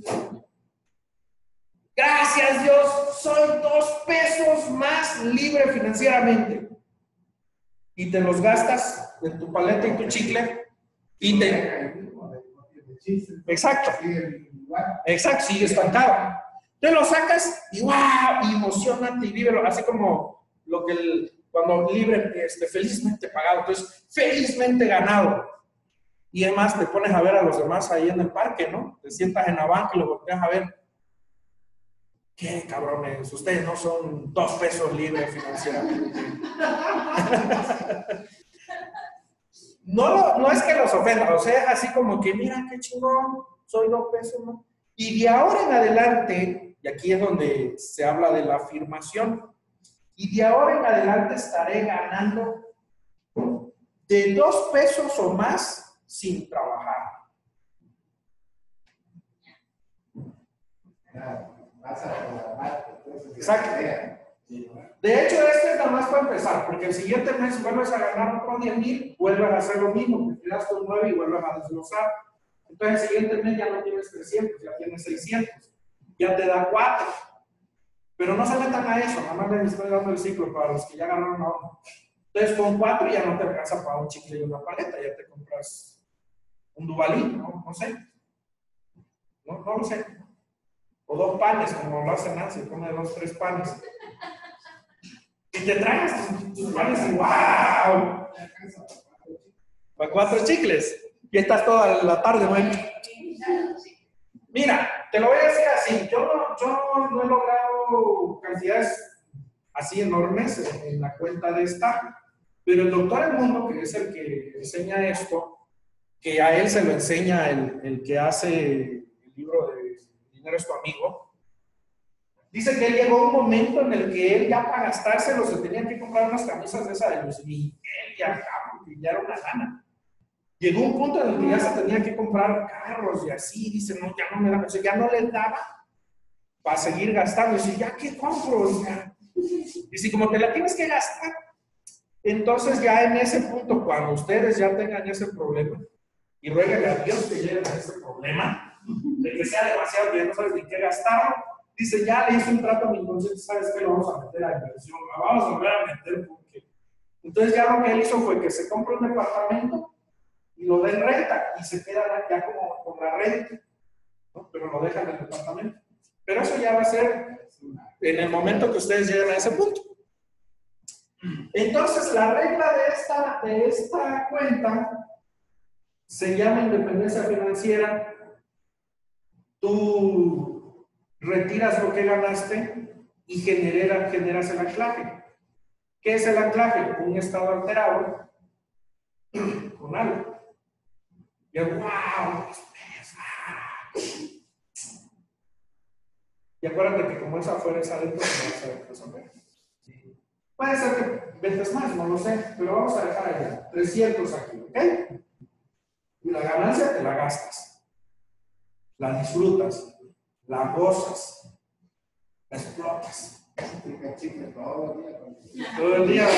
Gracias, Dios, soy dos pesos más libre financieramente. Y te los gastas en tu paleta y tu chicle y te... Exacto. Exacto, sigue estancado. Te lo sacas y ¡wow! Y emocionate y vívelo. Así como lo que el, cuando libre, este, felizmente pagado. Entonces, felizmente ganado. Y además te pones a ver a los demás ahí en el parque, ¿no? Te sientas en la banca y lo volteas a ver. ¿Qué cabrones? Ustedes no son dos pesos libres financieramente. No, no es que los ofenda, o sea, así como que mira qué chingón, soy dos pesos, ¿no? Y de ahora en adelante, y aquí es donde se habla de la afirmación, y de ahora en adelante estaré ganando de dos pesos o más sin trabajar. Exacto. De hecho, este es nada más para empezar, porque el siguiente mes vuelves a ganar otros diez mil, vuelves a hacer lo mismo, te quedas con nueve y vuelves a desglosar. Entonces, el siguiente mes ya no tienes trescientos, ya tienes seiscientos, ya te da cuatro. Pero no se metan a eso, nada más les estoy dando el ciclo para los que ya ganaron la onda. Entonces, con cuatro ya no te alcanza para un chicle y una paleta, ya te compras un Duvalín, ¿no? No sé. No, no lo sé. O dos panes, como lo hace Nancy, come dos, tres panes. Y te traes tus panes y ¡wow! Para cuatro chicles. Y estás toda la tarde, güey. Mira, te lo voy a decir así. Yo no, yo no he logrado cantidades así enormes en, en la cuenta de esta, pero el doctor Edmundo, que es el que enseña esto, que a él se lo enseña el, el que hace el libro de Dinero es tu amigo, dice que él llegó un momento en el que él ya para gastárselo se tenía que comprar unas camisas de esa de Luis Miguel y acá, porque ya era una lana. Llegó un punto en el que ya se tenía que comprar carros y así, dice, no, ya no me da, o sea, ya no le daba para seguir gastando. Dice, ¿ya qué compro? Ya. Dice, como te la tienes que gastar. Entonces ya en ese punto, cuando ustedes ya tengan ese problema, y rueguen a Dios que lleguen a ese problema, de que sea demasiado, que ya no sabes ni qué gastar, dice, ya le hice un trato a mi inconsciente, ¿sabes qué? Lo vamos a meter a inversión, la vamos a volver a meter porque... Entonces ya lo que él hizo fue que se compra un departamento y lo da en renta y se queda ya como con la renta, ¿no? Pero lo dejan en el departamento. Pero eso ya va a ser en el momento que ustedes lleguen a ese punto. Entonces la regla de esta, de esta cuenta se llama independencia financiera. Tú retiras lo que ganaste y genera, generas el anclaje. ¿Qué es el anclaje? Un estado alterado con algo. Y el wow, y acuérdate que como es afuera es adentro, no vas a resolver. Puede ser que vendes más, no lo sé, pero vamos a dejar allá. trescientos aquí, ¿ok? Y la ganancia te la gastas. La disfrutas, la gozas, la explotas. Todo el día.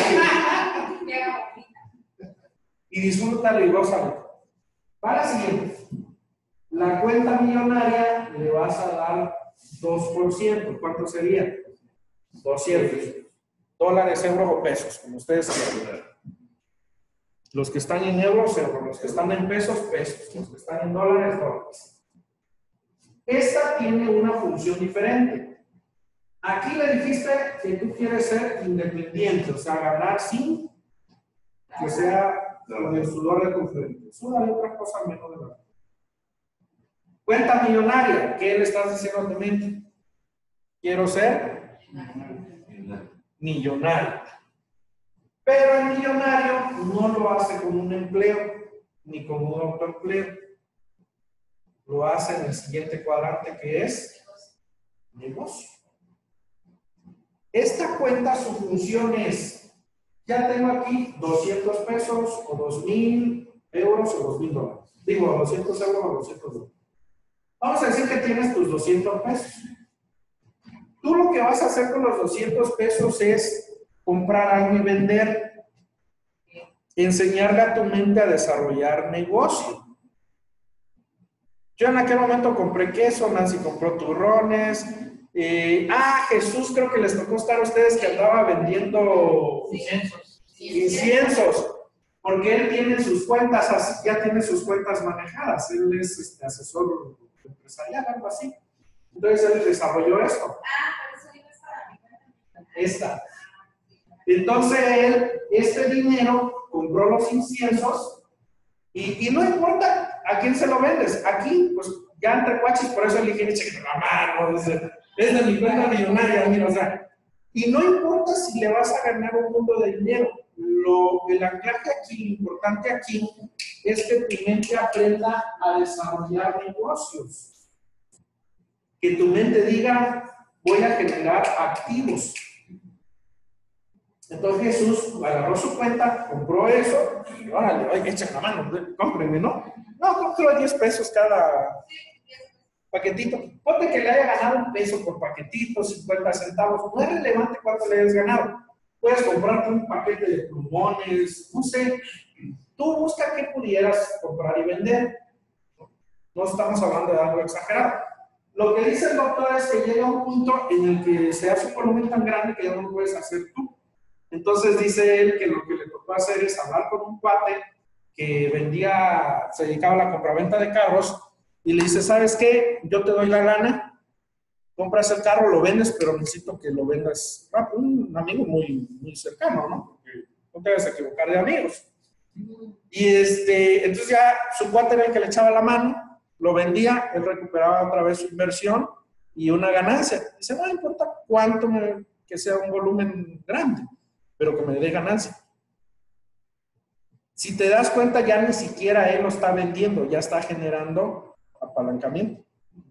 Y disfrútalo y gózalo. Para la siguiente. La cuenta millonaria le vas a dar dos por ciento. ¿Cuánto sería? doscientos. Dólares, euros o pesos, como ustedes quieran. Los que están en euros, euros. Los que están en pesos, pesos. Los que están en dólares, dólares. Esta tiene una función diferente. Aquí le dijiste que tú quieres ser independiente, o sea, ganar sin que sea con el sudor de tu frente. Es una de otras cosas menos de verdad. Cuenta millonaria. ¿Qué le estás diciendo a tu mente? Quiero ser millonario. Pero el millonario no lo hace con un empleo ni con un autoempleo. Lo hace en el siguiente cuadrante, que es negocio. Esta cuenta, su función es, ya tengo aquí doscientos pesos o dos mil euros o dos mil dólares. Digo, doscientos euros o doscientos dólares. Vamos a decir que tienes tus doscientos pesos. Tú lo que vas a hacer con los doscientos pesos es comprar algo y vender. Enseñarle a tu mente a desarrollar negocio. Yo en aquel momento compré queso, Nancy compró turrones. Eh, ah, Jesús, creo que les tocó estar a ustedes que andaba vendiendo Inciensos. inciensos, porque él tiene sus cuentas, ya tiene sus cuentas manejadas. Él es este, asesor empresarial, algo así. Entonces él desarrolló esto. Ah, por eso iba para mi cuenta. Esta. Entonces él, este dinero, compró los inciensos y, y no importa a quién se lo vendes. Aquí, pues ya entre cuachis, por eso le dije, eche la mano, es de, es de mi cuenta millonaria, mira, o sea. Y no importa si le vas a ganar un mundo de dinero. Lo, el anclaje aquí, lo importante aquí, es que tu mente aprenda a desarrollar negocios. Que tu mente diga, voy a generar activos. Entonces Jesús agarró su cuenta, compró eso, y órale, oye, echen la mano, cómprenme, ¿no? No, compró diez pesos cada paquetito. Ponte que le haya ganado un peso por paquetito, cincuenta centavos. No es relevante cuánto le hayas ganado. Puedes comprarte un paquete de plumones, no sé. Tú busca qué pudieras comprar y vender. No estamos hablando de algo exagerado. Lo que dice el doctor es que llega un punto en el que se hace un volumen tan grande que ya no lo puedes hacer tú. Entonces dice él que lo que le tocó hacer es hablar con un cuate que vendía, se dedicaba a la compraventa de carros y le dice, ¿sabes qué? Yo te doy la lana, compras el carro, lo vendes, pero necesito que lo vendas rápido. Un amigo muy, muy cercano, ¿no? Porque no te vas a equivocar de amigos. Y este, entonces ya su cuate era el que le echaba la mano, lo vendía, él recuperaba otra vez su inversión y una ganancia. Dice, no importa cuánto, me, que sea un volumen grande, pero que me dé ganancia. Si te das cuenta, ya ni siquiera él lo está vendiendo, ya está generando apalancamiento.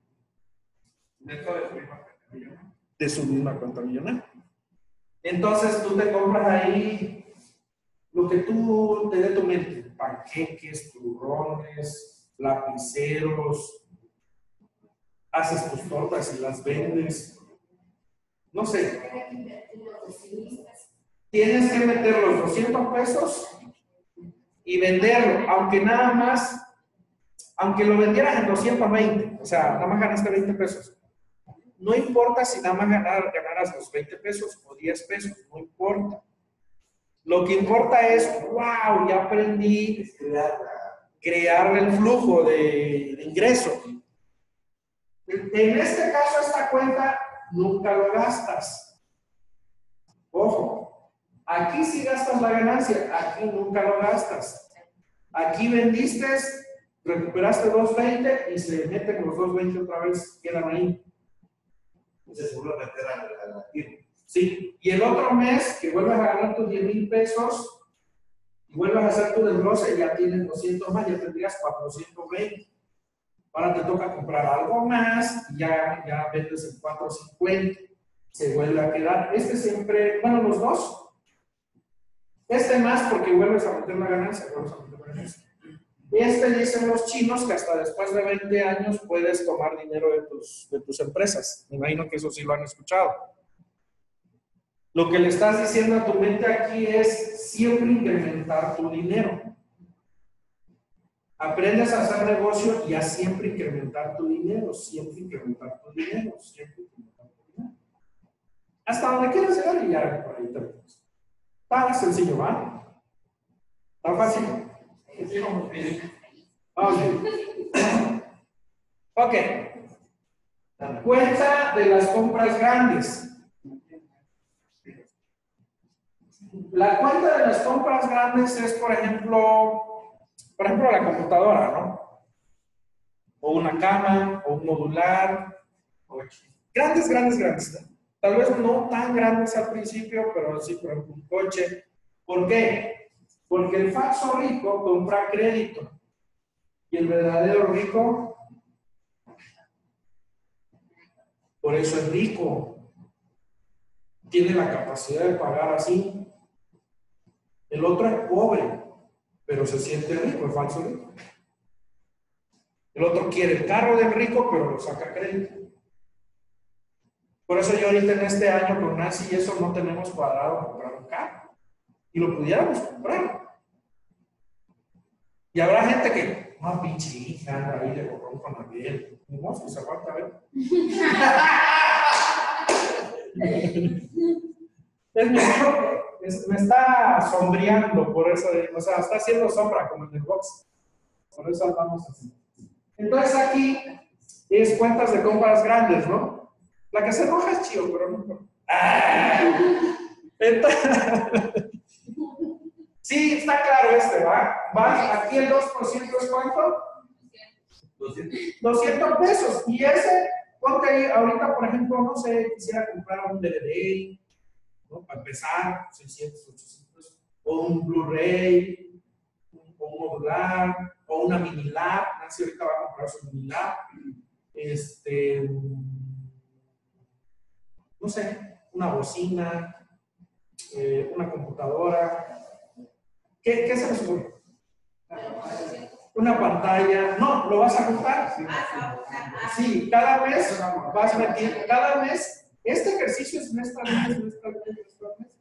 De su misma cuenta millonaria. Entonces tú te compras ahí lo que tú te dé tu mente, panqueques, turrones, lapiceros, haces tus tortas y las vendes. No sé. Tienes que meter los doscientos pesos y venderlo, aunque nada más, aunque lo vendieras en doscientos veinte, o sea, nada más ganaste veinte pesos. No importa si nada más ganar, ganaras los veinte pesos o diez pesos, no importa. Lo que importa es, wow, ya aprendí a crear el flujo de, de ingreso. En este caso, esta cuenta nunca lo gastas. Ojo, aquí sí gastas la ganancia, aquí nunca lo gastas. Aquí vendiste, recuperaste doscientos veinte y se meten los doscientos veinte otra vez, quedan ahí. Se vuelve a meter a la firma. Sí, y el otro mes que vuelves a ganar tus diez mil pesos y vuelves a hacer tu desglose, ya tienes doscientos más, ya tendrías cuatrocientos veinte. Ahora te toca comprar algo más y ya, ya vendes el cuatrocientos cincuenta. Se vuelve a quedar. Este siempre, bueno, los dos. Este más porque vuelves a meter la ganancia, vuelves a meter la ganancia. Este dicen los chinos que hasta después de veinte años puedes tomar dinero de tus, de tus empresas. Me imagino que eso sí lo han escuchado. Lo que le estás diciendo a tu mente aquí es siempre incrementar tu dinero. Aprendes a hacer negocio y a siempre incrementar tu dinero, siempre incrementar tu dinero, siempre incrementar tu dinero. Hasta donde quieras llegar y ya por ahí te ves. Tan sencillo, ¿va? Tan fácil. Ok. Ok. Cuenta de las compras grandes. La cuenta de las compras grandes es, por ejemplo, por ejemplo, la computadora, ¿no? O una cama, o un modular. O grandes, grandes, grandes. Tal vez no tan grandes al principio, pero sí, por ejemplo, un coche. ¿Por qué? Porque el falso rico compra crédito. Y el verdadero rico, por eso es rico. Tiene la capacidad de pagar así. El otro es pobre, pero se siente rico, el falso rico. El otro quiere el carro del rico, pero lo saca a crédito. Por eso yo ahorita en este año con Nancy y eso no tenemos cuadrado comprar un carro. Y lo pudiéramos comprar. Y habrá gente que, no, pinche hija, anda ahí de borrón con Ariel. No, pues aguanta, a ver. Es mi amigo, es, me está sombreando por eso, de, o sea, está haciendo sombra como en el box. Por eso andamos así. Entonces aquí es cuentas de compras grandes, ¿no? La que se enoja es chido, pero no. ¡Ah! Entonces, sí, está claro este, ¿va? Va, aquí el dos por ciento es ¿cuánto? doscientos pesos. Y ese, ponte ahí, ahorita, por ejemplo, no sé, quisiera comprar un D V D, ¿no? Para empezar, seiscientos, ochocientos, o un Blu-ray, o un modular, o una mini lab. Nancy ahorita va a comprar su mini lab. Este, no sé, una bocina, eh, una computadora. ¿Qué, qué se les ocurre? Una pantalla. No, ¿lo vas a juntar? Sí, cada mes vas metiendo, cada mes, este ejercicio es mes tras mes, mes tras mes, mes tras mes.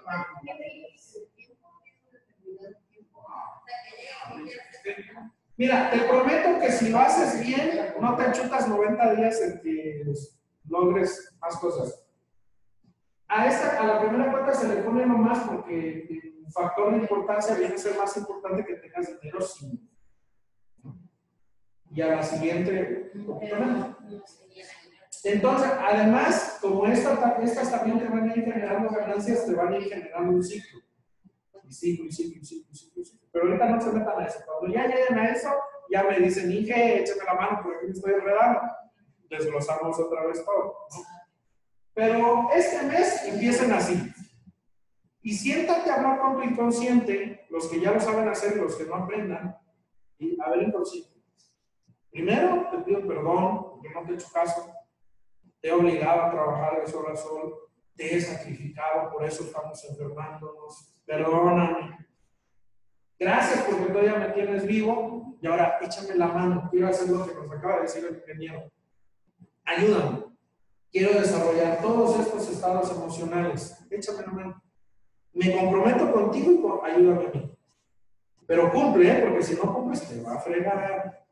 Mira, te prometo que si lo haces bien, no te chutas noventa días en que logres más cosas. A, esta, a la primera cuenta se le pone nomás porque el factor de importancia viene a ser más importante que tengas dinero sin. Y a la siguiente, un poquito menos. Entonces, además, como esta, estas también te van a ir generando ganancias, te van a ir generando un ciclo. Y ciclo, y ciclo, y ciclo, y ciclo, y ciclo. Pero ahorita no se metan a eso. Cuando ya lleguen a eso, ya me dicen, Inge, échame la mano porque me estoy enredando. Desglosamos otra vez todo, ¿no? Pero este mes empiecen así. Y siéntate a hablar con tu inconsciente, los que ya lo saben hacer y los que no aprendan, y a ver, inconsciente. Primero, te pido perdón porque no te he hecho caso. Te he obligado a trabajar de sol a sol. Te he sacrificado, por eso estamos enfermándonos. Perdóname. Gracias porque todavía me tienes vivo. Y ahora échame la mano. Quiero hacer lo que nos acaba de decir el ingeniero. Ayúdame. Quiero desarrollar todos estos estados emocionales. Échame la mano. Me comprometo contigo y con, ayúdame a mí. Pero cumple, ¿eh? Porque si no cumples te va a fregar.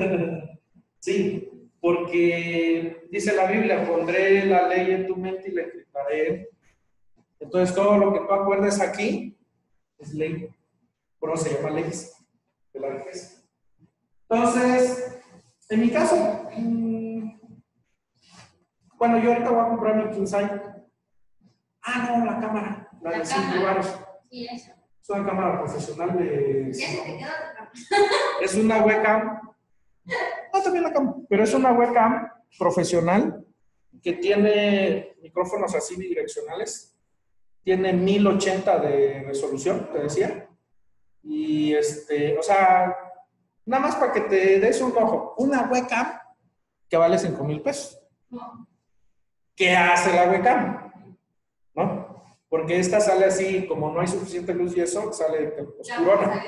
Sí, porque dice la Biblia, pondré la ley en tu mente y la escribiré. Entonces todo lo que tú acuerdes aquí es ley. Por eso se llama ley de la riqueza. Entonces, en mi caso, mmm, bueno, yo ahorita voy a comprar mi Kinsai. Ah, no, la cámara, la, la de cinco baros. Sí, eso. Es una cámara profesional de. Ya se te quedó tu cámara. Es una webcam. No, también la cámara. Pero es una webcam profesional que tiene micrófonos así bidireccionales. Tiene mil ochenta de resolución, te decía. Y este, o sea, nada más para que te des un ojo. Una webcam que vale cinco mil pesos. ¿Qué hace la webcam? ¿No? Porque esta sale así, como no hay suficiente luz y eso, sale oscurona.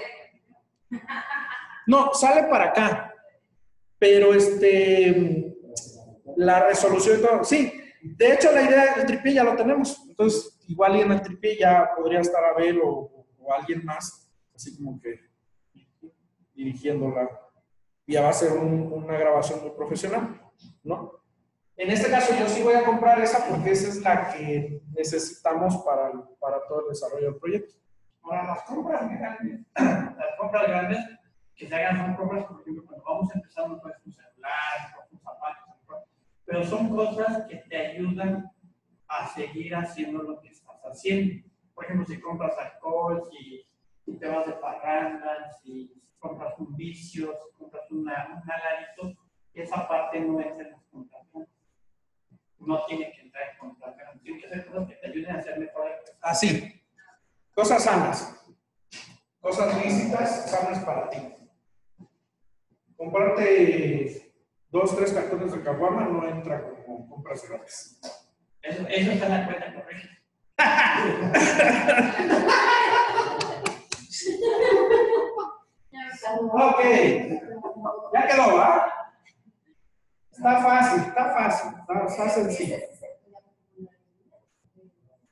No, sale para acá. Pero este, la resolución y todo, sí. De hecho, la idea del tripié ya lo tenemos. Entonces, igual y en el tripié ya podría estar Abel o, o alguien más, así como que dirigiéndola. Y ya va a ser un, una grabación muy profesional, ¿no? En este caso yo sí voy a comprar esa porque esa es la que necesitamos para, para todo el desarrollo del proyecto. Ahora, las compras grandes, las compras grandes que se hagan son compras, por ejemplo, cuando vamos empezando con un celular, con un zapato, pero son cosas que te ayudan a seguir haciendo lo que estás haciendo. Por ejemplo, si compras alcohol, si, si te vas de parranda, si compras un vicio, si compras una, un aladito, esa parte no es en las compras. No tiene que entrar en compras. Tiene que ser cosas que te ayuden a hacer mejor. Así. Cosas sanas. Cosas lícitas, sanas para ti. Comprarte dos, tres cartones de caguama no entra como compras gratis. Eso, eso está en la cuenta correcta. Ok. Ya quedó, ¿va? Está fácil, está fácil, está, está sencillo.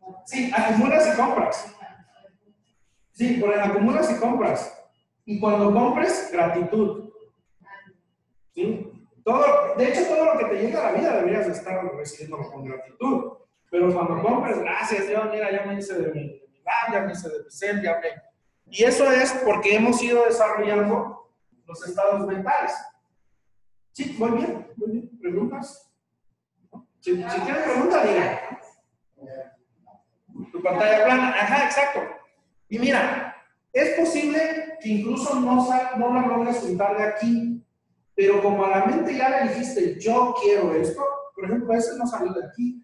Sí, acumulas y compras. Sí, por el acumulas y compras. Y cuando compres, gratitud. ¿Sí? Todo, de hecho, todo lo que te llega a la vida deberías de estar recibiéndolo con gratitud. Pero cuando compres, gracias Dios, mira, ya me hice de mi, de mi lab, ya me hice de mi cel, ya me... Y eso es porque hemos ido desarrollando los estados mentales. Sí, muy bien, muy bien. ¿Preguntas? Si, si tienes preguntas, diga. Tu pantalla plana, ajá, exacto. Y mira, es posible que incluso no, sal, no la logres juntar de aquí, pero como a la mente ya le dijiste, yo quiero esto, por ejemplo, ese no salió de aquí.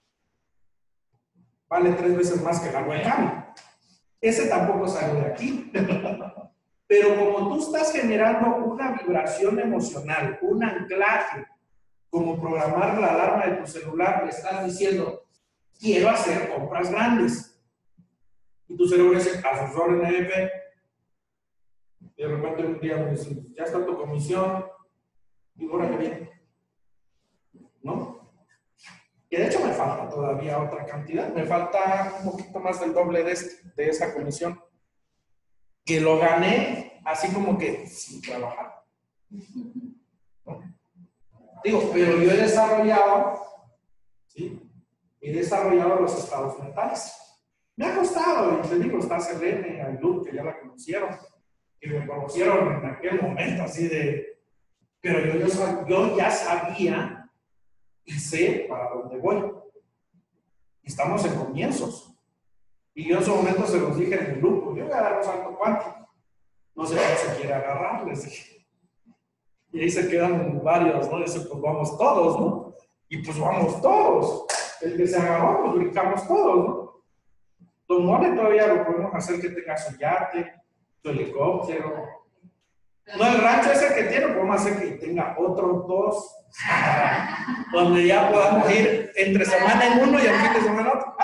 Vale tres veces más que el agua de cambio. Ese tampoco salió de aquí. Pero como tú estás generando una vibración emocional, un anclaje, como programar la alarma de tu celular, le estás diciendo, quiero hacer compras grandes. Y tu cerebro dice, a sus órdenes, jefe. Y de repente un día me dice, ya está tu comisión. Y ahora que viene. ¿No? Que de hecho me falta todavía otra cantidad. Me falta un poquito más del doble de, este, de esa comisión. Que lo gané así como que sin trabajar. ¿No? Digo, pero yo he desarrollado, ¿sí? He desarrollado los estados mentales. Me ha costado, y te digo, está Selene, Ailú, que ya la conocieron, que me conocieron en aquel momento así de, pero yo, yo, yo ya sabía y sé para dónde voy. Estamos en comienzos. Y yo en su momento se los dije en el grupo, yo voy a dar un salto cuántico. No sé cómo se quiere agarrar, les dije. Y ahí se quedan varios, ¿no? Dice, pues vamos todos, ¿no? Y pues vamos todos. El que se agarró, pues brincamos todos, ¿no? Don Mole todavía lo podemos hacer que tenga su yate, su helicóptero. No, el rancho ese que tiene, podemos hacer que tenga otros dos, donde ya podamos ir entre semana en uno y el fin de semana en otro.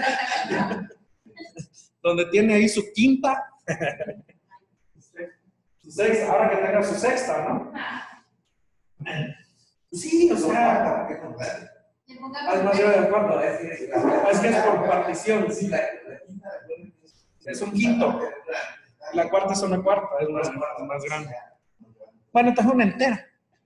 Donde tiene ahí su quinta. Su sexta, ahora que tenga su sexta, ¿no? Sí, o sea. Además, yo de acuerdo. Es que es por partición. Es un quinto. La cuarta es una cuarta, es más, más grande. Bueno, esta es una entera.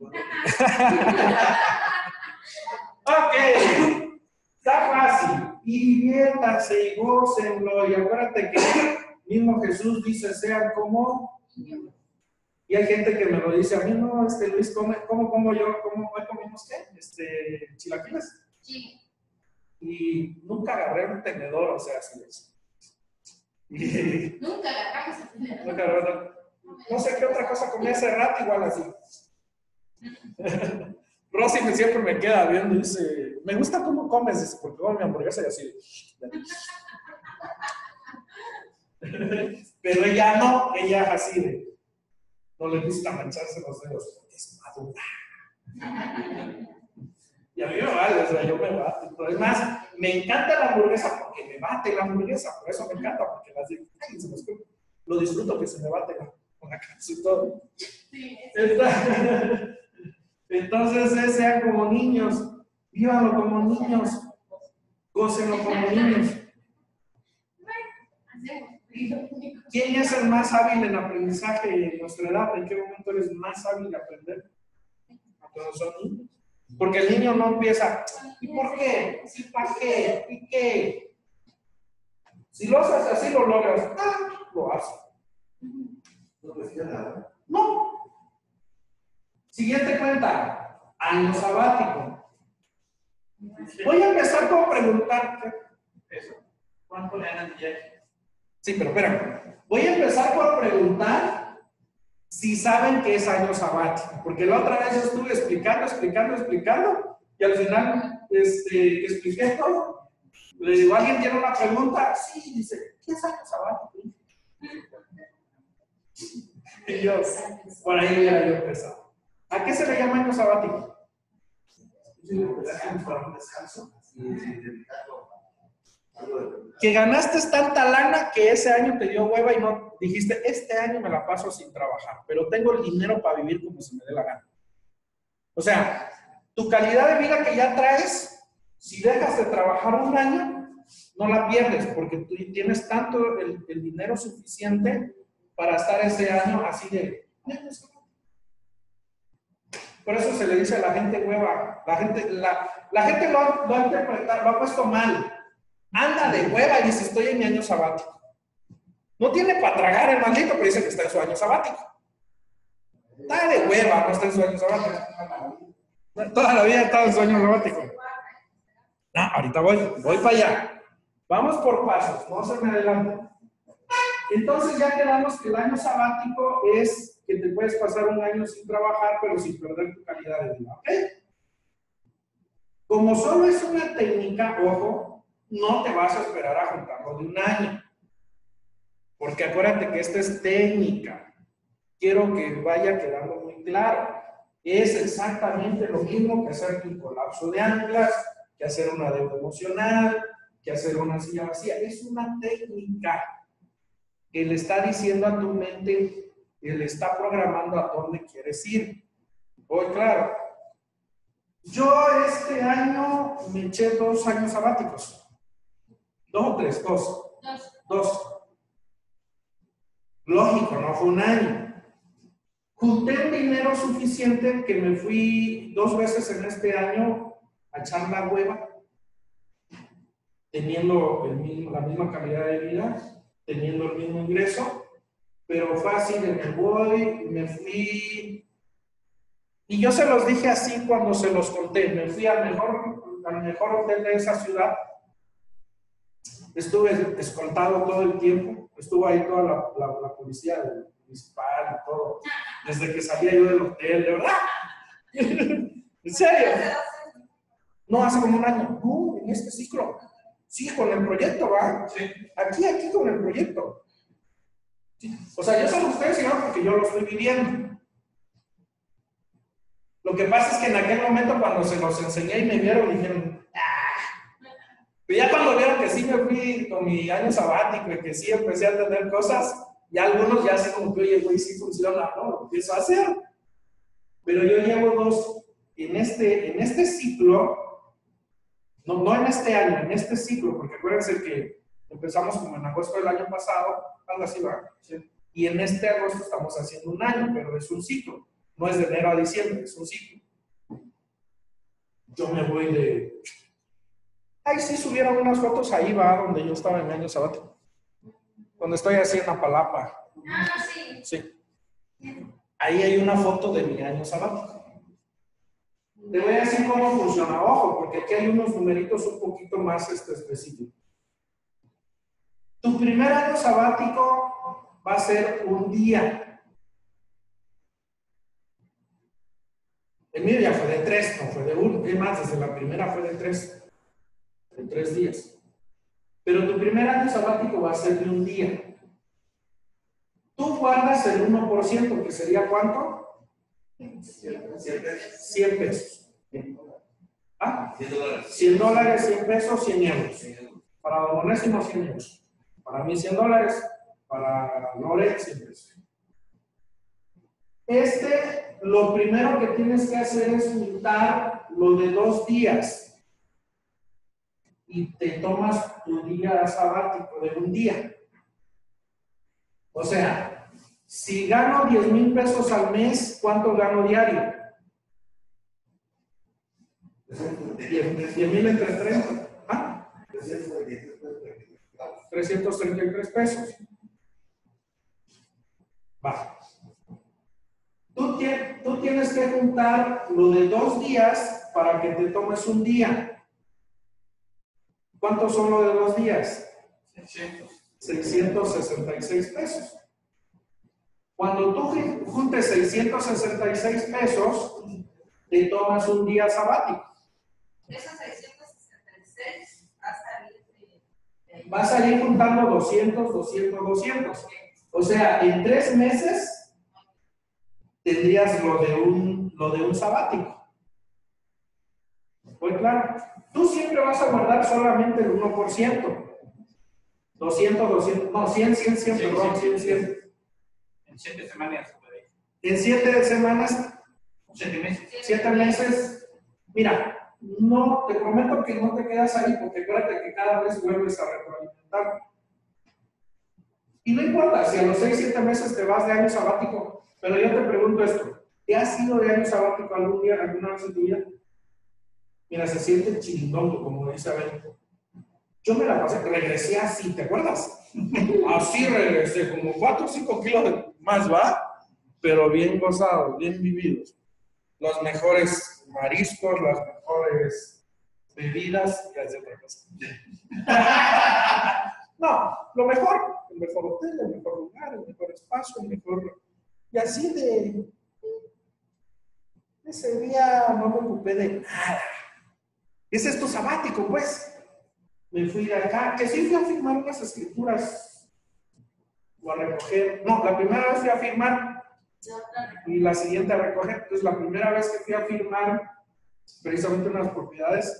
Ok. Está fácil. Y diviértanse y gócenlo. Y acuérdate que mismo Jesús dice, sean como. Y hay gente que me lo dice a mí, no, este Luis, ¿cómo, cómo como yo? ¿Cómo hoy comimos qué? Este, chilaquiles. Sí. Y nunca agarré un tenedor, o sea, así es. Y, Nunca agarramos el tenedor. nunca agarré, no sé qué otra cosa comí hace rato, igual así. Rosy me, siempre me queda viendo y dice, me gusta cómo comes, dice, porque como mi hamburguesa y así. Pero ella no, ella es así de, no le gusta mancharse los dedos, es madura. Y a mí me vale, o sea, yo me bato. Pero es más, me encanta la hamburguesa porque me bate la hamburguesa, por eso me encanta, porque las digo, ay, se me escucha. Lo disfruto que se me bate la, con la cabeza y todo. Sí, entonces, sean como niños, vívanlo como niños, gócenlo como niños. ¿Quién es el más hábil en aprendizaje en nuestra edad? ¿En qué momento eres más hábil de aprender? Cuando son niños. Porque el niño no empieza, ¿y por qué? ¿Y para qué? ¿Y qué? Si lo haces así, lo logras. Ah, lo haces. No cuestiona nada. No. Siguiente cuenta. Año sabático. Voy a empezar con preguntarte. Eso. ¿Cuánto le dan al viaje? Sí, pero espera. Voy a empezar por preguntar si saben que es año sabático. Porque la otra vez yo estuve explicando, explicando, explicando. Y al final, este, expliqué todo. Le digo, ¿alguien tiene una pregunta? Sí, dice, ¿qué es año sabático? Y yo, por ahí hubiera yo empezado. ¿A qué se le llama año sabático? Para un descanso y dedicarlo a algo de. Que ganaste tanta lana que ese año te dio hueva y no dijiste, este año me la paso sin trabajar, pero tengo el dinero para vivir como se me dé la gana. O sea, tu calidad de vida que ya traes, si dejas de trabajar un año, no la pierdes porque tú tienes tanto el, el dinero suficiente para estar ese año así de... Por eso se le dice a la gente hueva. La gente, la, la gente lo, ha- lo ha interpretado, lo ha puesto mal. Anda de hueva y dice, estoy en mi año sabático. No tiene para tragar el maldito, pero dice que está en su año sabático. Está de hueva, no está en su año sabático. Toda la vida está en su año sabático. No, ahorita voy, voy para allá. Vamos por pasos, no se me adelante. Entonces ya quedamos que el año sabático es que te puedes pasar un año sin trabajar, pero sin perder tu calidad de vida, ¿ok? Como solo es una técnica, ojo, no te vas a esperar a juntarlo de un año. Porque acuérdate que esta es técnica. Quiero que vaya quedando muy claro. Es exactamente lo mismo que hacerte un colapso de anclas, que hacer una deuda emocional, que hacer una silla vacía. Es una técnica que le está diciendo a tu mente, que le está programando a dónde quieres ir. Hoy, claro. Yo este año me eché dos años sabáticos. Dos o tres, dos. Dos. Dos. Lógico, no fue un año. Junté un dinero suficiente que me fui dos veces en este año a echar la hueva, teniendo el mismo, la misma calidad de vida, teniendo el mismo ingreso, pero fue así de me voy, me fui, y yo se los dije así cuando se los conté, me fui al mejor, al mejor hotel de esa ciudad, estuve escoltado todo el tiempo, estuvo ahí toda la, la, la policía municipal y todo, desde que salía yo del hotel, de verdad. ¿En serio? No, hace como un año. No, en este ciclo. Sí, con el proyecto, ¿va? Sí. Aquí, aquí con el proyecto. Sí. O sea, yo soy ustedes, señor, porque yo lo estoy viviendo. Lo que pasa es que en aquel momento, cuando se los enseñé y me vieron, dijeron, ¡ah! Pero ya cuando vieron que sí me fui con mi año sabático y que sí empecé a tener cosas, ya algunos ya así como que, oye, güey, sí funciona, ¿no? Lo empiezo a hacer. Pero yo llevo dos, en este, en este ciclo, no, no en este año, en este ciclo, porque acuérdense que empezamos como en agosto del año pasado, algo así, ¿verdad? Sí. Y en este agosto estamos haciendo un año, pero es un ciclo. No es de enero a diciembre, es un ciclo. Yo me voy de... Ay, sí, subieron unas fotos ahí, va, donde yo estaba en mi año sabático. Donde estoy así en Apalapa. Ah, sí. Sí. Ahí hay una foto de mi año sabático. Te voy a decir cómo funciona, ojo, porque aquí hay unos numeritos un poquito más este, específicos. Tu primer año sabático va a ser un día. El mío ya fue de tres, no fue de uno. Es más, desde la primera fue de tres. De tres días. Pero tu primer año sabático va a ser de un día. Tú guardas el uno por ciento, que sería ¿cuánto? cien pesos. ¿Ah? cien dólares, cien pesos, cien euros. Para Don Onésimo, cien euros. Para mí, cien dólares. Para Lore, cien pesos. Este, lo primero que tienes que hacer es juntar lo de dos días. Y te tomas tu día sabático de un día. O sea, si gano diez mil pesos al mes, ¿cuánto gano diario? diez mil entre treinta. ¿Ah? trescientos treinta y tres pesos. Va. Tú, tú tienes que juntar lo de dos días para que te tomes un día. ¿Cuántos son los de dos días? seiscientos sesenta y seis pesos. Cuando tú juntes seiscientos sesenta y seis pesos, te tomas un día sabático. Esos seiscientos sesenta y seis va a salir de... Va a salir juntando doscientos, doscientos, doscientos. O sea, en tres meses tendrías lo de un, lo de un sabático. Pues claro, tú siempre vas a guardar solamente el uno por ciento. doscientos, doscientos, no, cien, cien, cien, perdón, cien, cien. En siete semanas. En siete semanas, Siete meses. siete meses, mira, no, te prometo que no te quedas ahí, porque acuérdate que cada vez vuelves a retroalimentar. Y no importa, si a los seis, siete meses te vas de año sabático, pero yo te pregunto esto, ¿te has ido de año sabático algún día, alguna vez en tu vida? Mira, se siente chingón, como dice Abel. Yo me la pasé, regresé así, ¿te acuerdas? Así regresé, como cuatro o cinco kilos de más, ¿va? Pero bien gozados, bien vividos. Los mejores mariscos, las mejores bebidas, ya es otra cosa. No, lo mejor, el mejor hotel, el mejor lugar, el mejor espacio, el mejor... Y así de... Ese día no me ocupé de nada. Ese es tu sabático, pues. Me fui de acá, que sí fui a firmar unas escrituras o a recoger. No, la primera vez fui a firmar y la siguiente a recoger. Entonces, la primera vez que fui a firmar precisamente unas propiedades,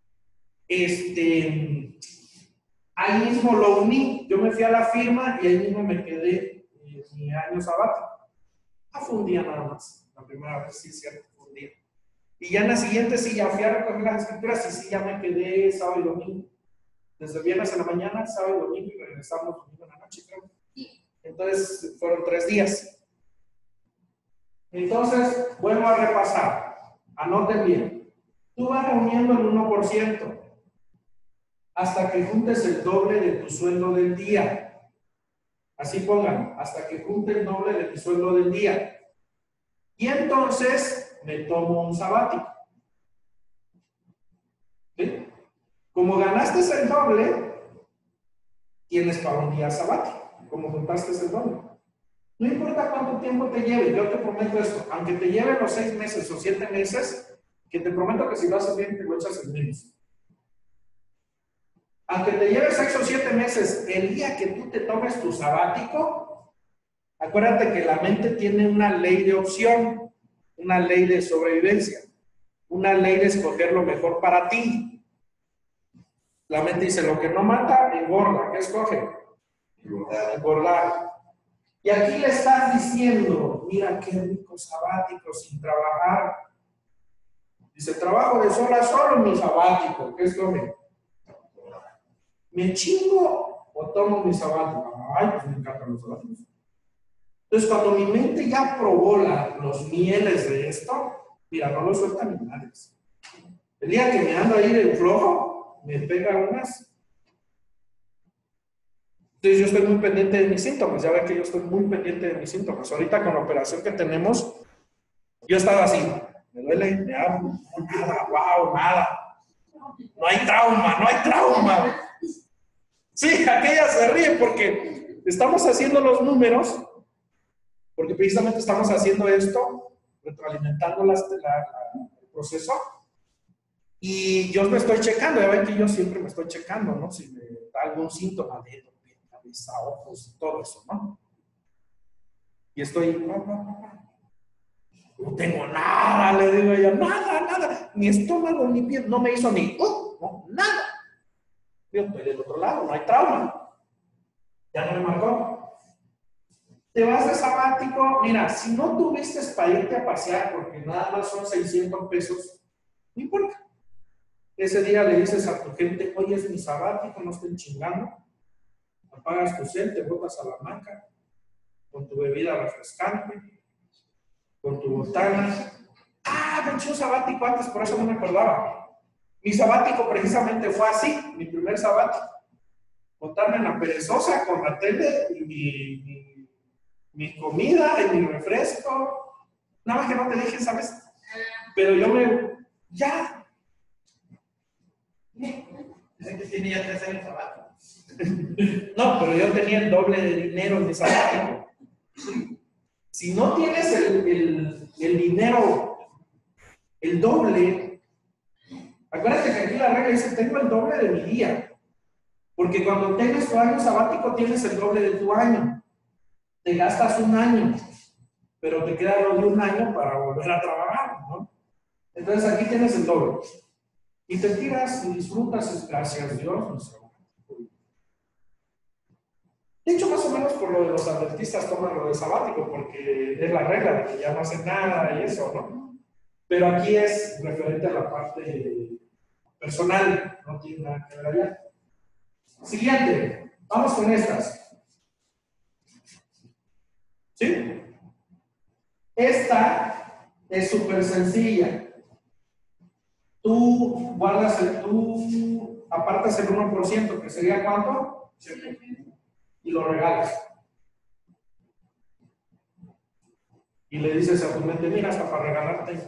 este, ahí mismo lo uní. Yo me fui a la firma y ahí mismo me quedé eh, mi año sabático. Ah, fue un día nada más. La primera vez, sí, cierto, fue un día. Y ya en la siguiente sí, ya fui a recoger las escrituras y sí, ya me quedé sábado y domingo. Desde viernes en la mañana, sábado y domingo, y regresamos domingo en la noche, creo. Entonces, fueron tres días. Entonces, vuelvo a repasar. Anoten bien. Tú vas reuniendo el uno por ciento hasta que juntes el doble de tu sueldo del día. Así pongan, hasta que junte el doble de tu sueldo del día. Y entonces, me tomo un sabático. ¿Sí? Como ganaste el doble, tienes para un día sabático. Como juntaste el doble. No importa cuánto tiempo te lleve, yo te prometo esto. Aunque te lleve los seis meses o siete meses, que te prometo que si lo haces bien, te lo echas en menos. Aunque te lleve seis o siete meses, el día que tú te tomes tu sabático, acuérdate que la mente tiene una ley de opción, una ley de sobrevivencia, una ley de escoger lo mejor para ti. La mente dice, lo que no mata, engorda. ¿Qué escoge? Engordar. Engordar. Y aquí le estás diciendo, mira qué rico sabático sin trabajar. Dice, trabajo de sol a sol en mi sabático. ¿Qué escoge? ¿Me chingo o tomo mi sabático? Ay, pues me encantan los sabáticos. Entonces, cuando mi mente ya probó la, los mieles de esto, mira, no lo suelta ni nadie. El día que me ando ahí de flojo, me pega unas. Entonces yo estoy muy pendiente de mis síntomas. Ya ven que yo estoy muy pendiente de mis síntomas. Ahorita con la operación que tenemos, yo estaba así. Me duele, me hago, nada, wow, nada. No hay trauma, no hay trauma. Sí, aquella se ríe porque estamos haciendo los números, porque precisamente estamos haciendo esto, retroalimentando las, la, la, el proceso. Y yo me estoy checando, ya ven que yo siempre me estoy checando, ¿no? Si me da algún síntoma de cabeza, ojos, todo eso, ¿no? Y estoy, no, no, no, no tengo nada, le digo yo, nada, nada, ni estómago, ni pie, no me hizo ni, uh, no, nada. Yo estoy del otro lado, no hay trauma. Ya no me marcó. Te vas de sabático, mira, si no tuviste para irte a pasear, porque nada más son seiscientos pesos, no importa. Ese día le dices a tu gente, oye, es mi sabático, no estén chingando. Apagas tu cel, te botas a la hamaca, con tu bebida refrescante, con tu botana. Ah, me eché un sabático antes, por eso no me acordaba. Mi sabático precisamente fue así, mi primer sabático. Botarme en la perezosa con la tele y mi, mi, mi comida y mi refresco. Nada más que no te dije, ¿sabes? Pero yo me... ya. Dice que tiene ya tres años sabático. No, pero yo tenía el doble de dinero en mi sabático. Si no tienes el, el, el dinero, el doble, acuérdate que aquí la regla dice, tengo el doble de mi día. Porque cuando tienes tu año sabático, tienes el doble de tu año. Te gastas un año, pero te queda lo de un año para volver a trabajar, ¿no? Entonces aquí tienes el doble. Y te tiras y disfrutas, gracias a Dios. De hecho, más o menos por lo de los adventistas toman lo de sabático, porque es la regla de que ya no hacen nada y eso, ¿no? Pero aquí es referente a la parte personal, no tiene nada que ver allá. Siguiente, vamos con estas. ¿Sí? Esta es súper sencilla. Tú guardas el, tú apartas el uno por ciento, que sería ¿cuánto? Y lo regalas. Y le dices a tu mente, mira, hasta para regalarte.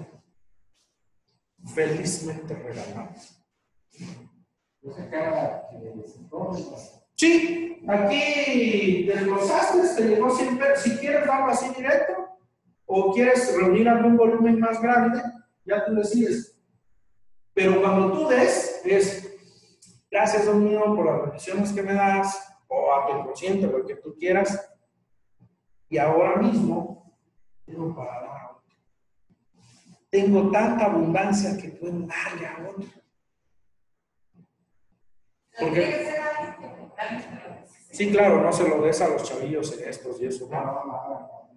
Felizmente regalado. Sí, aquí desglosaste, te llegó cien pesos. Si quieres darlo así directo o quieres reunir algún volumen más grande, ya tú decides. Pero cuando tú des, es gracias, Dios mío, por las bendiciones que me das, o a tu inconsciente, lo que tú quieras. Y ahora mismo tengo para dar a otro. Tengo tanta abundancia que puedo darle a otro. Porque, sí, claro, no se lo des a los chavillos estos y eso. No,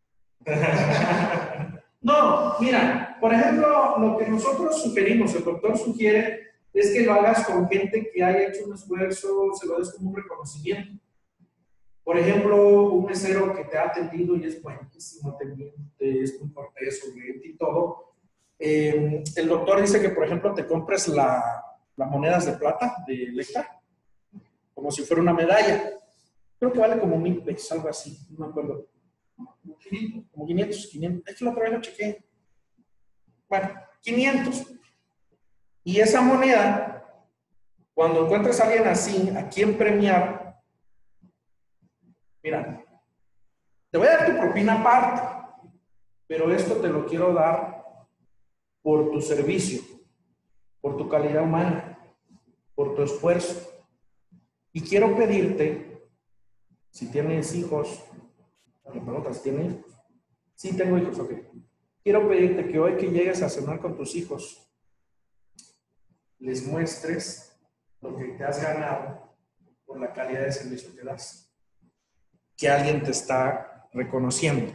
no, mira, por ejemplo, lo que nosotros sugerimos, el doctor sugiere, es que lo hagas con gente que haya hecho un esfuerzo, se lo des como un reconocimiento. Por ejemplo, un mesero que te ha atendido y es buenísimo atendiente, es muy cortés, sonriente y todo. Eh, el doctor dice que, por ejemplo, te compres la, las monedas de plata de Electra, como si fuera una medalla. Creo que vale como mil pesos, algo así, no me acuerdo. Como quinientos, quinientos. Es que la otra vez lo chequé. Bueno, quinientos. Y esa moneda, cuando encuentres a alguien así, a quien premiar, mira, te voy a dar tu propina aparte, pero esto te lo quiero dar por tu servicio, por tu calidad humana, por tu esfuerzo. Y quiero pedirte, si tienes hijos, me preguntas, ¿tienes hijos? Sí, tengo hijos, ok. Quiero pedirte que hoy que llegues a cenar con tus hijos, les muestres lo que te has ganado por la calidad de servicio que das. Que alguien te está reconociendo.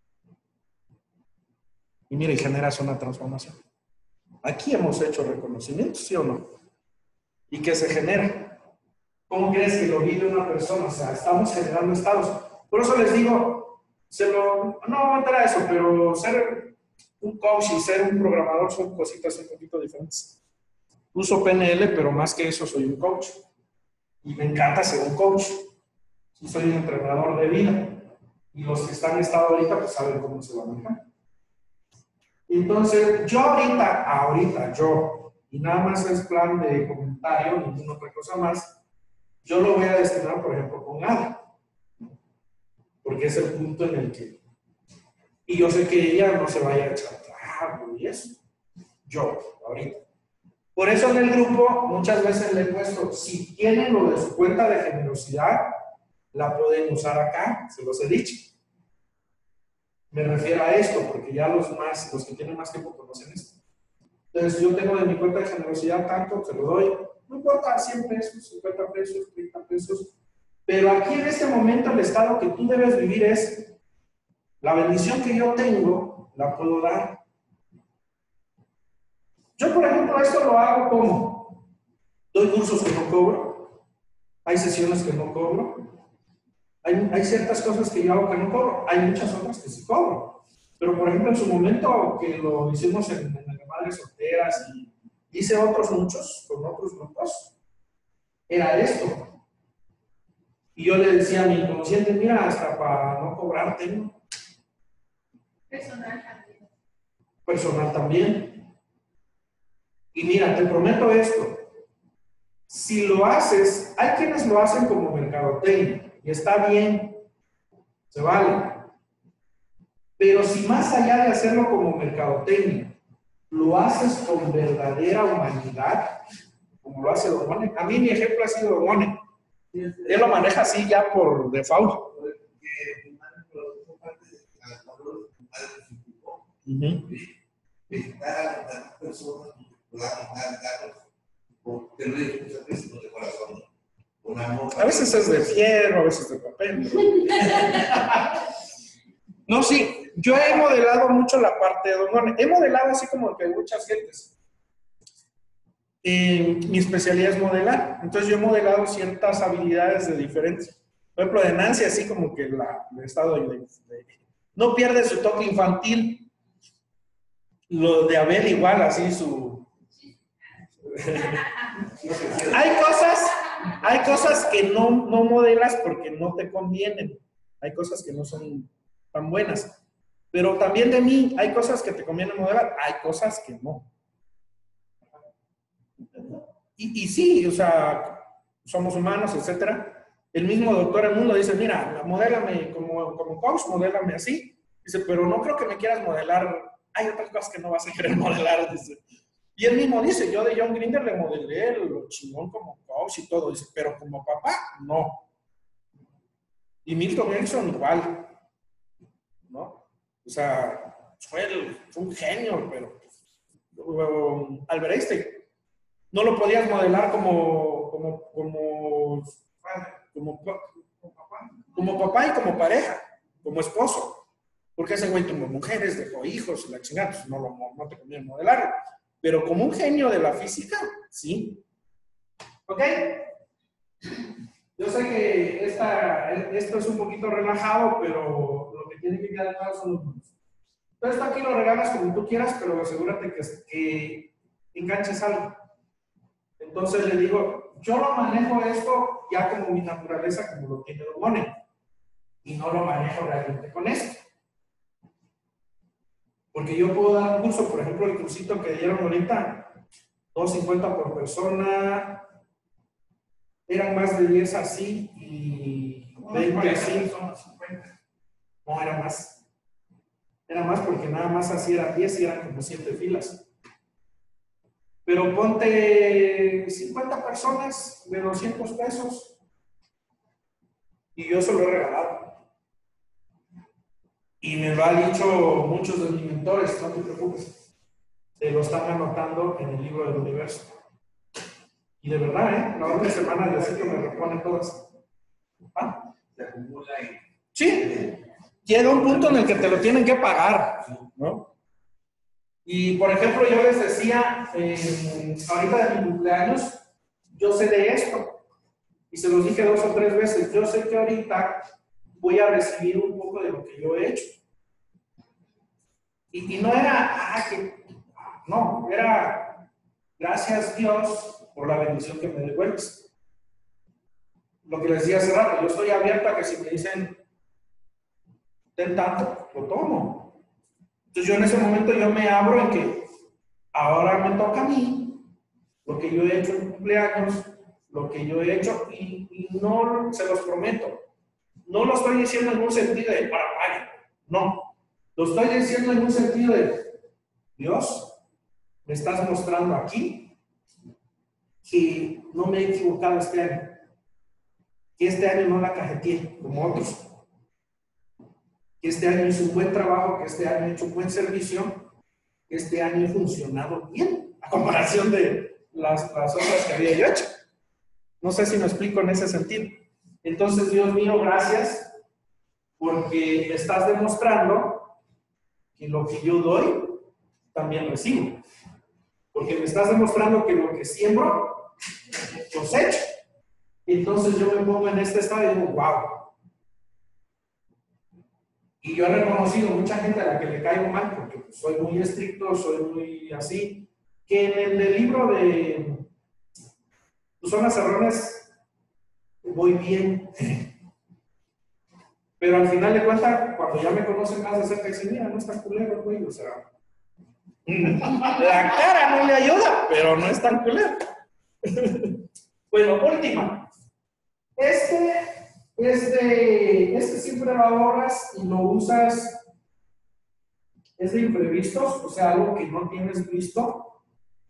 Y mira, y generas una transformación. Aquí hemos hecho reconocimientos, ¿sí o no? ¿Y qué se genera? ¿Cómo crees que lo vive una persona? O sea, estamos generando estados. Por eso les digo, se lo, no voy a entrar a eso, pero ser un coach y ser un programador son cositas un poquito diferentes. Uso P N L, pero más que eso soy un coach. Y me encanta ser un coach. Y soy un entrenador de vida. Y los que están en estado ahorita, pues saben cómo se va a manejar. Entonces, yo ahorita, ahorita, yo, y nada más es plan de comentario, ninguna otra cosa más, yo lo voy a destinar, por ejemplo, con Ada. Porque es el punto en el que, y yo sé que ella no se vaya a echar trabajo y eso. Yo, ahorita. Por eso en el grupo, muchas veces le he puesto, si tienen lo de su cuenta de generosidad, la pueden usar acá, se los he dicho. Me refiero a esto, porque ya los más, los que tienen más tiempo conocen esto. Entonces, yo tengo de mi cuenta de generosidad tanto, se lo doy, no importa, cien pesos, cincuenta pesos, treinta pesos, pero aquí en este momento el estado que tú debes vivir es, la bendición que yo tengo, la puedo dar. Yo, por ejemplo, esto lo hago como, doy cursos que no cobro, hay sesiones que no cobro, Hay, hay ciertas cosas que yo hago que no cobro, hay muchas otras que sí cobro. Pero, por ejemplo, en su momento que lo hicimos en, en las Madres Solteras y hice otros muchos con otros grupos, era esto. Y yo le decía a mi inconsciente, mira, hasta para no cobrarte, ¿no? Personal también. Personal también. Y mira, te prometo esto. Si lo haces, hay quienes lo hacen como mercadotecnia. Y está bien, se vale. Pero si más allá de hacerlo como mercadotecnia, lo haces con verdadera humanidad, como lo hace Don Mone. A mí mi ejemplo ha sido Don Mone. Él lo maneja así ya por default. A veces es de fierro, a veces de papel. No, sí, yo he modelado mucho la parte de Don Juan. He modelado así como que muchas gentes. Eh, mi especialidad es modelar. Entonces yo he modelado ciertas habilidades de diferentes. Por ejemplo, de Nancy, así como que la, el estado de, de, no pierde su toque infantil. Lo de Abel igual, así su... hay cosas, hay cosas que no, no modelas porque no te convienen. Hay cosas que no son tan buenas. Pero también de mí, hay cosas que te conviene modelar, hay cosas que no. Y, y sí, o sea, somos humanos, etcétera. El mismo doctor El Mundo dice, mira, modélame como, como coach, modélame así. Dice, pero no creo que me quieras modelar. Hay otras cosas que no vas a querer modelar, dice. Y él mismo dice, yo de John Grinder le modelé lo chingón como coach y todo. Dice, pero como papá, no. Y Milton Erickson igual, ¿no? O sea, fue, el, fue un genio, pero um, Albert Einstein no lo podías modelar como como como como, como papá y como pareja, como esposo, porque ese güey tuvo mujeres, dejó hijos y la chingada, pues no, lo, no te conviene modelarlo, pero como un genio de la física, sí. ¿Ok? Yo sé que esta, esto es un poquito relajado, pero lo que tiene que quedar claro son los números. Entonces, aquí lo regalas como tú quieras, pero asegúrate que, que enganches algo. Entonces le digo, yo lo manejo esto ya como mi naturaleza, como lo tiene Don Mone, y no lo manejo realmente con esto. Porque yo puedo dar un curso, por ejemplo, el cursito que dieron ahorita, dos cincuenta por persona, eran más de diez así y veinte así. No, era más. Era más porque nada más así eran diez y eran como siete filas. Pero ponte cincuenta personas de doscientos pesos y yo se lo he regalado. Y me lo han dicho muchos de mis mentores, no te preocupes. Se lo están anotando en el libro del universo. Y de verdad, ¿eh? La otra semana de que me repone todas. ¿Ah? Se acumula y... Sí. Llega un punto en el que te lo tienen que pagar, ¿no? Y, por ejemplo, yo les decía, eh, ahorita de mi cumpleaños, yo sé de esto. Y se los dije dos o tres veces. Yo sé que ahorita voy a recibir un poco de lo que yo he hecho. Y, y no era, ah, que, no, era, gracias Dios por la bendición que me devuelves. Lo que les decía hace rato, yo estoy abierta a que si me dicen, ten tanto, lo tomo. Entonces yo en ese momento yo me abro en que ahora me toca a mí, lo que yo he hecho en cumpleaños, lo que yo he hecho, y, y no, se los prometo, no lo estoy diciendo en un sentido de para pagar, no. Lo estoy diciendo en un sentido de, Dios, me estás mostrando aquí que no me he equivocado este año, que este año no la cajeteé como otros, que este año hice un buen trabajo, que este año he hecho un buen servicio, que este año he funcionado bien, a comparación de las, las otras que había yo hecho. No sé si me explico en ese sentido. Entonces, Dios mío, gracias, porque me estás demostrando que lo que yo doy, también recibo. Porque me estás demostrando que lo que siembro, cosecho. Entonces yo me pongo en este estado y digo, wow. Y yo he reconocido mucha gente a la que le caigo mal, porque pues, soy muy estricto, soy muy así, que en el, el libro de tus zonas erróneas voy bien. Pero al final de cuentas, cuando ya me conocen más de cerca, dicen, mira, no es tan culero, güey, o sea, la cara no le ayuda, pero no es tan culero. Bueno, última. Este, este, este siempre lo ahorras y lo usas, es de imprevistos, o sea, algo que no tienes visto.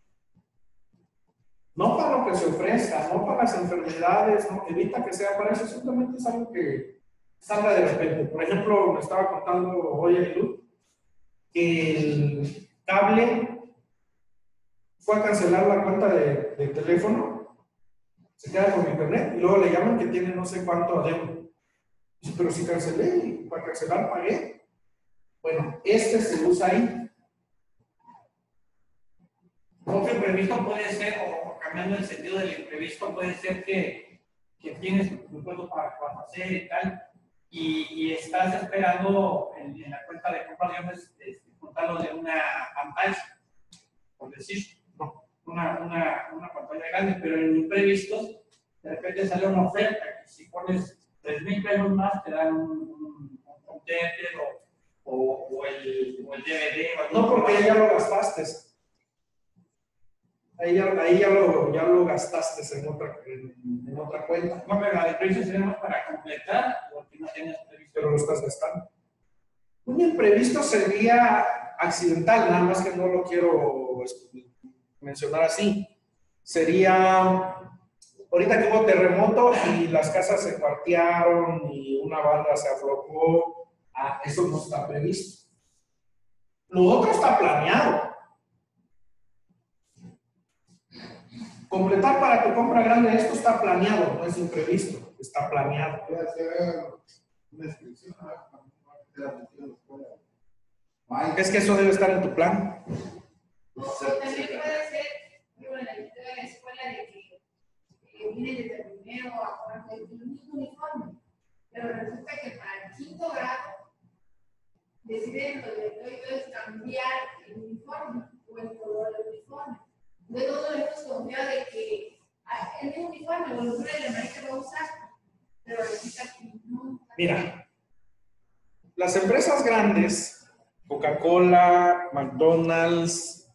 No para lo que se ofrezca, no para las enfermedades, no, evita que sea para eso, simplemente es algo que salga de repente. Por ejemplo, me estaba contando hoy a Luz que el cable fue a cancelar la cuenta de, de teléfono, se queda con internet y luego le llaman que tiene no sé cuánto adeudo. Dice, pero si cancelé, y para cancelar pagué. Bueno, este se usa ahí. Otro imprevisto puede ser, o, o cambiando el sentido del imprevisto, puede ser que, que tienes tu presupuesto para hacer y tal, y, y estás esperando en, en la cuenta de compra, digamos, este, contarlo de una pantalla, por decir, no, una, una, una pantalla grande, pero en imprevistos, de repente sale una oferta, que si pones tres mil pesos más, te dan un, un, un contente o, o, o, el, o el D V D. O el No, porque ya lo gastaste. Ahí ya, ahí ya, lo, ya lo gastaste en otra, en, en otra cuenta. No, pero la de precios tenemos para completar porque no tienes previsto. Pero lo estás gastando. Un imprevisto sería accidental, nada más que no lo quiero mencionar así. Sería, ahorita que hubo terremoto y las casas se cuartearon y una banda se aflojó, ah, eso no está previsto. Lo otro está planeado. Completar para tu compra grande, esto está planeado, no es imprevisto, está planeado. Puede hacer una inscripción, ¿no? Es que eso debe estar en tu plan. O también puede ser, digo, en la historia de la escuela, de que eh, viene desde primero a cuarto, el mismo uniforme, pero resulta que para el quinto grado deciden los directores cambiar el uniforme o el color del uniforme. Luego nosotros hemos confiado de que ah, el mismo uniforme o el color de la marica va a usar, pero resulta que no. Mira, las empresas grandes, Coca-Cola, McDonald's,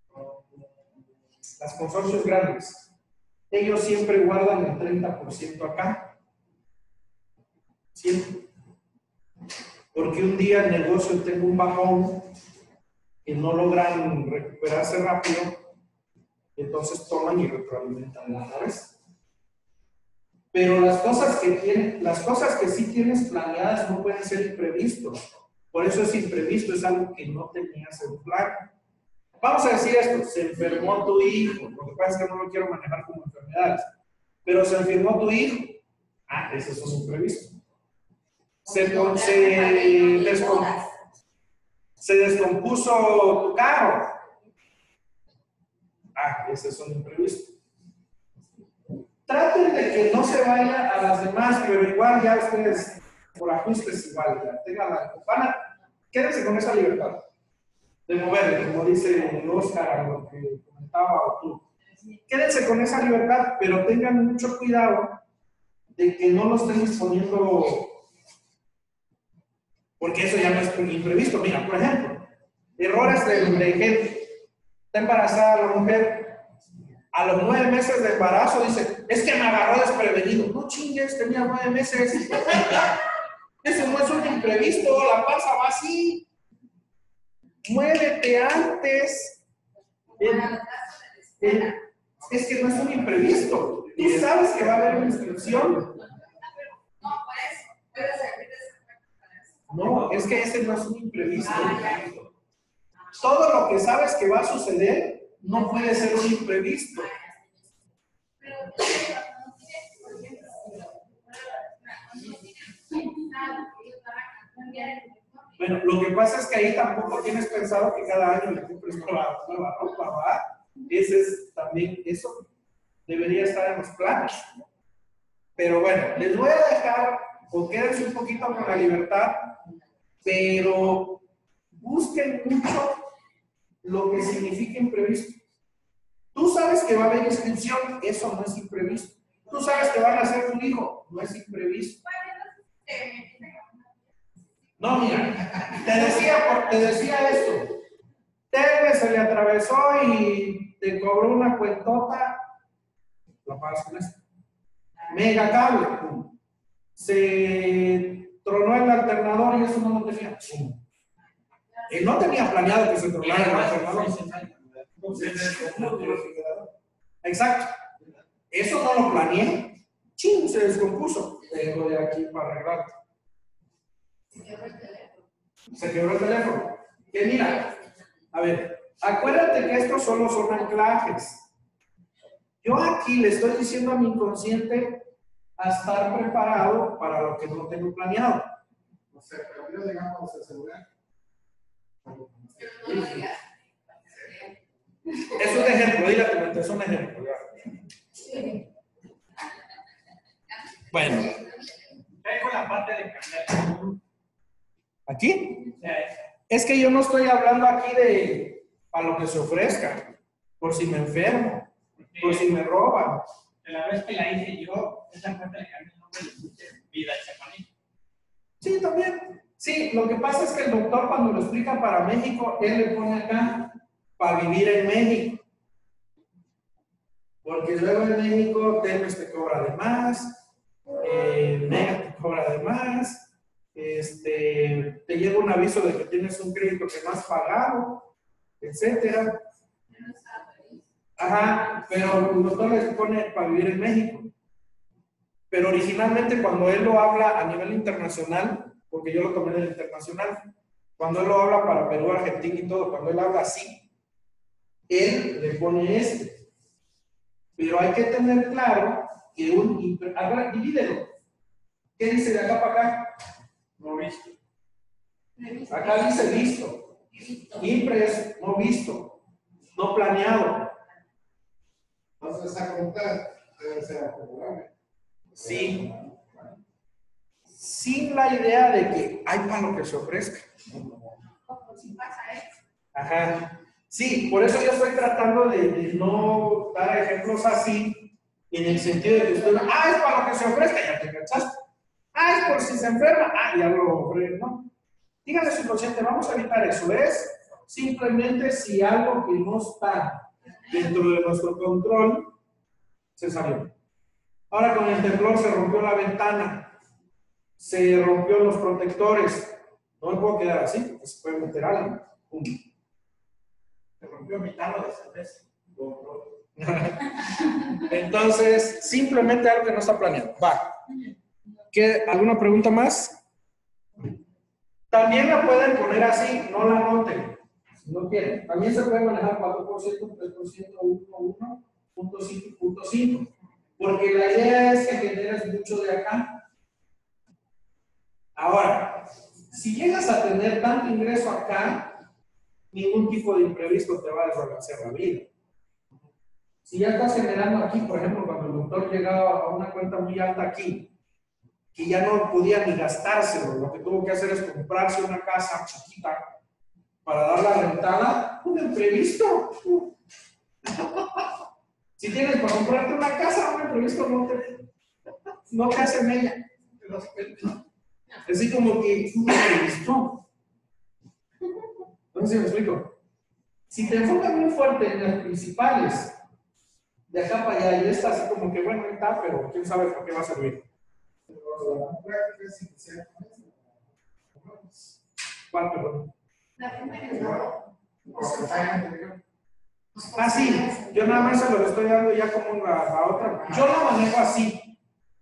las consorcios grandes, ellos siempre guardan el treinta por ciento acá. Siempre. Porque un día el negocio tenga un bajón y no logran recuperarse rápido, entonces toman y retroalimentan la cabeza. Pero las cosas que tienen, las cosas que sí tienes planeadas no pueden ser imprevistos. Por eso es imprevisto, es algo que no tenías en plan. Vamos a decir esto, se enfermó tu hijo, lo que pasa es que no lo quiero manejar como enfermedades, pero se enfermó tu hijo. Ah, ese es un imprevisto. Se, se, descom, se descompuso tu carro. Ah, ese es un imprevisto. Traten de que no se vaya a las demás, pero igual ya ustedes, por ajustes igual, ya tengan la campana, quédense con esa libertad de moverle, como dice Oscar, lo que comentaba o tú. Quédense con esa libertad, pero tengan mucho cuidado de que no lo estén exponiendo, porque eso ya no es un imprevisto. Mira, por ejemplo, errores de, de gente. Está embarazada la mujer. A los nueve meses de embarazo dice, es que me agarró desprevenido. No chingues, tenía nueve meses. Eso no es un imprevisto, la panza va así. Muévete antes. El, el, es que no es un imprevisto. Tú sabes que va a haber una inscripción. No, por eso. Pero se No, es que ese no es un imprevisto. Todo lo que sabes que va a suceder no puede ser un imprevisto. Bueno, lo que pasa es que ahí tampoco tienes pensado que cada año le compres nueva, nueva ropa, ¿va? Ese es también, eso debería estar en los planes. Pero bueno, les voy a dejar, o quédense un poquito con la libertad, pero busquen mucho lo que significa imprevisto. Tú sabes que va a haber inscripción, eso no es imprevisto. Tú sabes que van a ser tu hijo, no es imprevisto. No, mira, te decía, te decía esto. Tele se le atravesó y te cobró una cuentota, la pagas con esto. Mega cable, se tronó el alternador y eso no lo tenía. Él no tenía planeado que se tronara el alternador. Exacto. Eso no lo planeé. Ching, se descompuso. Tengo de aquí para arreglar. Se quebró el teléfono. Se quebró el teléfono. Que mira, a ver, acuérdate que estos solo son anclajes. Yo aquí le estoy diciendo a mi inconsciente a estar preparado para lo que no tengo planeado. O sea, pero yo digamos asegurar. No lo digas. Es un ejemplo, dile a tu mente, es un ejemplo. Ya. Bueno. ¿Qué hay con la parte de cambiar? ¿Aquí? O sea, esa. Es que yo no estoy hablando aquí de a lo que se ofrezca, por si me enfermo, por si me roban. De la vez que la hice yo, esa parte le cambié el nombre y le puse vida y chapanita. Sí, también. Sí, lo que pasa es que el doctor cuando lo explica para México, él le pone acá, para vivir en México. Porque luego en México Telmex te cobra de más, eh, Mega te cobra de más, este, te llega un aviso de que tienes un crédito que no has pagado, etcétera. Ajá, pero el doctor le pone para vivir en México. Pero originalmente cuando él lo habla a nivel internacional, porque yo lo tomé del internacional, cuando él lo habla para Perú, Argentina y todo, cuando él habla así, él le pone este. Pero hay que tener claro que un... Ahora, divídelo. ¿Qué dice de acá para acá? No visto. Acá dice visto. Impres, no visto. No planeado. Entonces, esa cuenta debe ser acumulable. Sí. Sin la idea de que hay para lo que se ofrezca. Si pasa eso. Ajá. Sí, por eso yo estoy tratando de, de no dar ejemplos así, en el sentido de que usted, ah, es para lo que se ofrezca, ya te cachaste. Ah, es por si se enferma, ah, ya lo ofrece, ¿no? Dígale a su consciente, vamos a evitar eso. Es simplemente si algo que no está dentro de nuestro control se salió. Ahora con el temblor se rompió la ventana, se rompió los protectores. No me puedo quedar así, porque se puede meter algo. Pum. Se rompió mi talo de cerveza. Entonces, simplemente algo que no está planeado. Va. ¿Qué, ¿Alguna pregunta más? También la pueden poner así, no la anoten. Si no quieren. También se puede manejar cuatro por ciento, tres por ciento, uno por ciento, uno punto cinco, punto cinco. Porque la idea es que generes mucho de acá. Ahora, si llegas a tener tanto ingreso acá, ningún tipo de imprevisto te va a desbalancear la vida. Si ya estás generando aquí, por ejemplo, cuando el doctor llegaba a una cuenta muy alta aquí, que ya no podía ni gastárselo, lo que tuvo que hacer es comprarse una casa chiquita para dar la rentada, un imprevisto. Si tienes para comprarte una casa, un imprevisto no te, no te hace mella. Así como que un imprevisto. No sé si me explico. Si te enfocas muy fuerte en las principales, de acá para allá, y esta así como que bueno, está, pero quién sabe para qué va a servir. ¿Cuál, perdón? La primera es la Ah, sí, yo nada más se lo estoy dando ya como la, la otra. Yo la manejo así.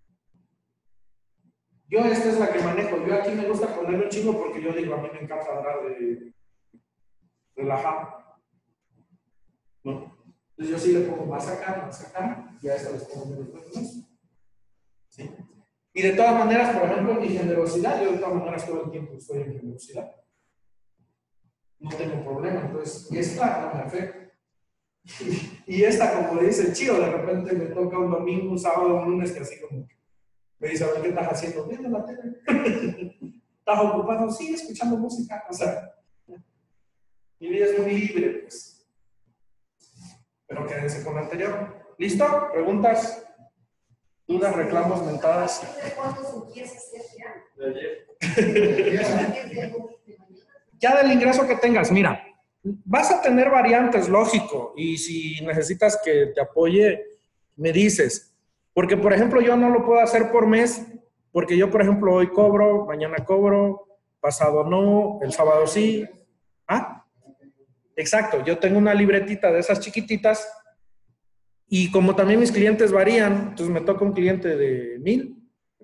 Yo esta es la que manejo. Yo aquí me gusta ponerle un chingo porque yo digo, a mí me encanta hablar de relajado. ¿No? Entonces yo sí le pongo más acá, más acá, y a esta les pongo menos, menos. ¿Sí? Y de todas maneras, por ejemplo, mi generosidad, yo de todas maneras todo el tiempo estoy en generosidad. No tengo problema, entonces esta no me afecta. Y esta, como dice el Chío, de repente me toca un domingo, un sábado, un lunes, que así como me dice, a ver, ¿qué estás haciendo? Viendo la tele. ¿Estás ocupado? Sí, escuchando música. O sea, mi vida es muy libre, pues. Pero quédense con lo anterior. ¿Listo? ¿Preguntas? ¿Dudas, reclamos, mentadas? ¿Cuántos empiezas ya? De ayer. Ya del ingreso que tengas, mira, vas a tener variantes, lógico, y si necesitas que te apoye, me dices. Porque, por ejemplo, yo no lo puedo hacer por mes, porque yo, por ejemplo, hoy cobro, mañana cobro, pasado no, el sábado sí. ¿Ah? Exacto, yo tengo una libretita de esas chiquititas, y como también mis clientes varían, entonces me toca un cliente de mil,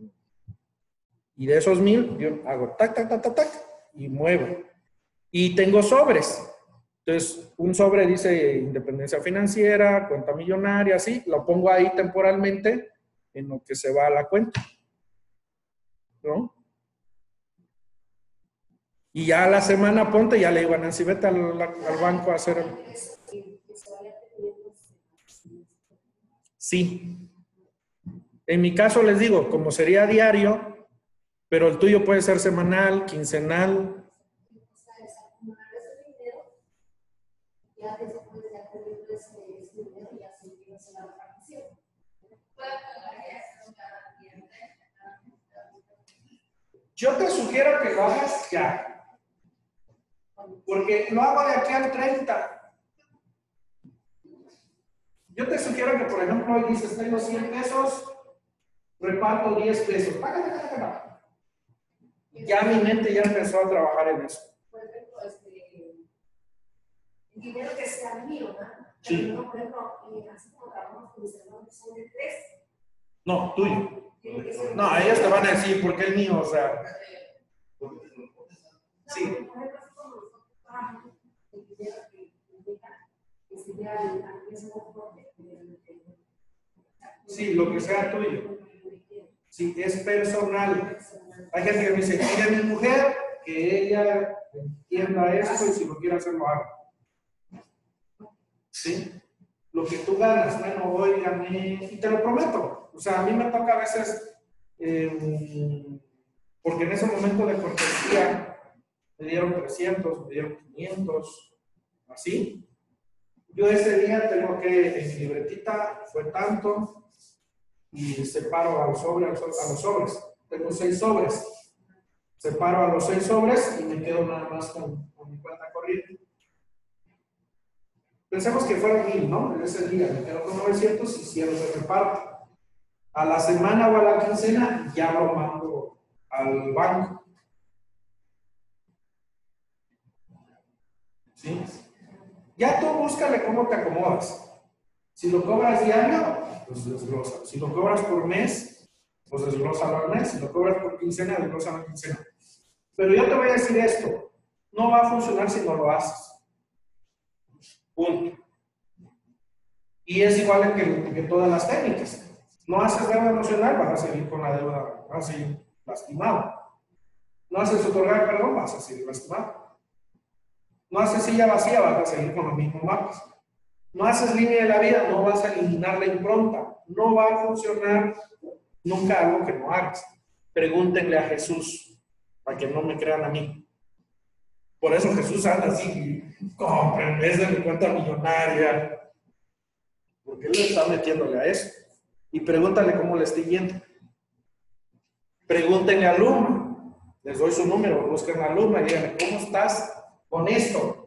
y de esos mil, yo hago tac, tac, tac, tac, tac, y muevo. Y tengo sobres. Entonces, un sobre dice independencia financiera, cuenta millonaria, así, lo pongo ahí temporalmente en lo que se va a la cuenta. ¿No? Y ya a la semana, ponte, ya le digo a Nancy, vete al, al banco a hacer el... Sí. En mi caso les digo, como sería diario, pero el tuyo puede ser semanal, quincenal. Yo te sugiero que lo hagas ya. Porque lo hago de aquí al treinta. Yo te sugiero que, por ejemplo, hoy dices, tengo cien pesos, reparto diez pesos. Ya mi mente ya empezó a trabajar en eso. Por ejemplo, este, el dinero que sea mío, ¿no? Sí. Pero, por ejemplo, eh, así como trabajamos con mis hermanos, son de tres. No, tuyo. No, ellos te van a decir, ¿por qué el mío? O sea, sí. Por ejemplo, así como nosotros trabajamos, el dinero que deja, que sería el mismo corte. Sí, lo que sea tuyo. Sí, es personal. Hay gente que me dice, ella es mi mujer, que ella entienda esto y si lo quiere hacer, lo haga. ¿Sí? Lo que tú ganas, bueno, hoy gané, y te lo prometo. O sea, a mí me toca a veces, eh, porque en ese momento de cortesía me dieron trescientos, me dieron quinientos, así. Yo ese día tengo que, en mi libretita, fue tanto, y separo a los sobres, a los sobres. Tengo seis sobres. Separo a los seis sobres y me quedo nada más con, con mi cuenta corriente. Pensemos que fueron mil, ¿no? En ese día me quedo con novecientos y cierro de reparto. A la semana o a la quincena ya lo mando al banco. ¿Sí? Ya tú búscale cómo te acomodas. Si lo cobras diario, pues desglosa. Si lo cobras por mes, pues desglósalo al mes. Si lo cobras por quincena, desglósalo a quincena. Pero yo te voy a decir esto, no va a funcionar si no lo haces. Punto. Y es igual que, que todas las técnicas. No haces deuda emocional, vas a seguir con la deuda, vas a seguir lastimado. No haces otorgar perdón, vas a seguir lastimado. No haces silla vacía, vas a seguir con los mismos mapas. No haces línea de la vida, no vas a eliminar la impronta. No va a funcionar nunca algo que no hagas. Pregúntenle a Jesús, para que no me crean a mí. Por eso Jesús anda así, compra en vez de mi cuenta millonaria. Porque él le está metiéndole a eso. Y pregúntale cómo le está yendo. Pregúntenle a Luma. Les doy su número, busquen a Luma y díganle, ¿cómo estás con esto?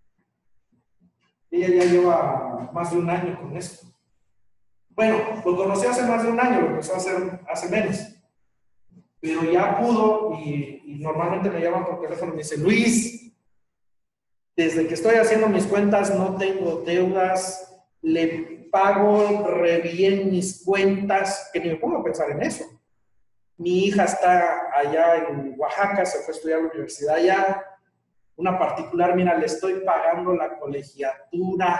Ella ya lleva más de un año con esto. Bueno, lo conocí hace más de un año, lo empezó a hacer hace menos. Pero ya pudo y, y normalmente me llaman por teléfono y me dice, Luis, desde que estoy haciendo mis cuentas no tengo deudas, le pago re bien mis cuentas, que ni me pongo a pensar en eso. Mi hija está allá en Oaxaca, se fue a estudiar a la universidad allá. Una particular, mira, le estoy pagando la colegiatura,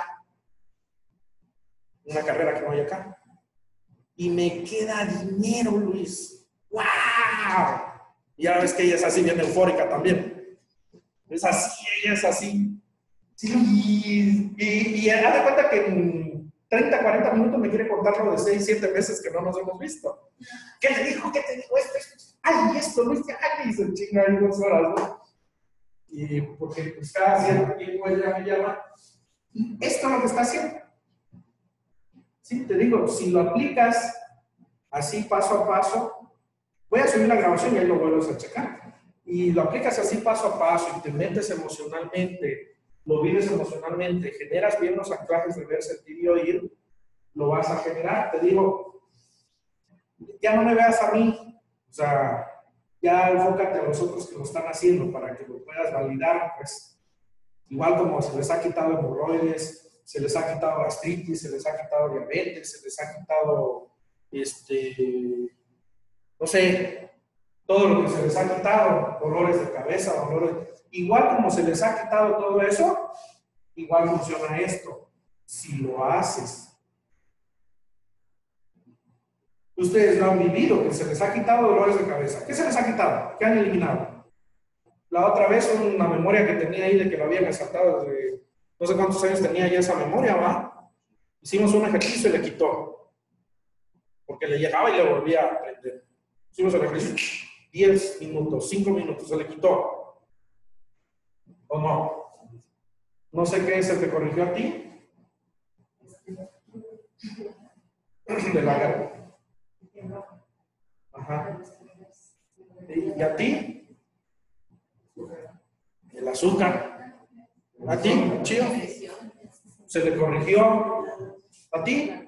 una carrera que no hay acá, y me queda dinero, Luis. ¡Wow! Y ya ves que ella es así, bien eufórica también. Es así, ella es así. Sí, y, y, y haz de cuenta que en treinta, cuarenta minutos me quiere contar lo de seis, siete meses que no nos hemos visto. ¿Qué le dijo? ¿Qué te dijo esto? Ay, esto, Luis, ay, se chinga ahí dos horas, ¿no? Y porque pues cada cierto tiempo ella me llama. Y esto es lo que está haciendo. Sí, te digo, si lo aplicas así paso a paso, voy a subir la grabación y ahí lo vuelves a checar. Y lo aplicas así paso a paso y te metes emocionalmente, lo vives emocionalmente, generas bien los anclajes de ver, sentir y oír, lo vas a generar. Te digo, ya no me veas a mí, o sea, ya enfócate a los otros que lo están haciendo para que lo puedas validar, pues. Igual como se les ha quitado hemorroides, se les ha quitado gastritis, se les ha quitado diabetes, se les ha quitado, este, no sé, todo lo que se les ha quitado, dolores de cabeza, dolores, igual como se les ha quitado todo eso, igual funciona esto, si lo haces. Ustedes lo han vivido, que se les ha quitado dolores de cabeza. ¿Qué se les ha quitado? ¿Qué han eliminado? la otra vez una memoria que tenía ahí de que lo habían asaltado desde no sé cuántos años tenía ya esa memoria, ¿va? Hicimos un ejercicio y le quitó. Porque le llegaba y le volvía a aprender. Hicimos el ejercicio. diez minutos, cinco minutos, se le quitó. ¿O no? No sé qué es el que corrigió a ti. De la guerra. Ajá. ¿Y a ti? El azúcar. ¿A ti, Chío? ¿Se le corrigió? ¿A ti?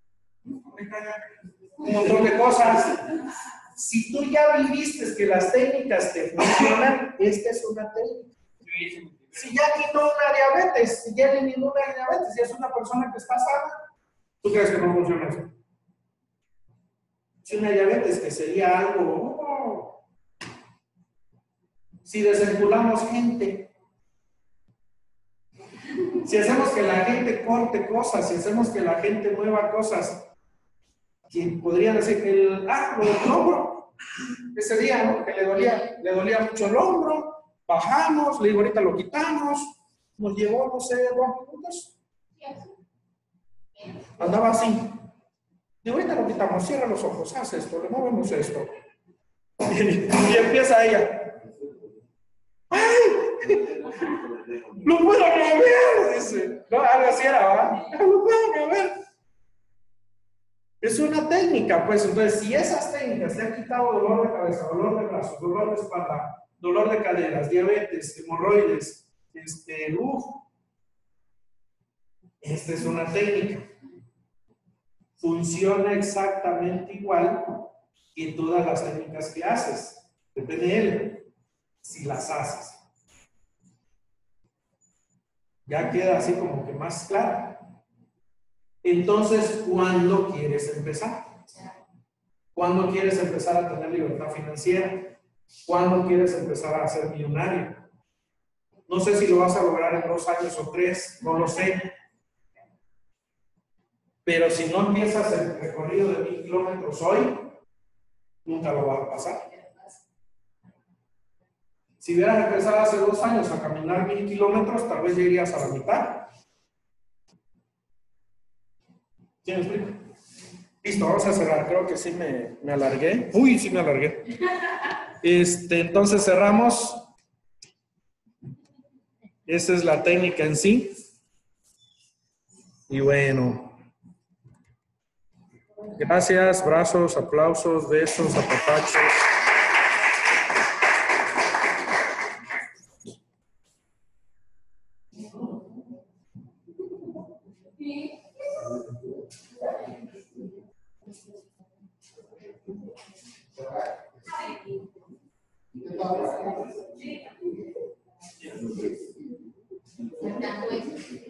Un montón de cosas. Si tú ya viviste que las técnicas te funcionan, esta es una técnica. Si ya quitó una diabetes, si ya eliminó una diabetes, si es una persona que está sana, ¿tú crees que no funciona eso? Si una diabetes que sería algo, oh, si desvinculamos gente, si hacemos que la gente corte cosas, si hacemos que la gente mueva cosas, quien podría decir que el, ah, lo del hombro, ese día, ¿no? Que le dolía, le dolía mucho el hombro, bajamos, le digo, ahorita lo quitamos, nos llevó, no sé, dos minutos, andaba así. Digo, ahorita lo quitamos, cierra los ojos, haz esto, le movemos esto. Y, y empieza ella. ¡Ay! ¡Lo puedo mover! Dice. No, algo así era, ¿verdad? ¡Lo puedo mover! Es una técnica, pues. Entonces, si esas técnicas te han quitado dolor de cabeza, dolor de brazos, dolor de espalda, dolor de caderas, diabetes, hemorroides, este, uff, esta es una técnica. Funciona exactamente igual que todas las técnicas que haces. Depende de él, si las haces. Ya queda así como que más claro. Entonces, ¿cuándo quieres empezar? ¿Cuándo quieres empezar a tener libertad financiera? ¿Cuándo quieres empezar a ser millonario? No sé si lo vas a lograr en dos años o tres, no lo sé. Pero si no empiezas el recorrido de mil kilómetros hoy, nunca lo vas a pasar. Si hubieras empezado hace dos años a caminar mil kilómetros, tal vez ya irías a la mitad. ¿Sí me explico? Listo, vamos a cerrar. Creo que sí me, me alargué. Uy, sí me alargué. Este, entonces cerramos. Esa es la técnica en sí. Y bueno. Gracias, brazos, aplausos, besos, apapachos. Sí.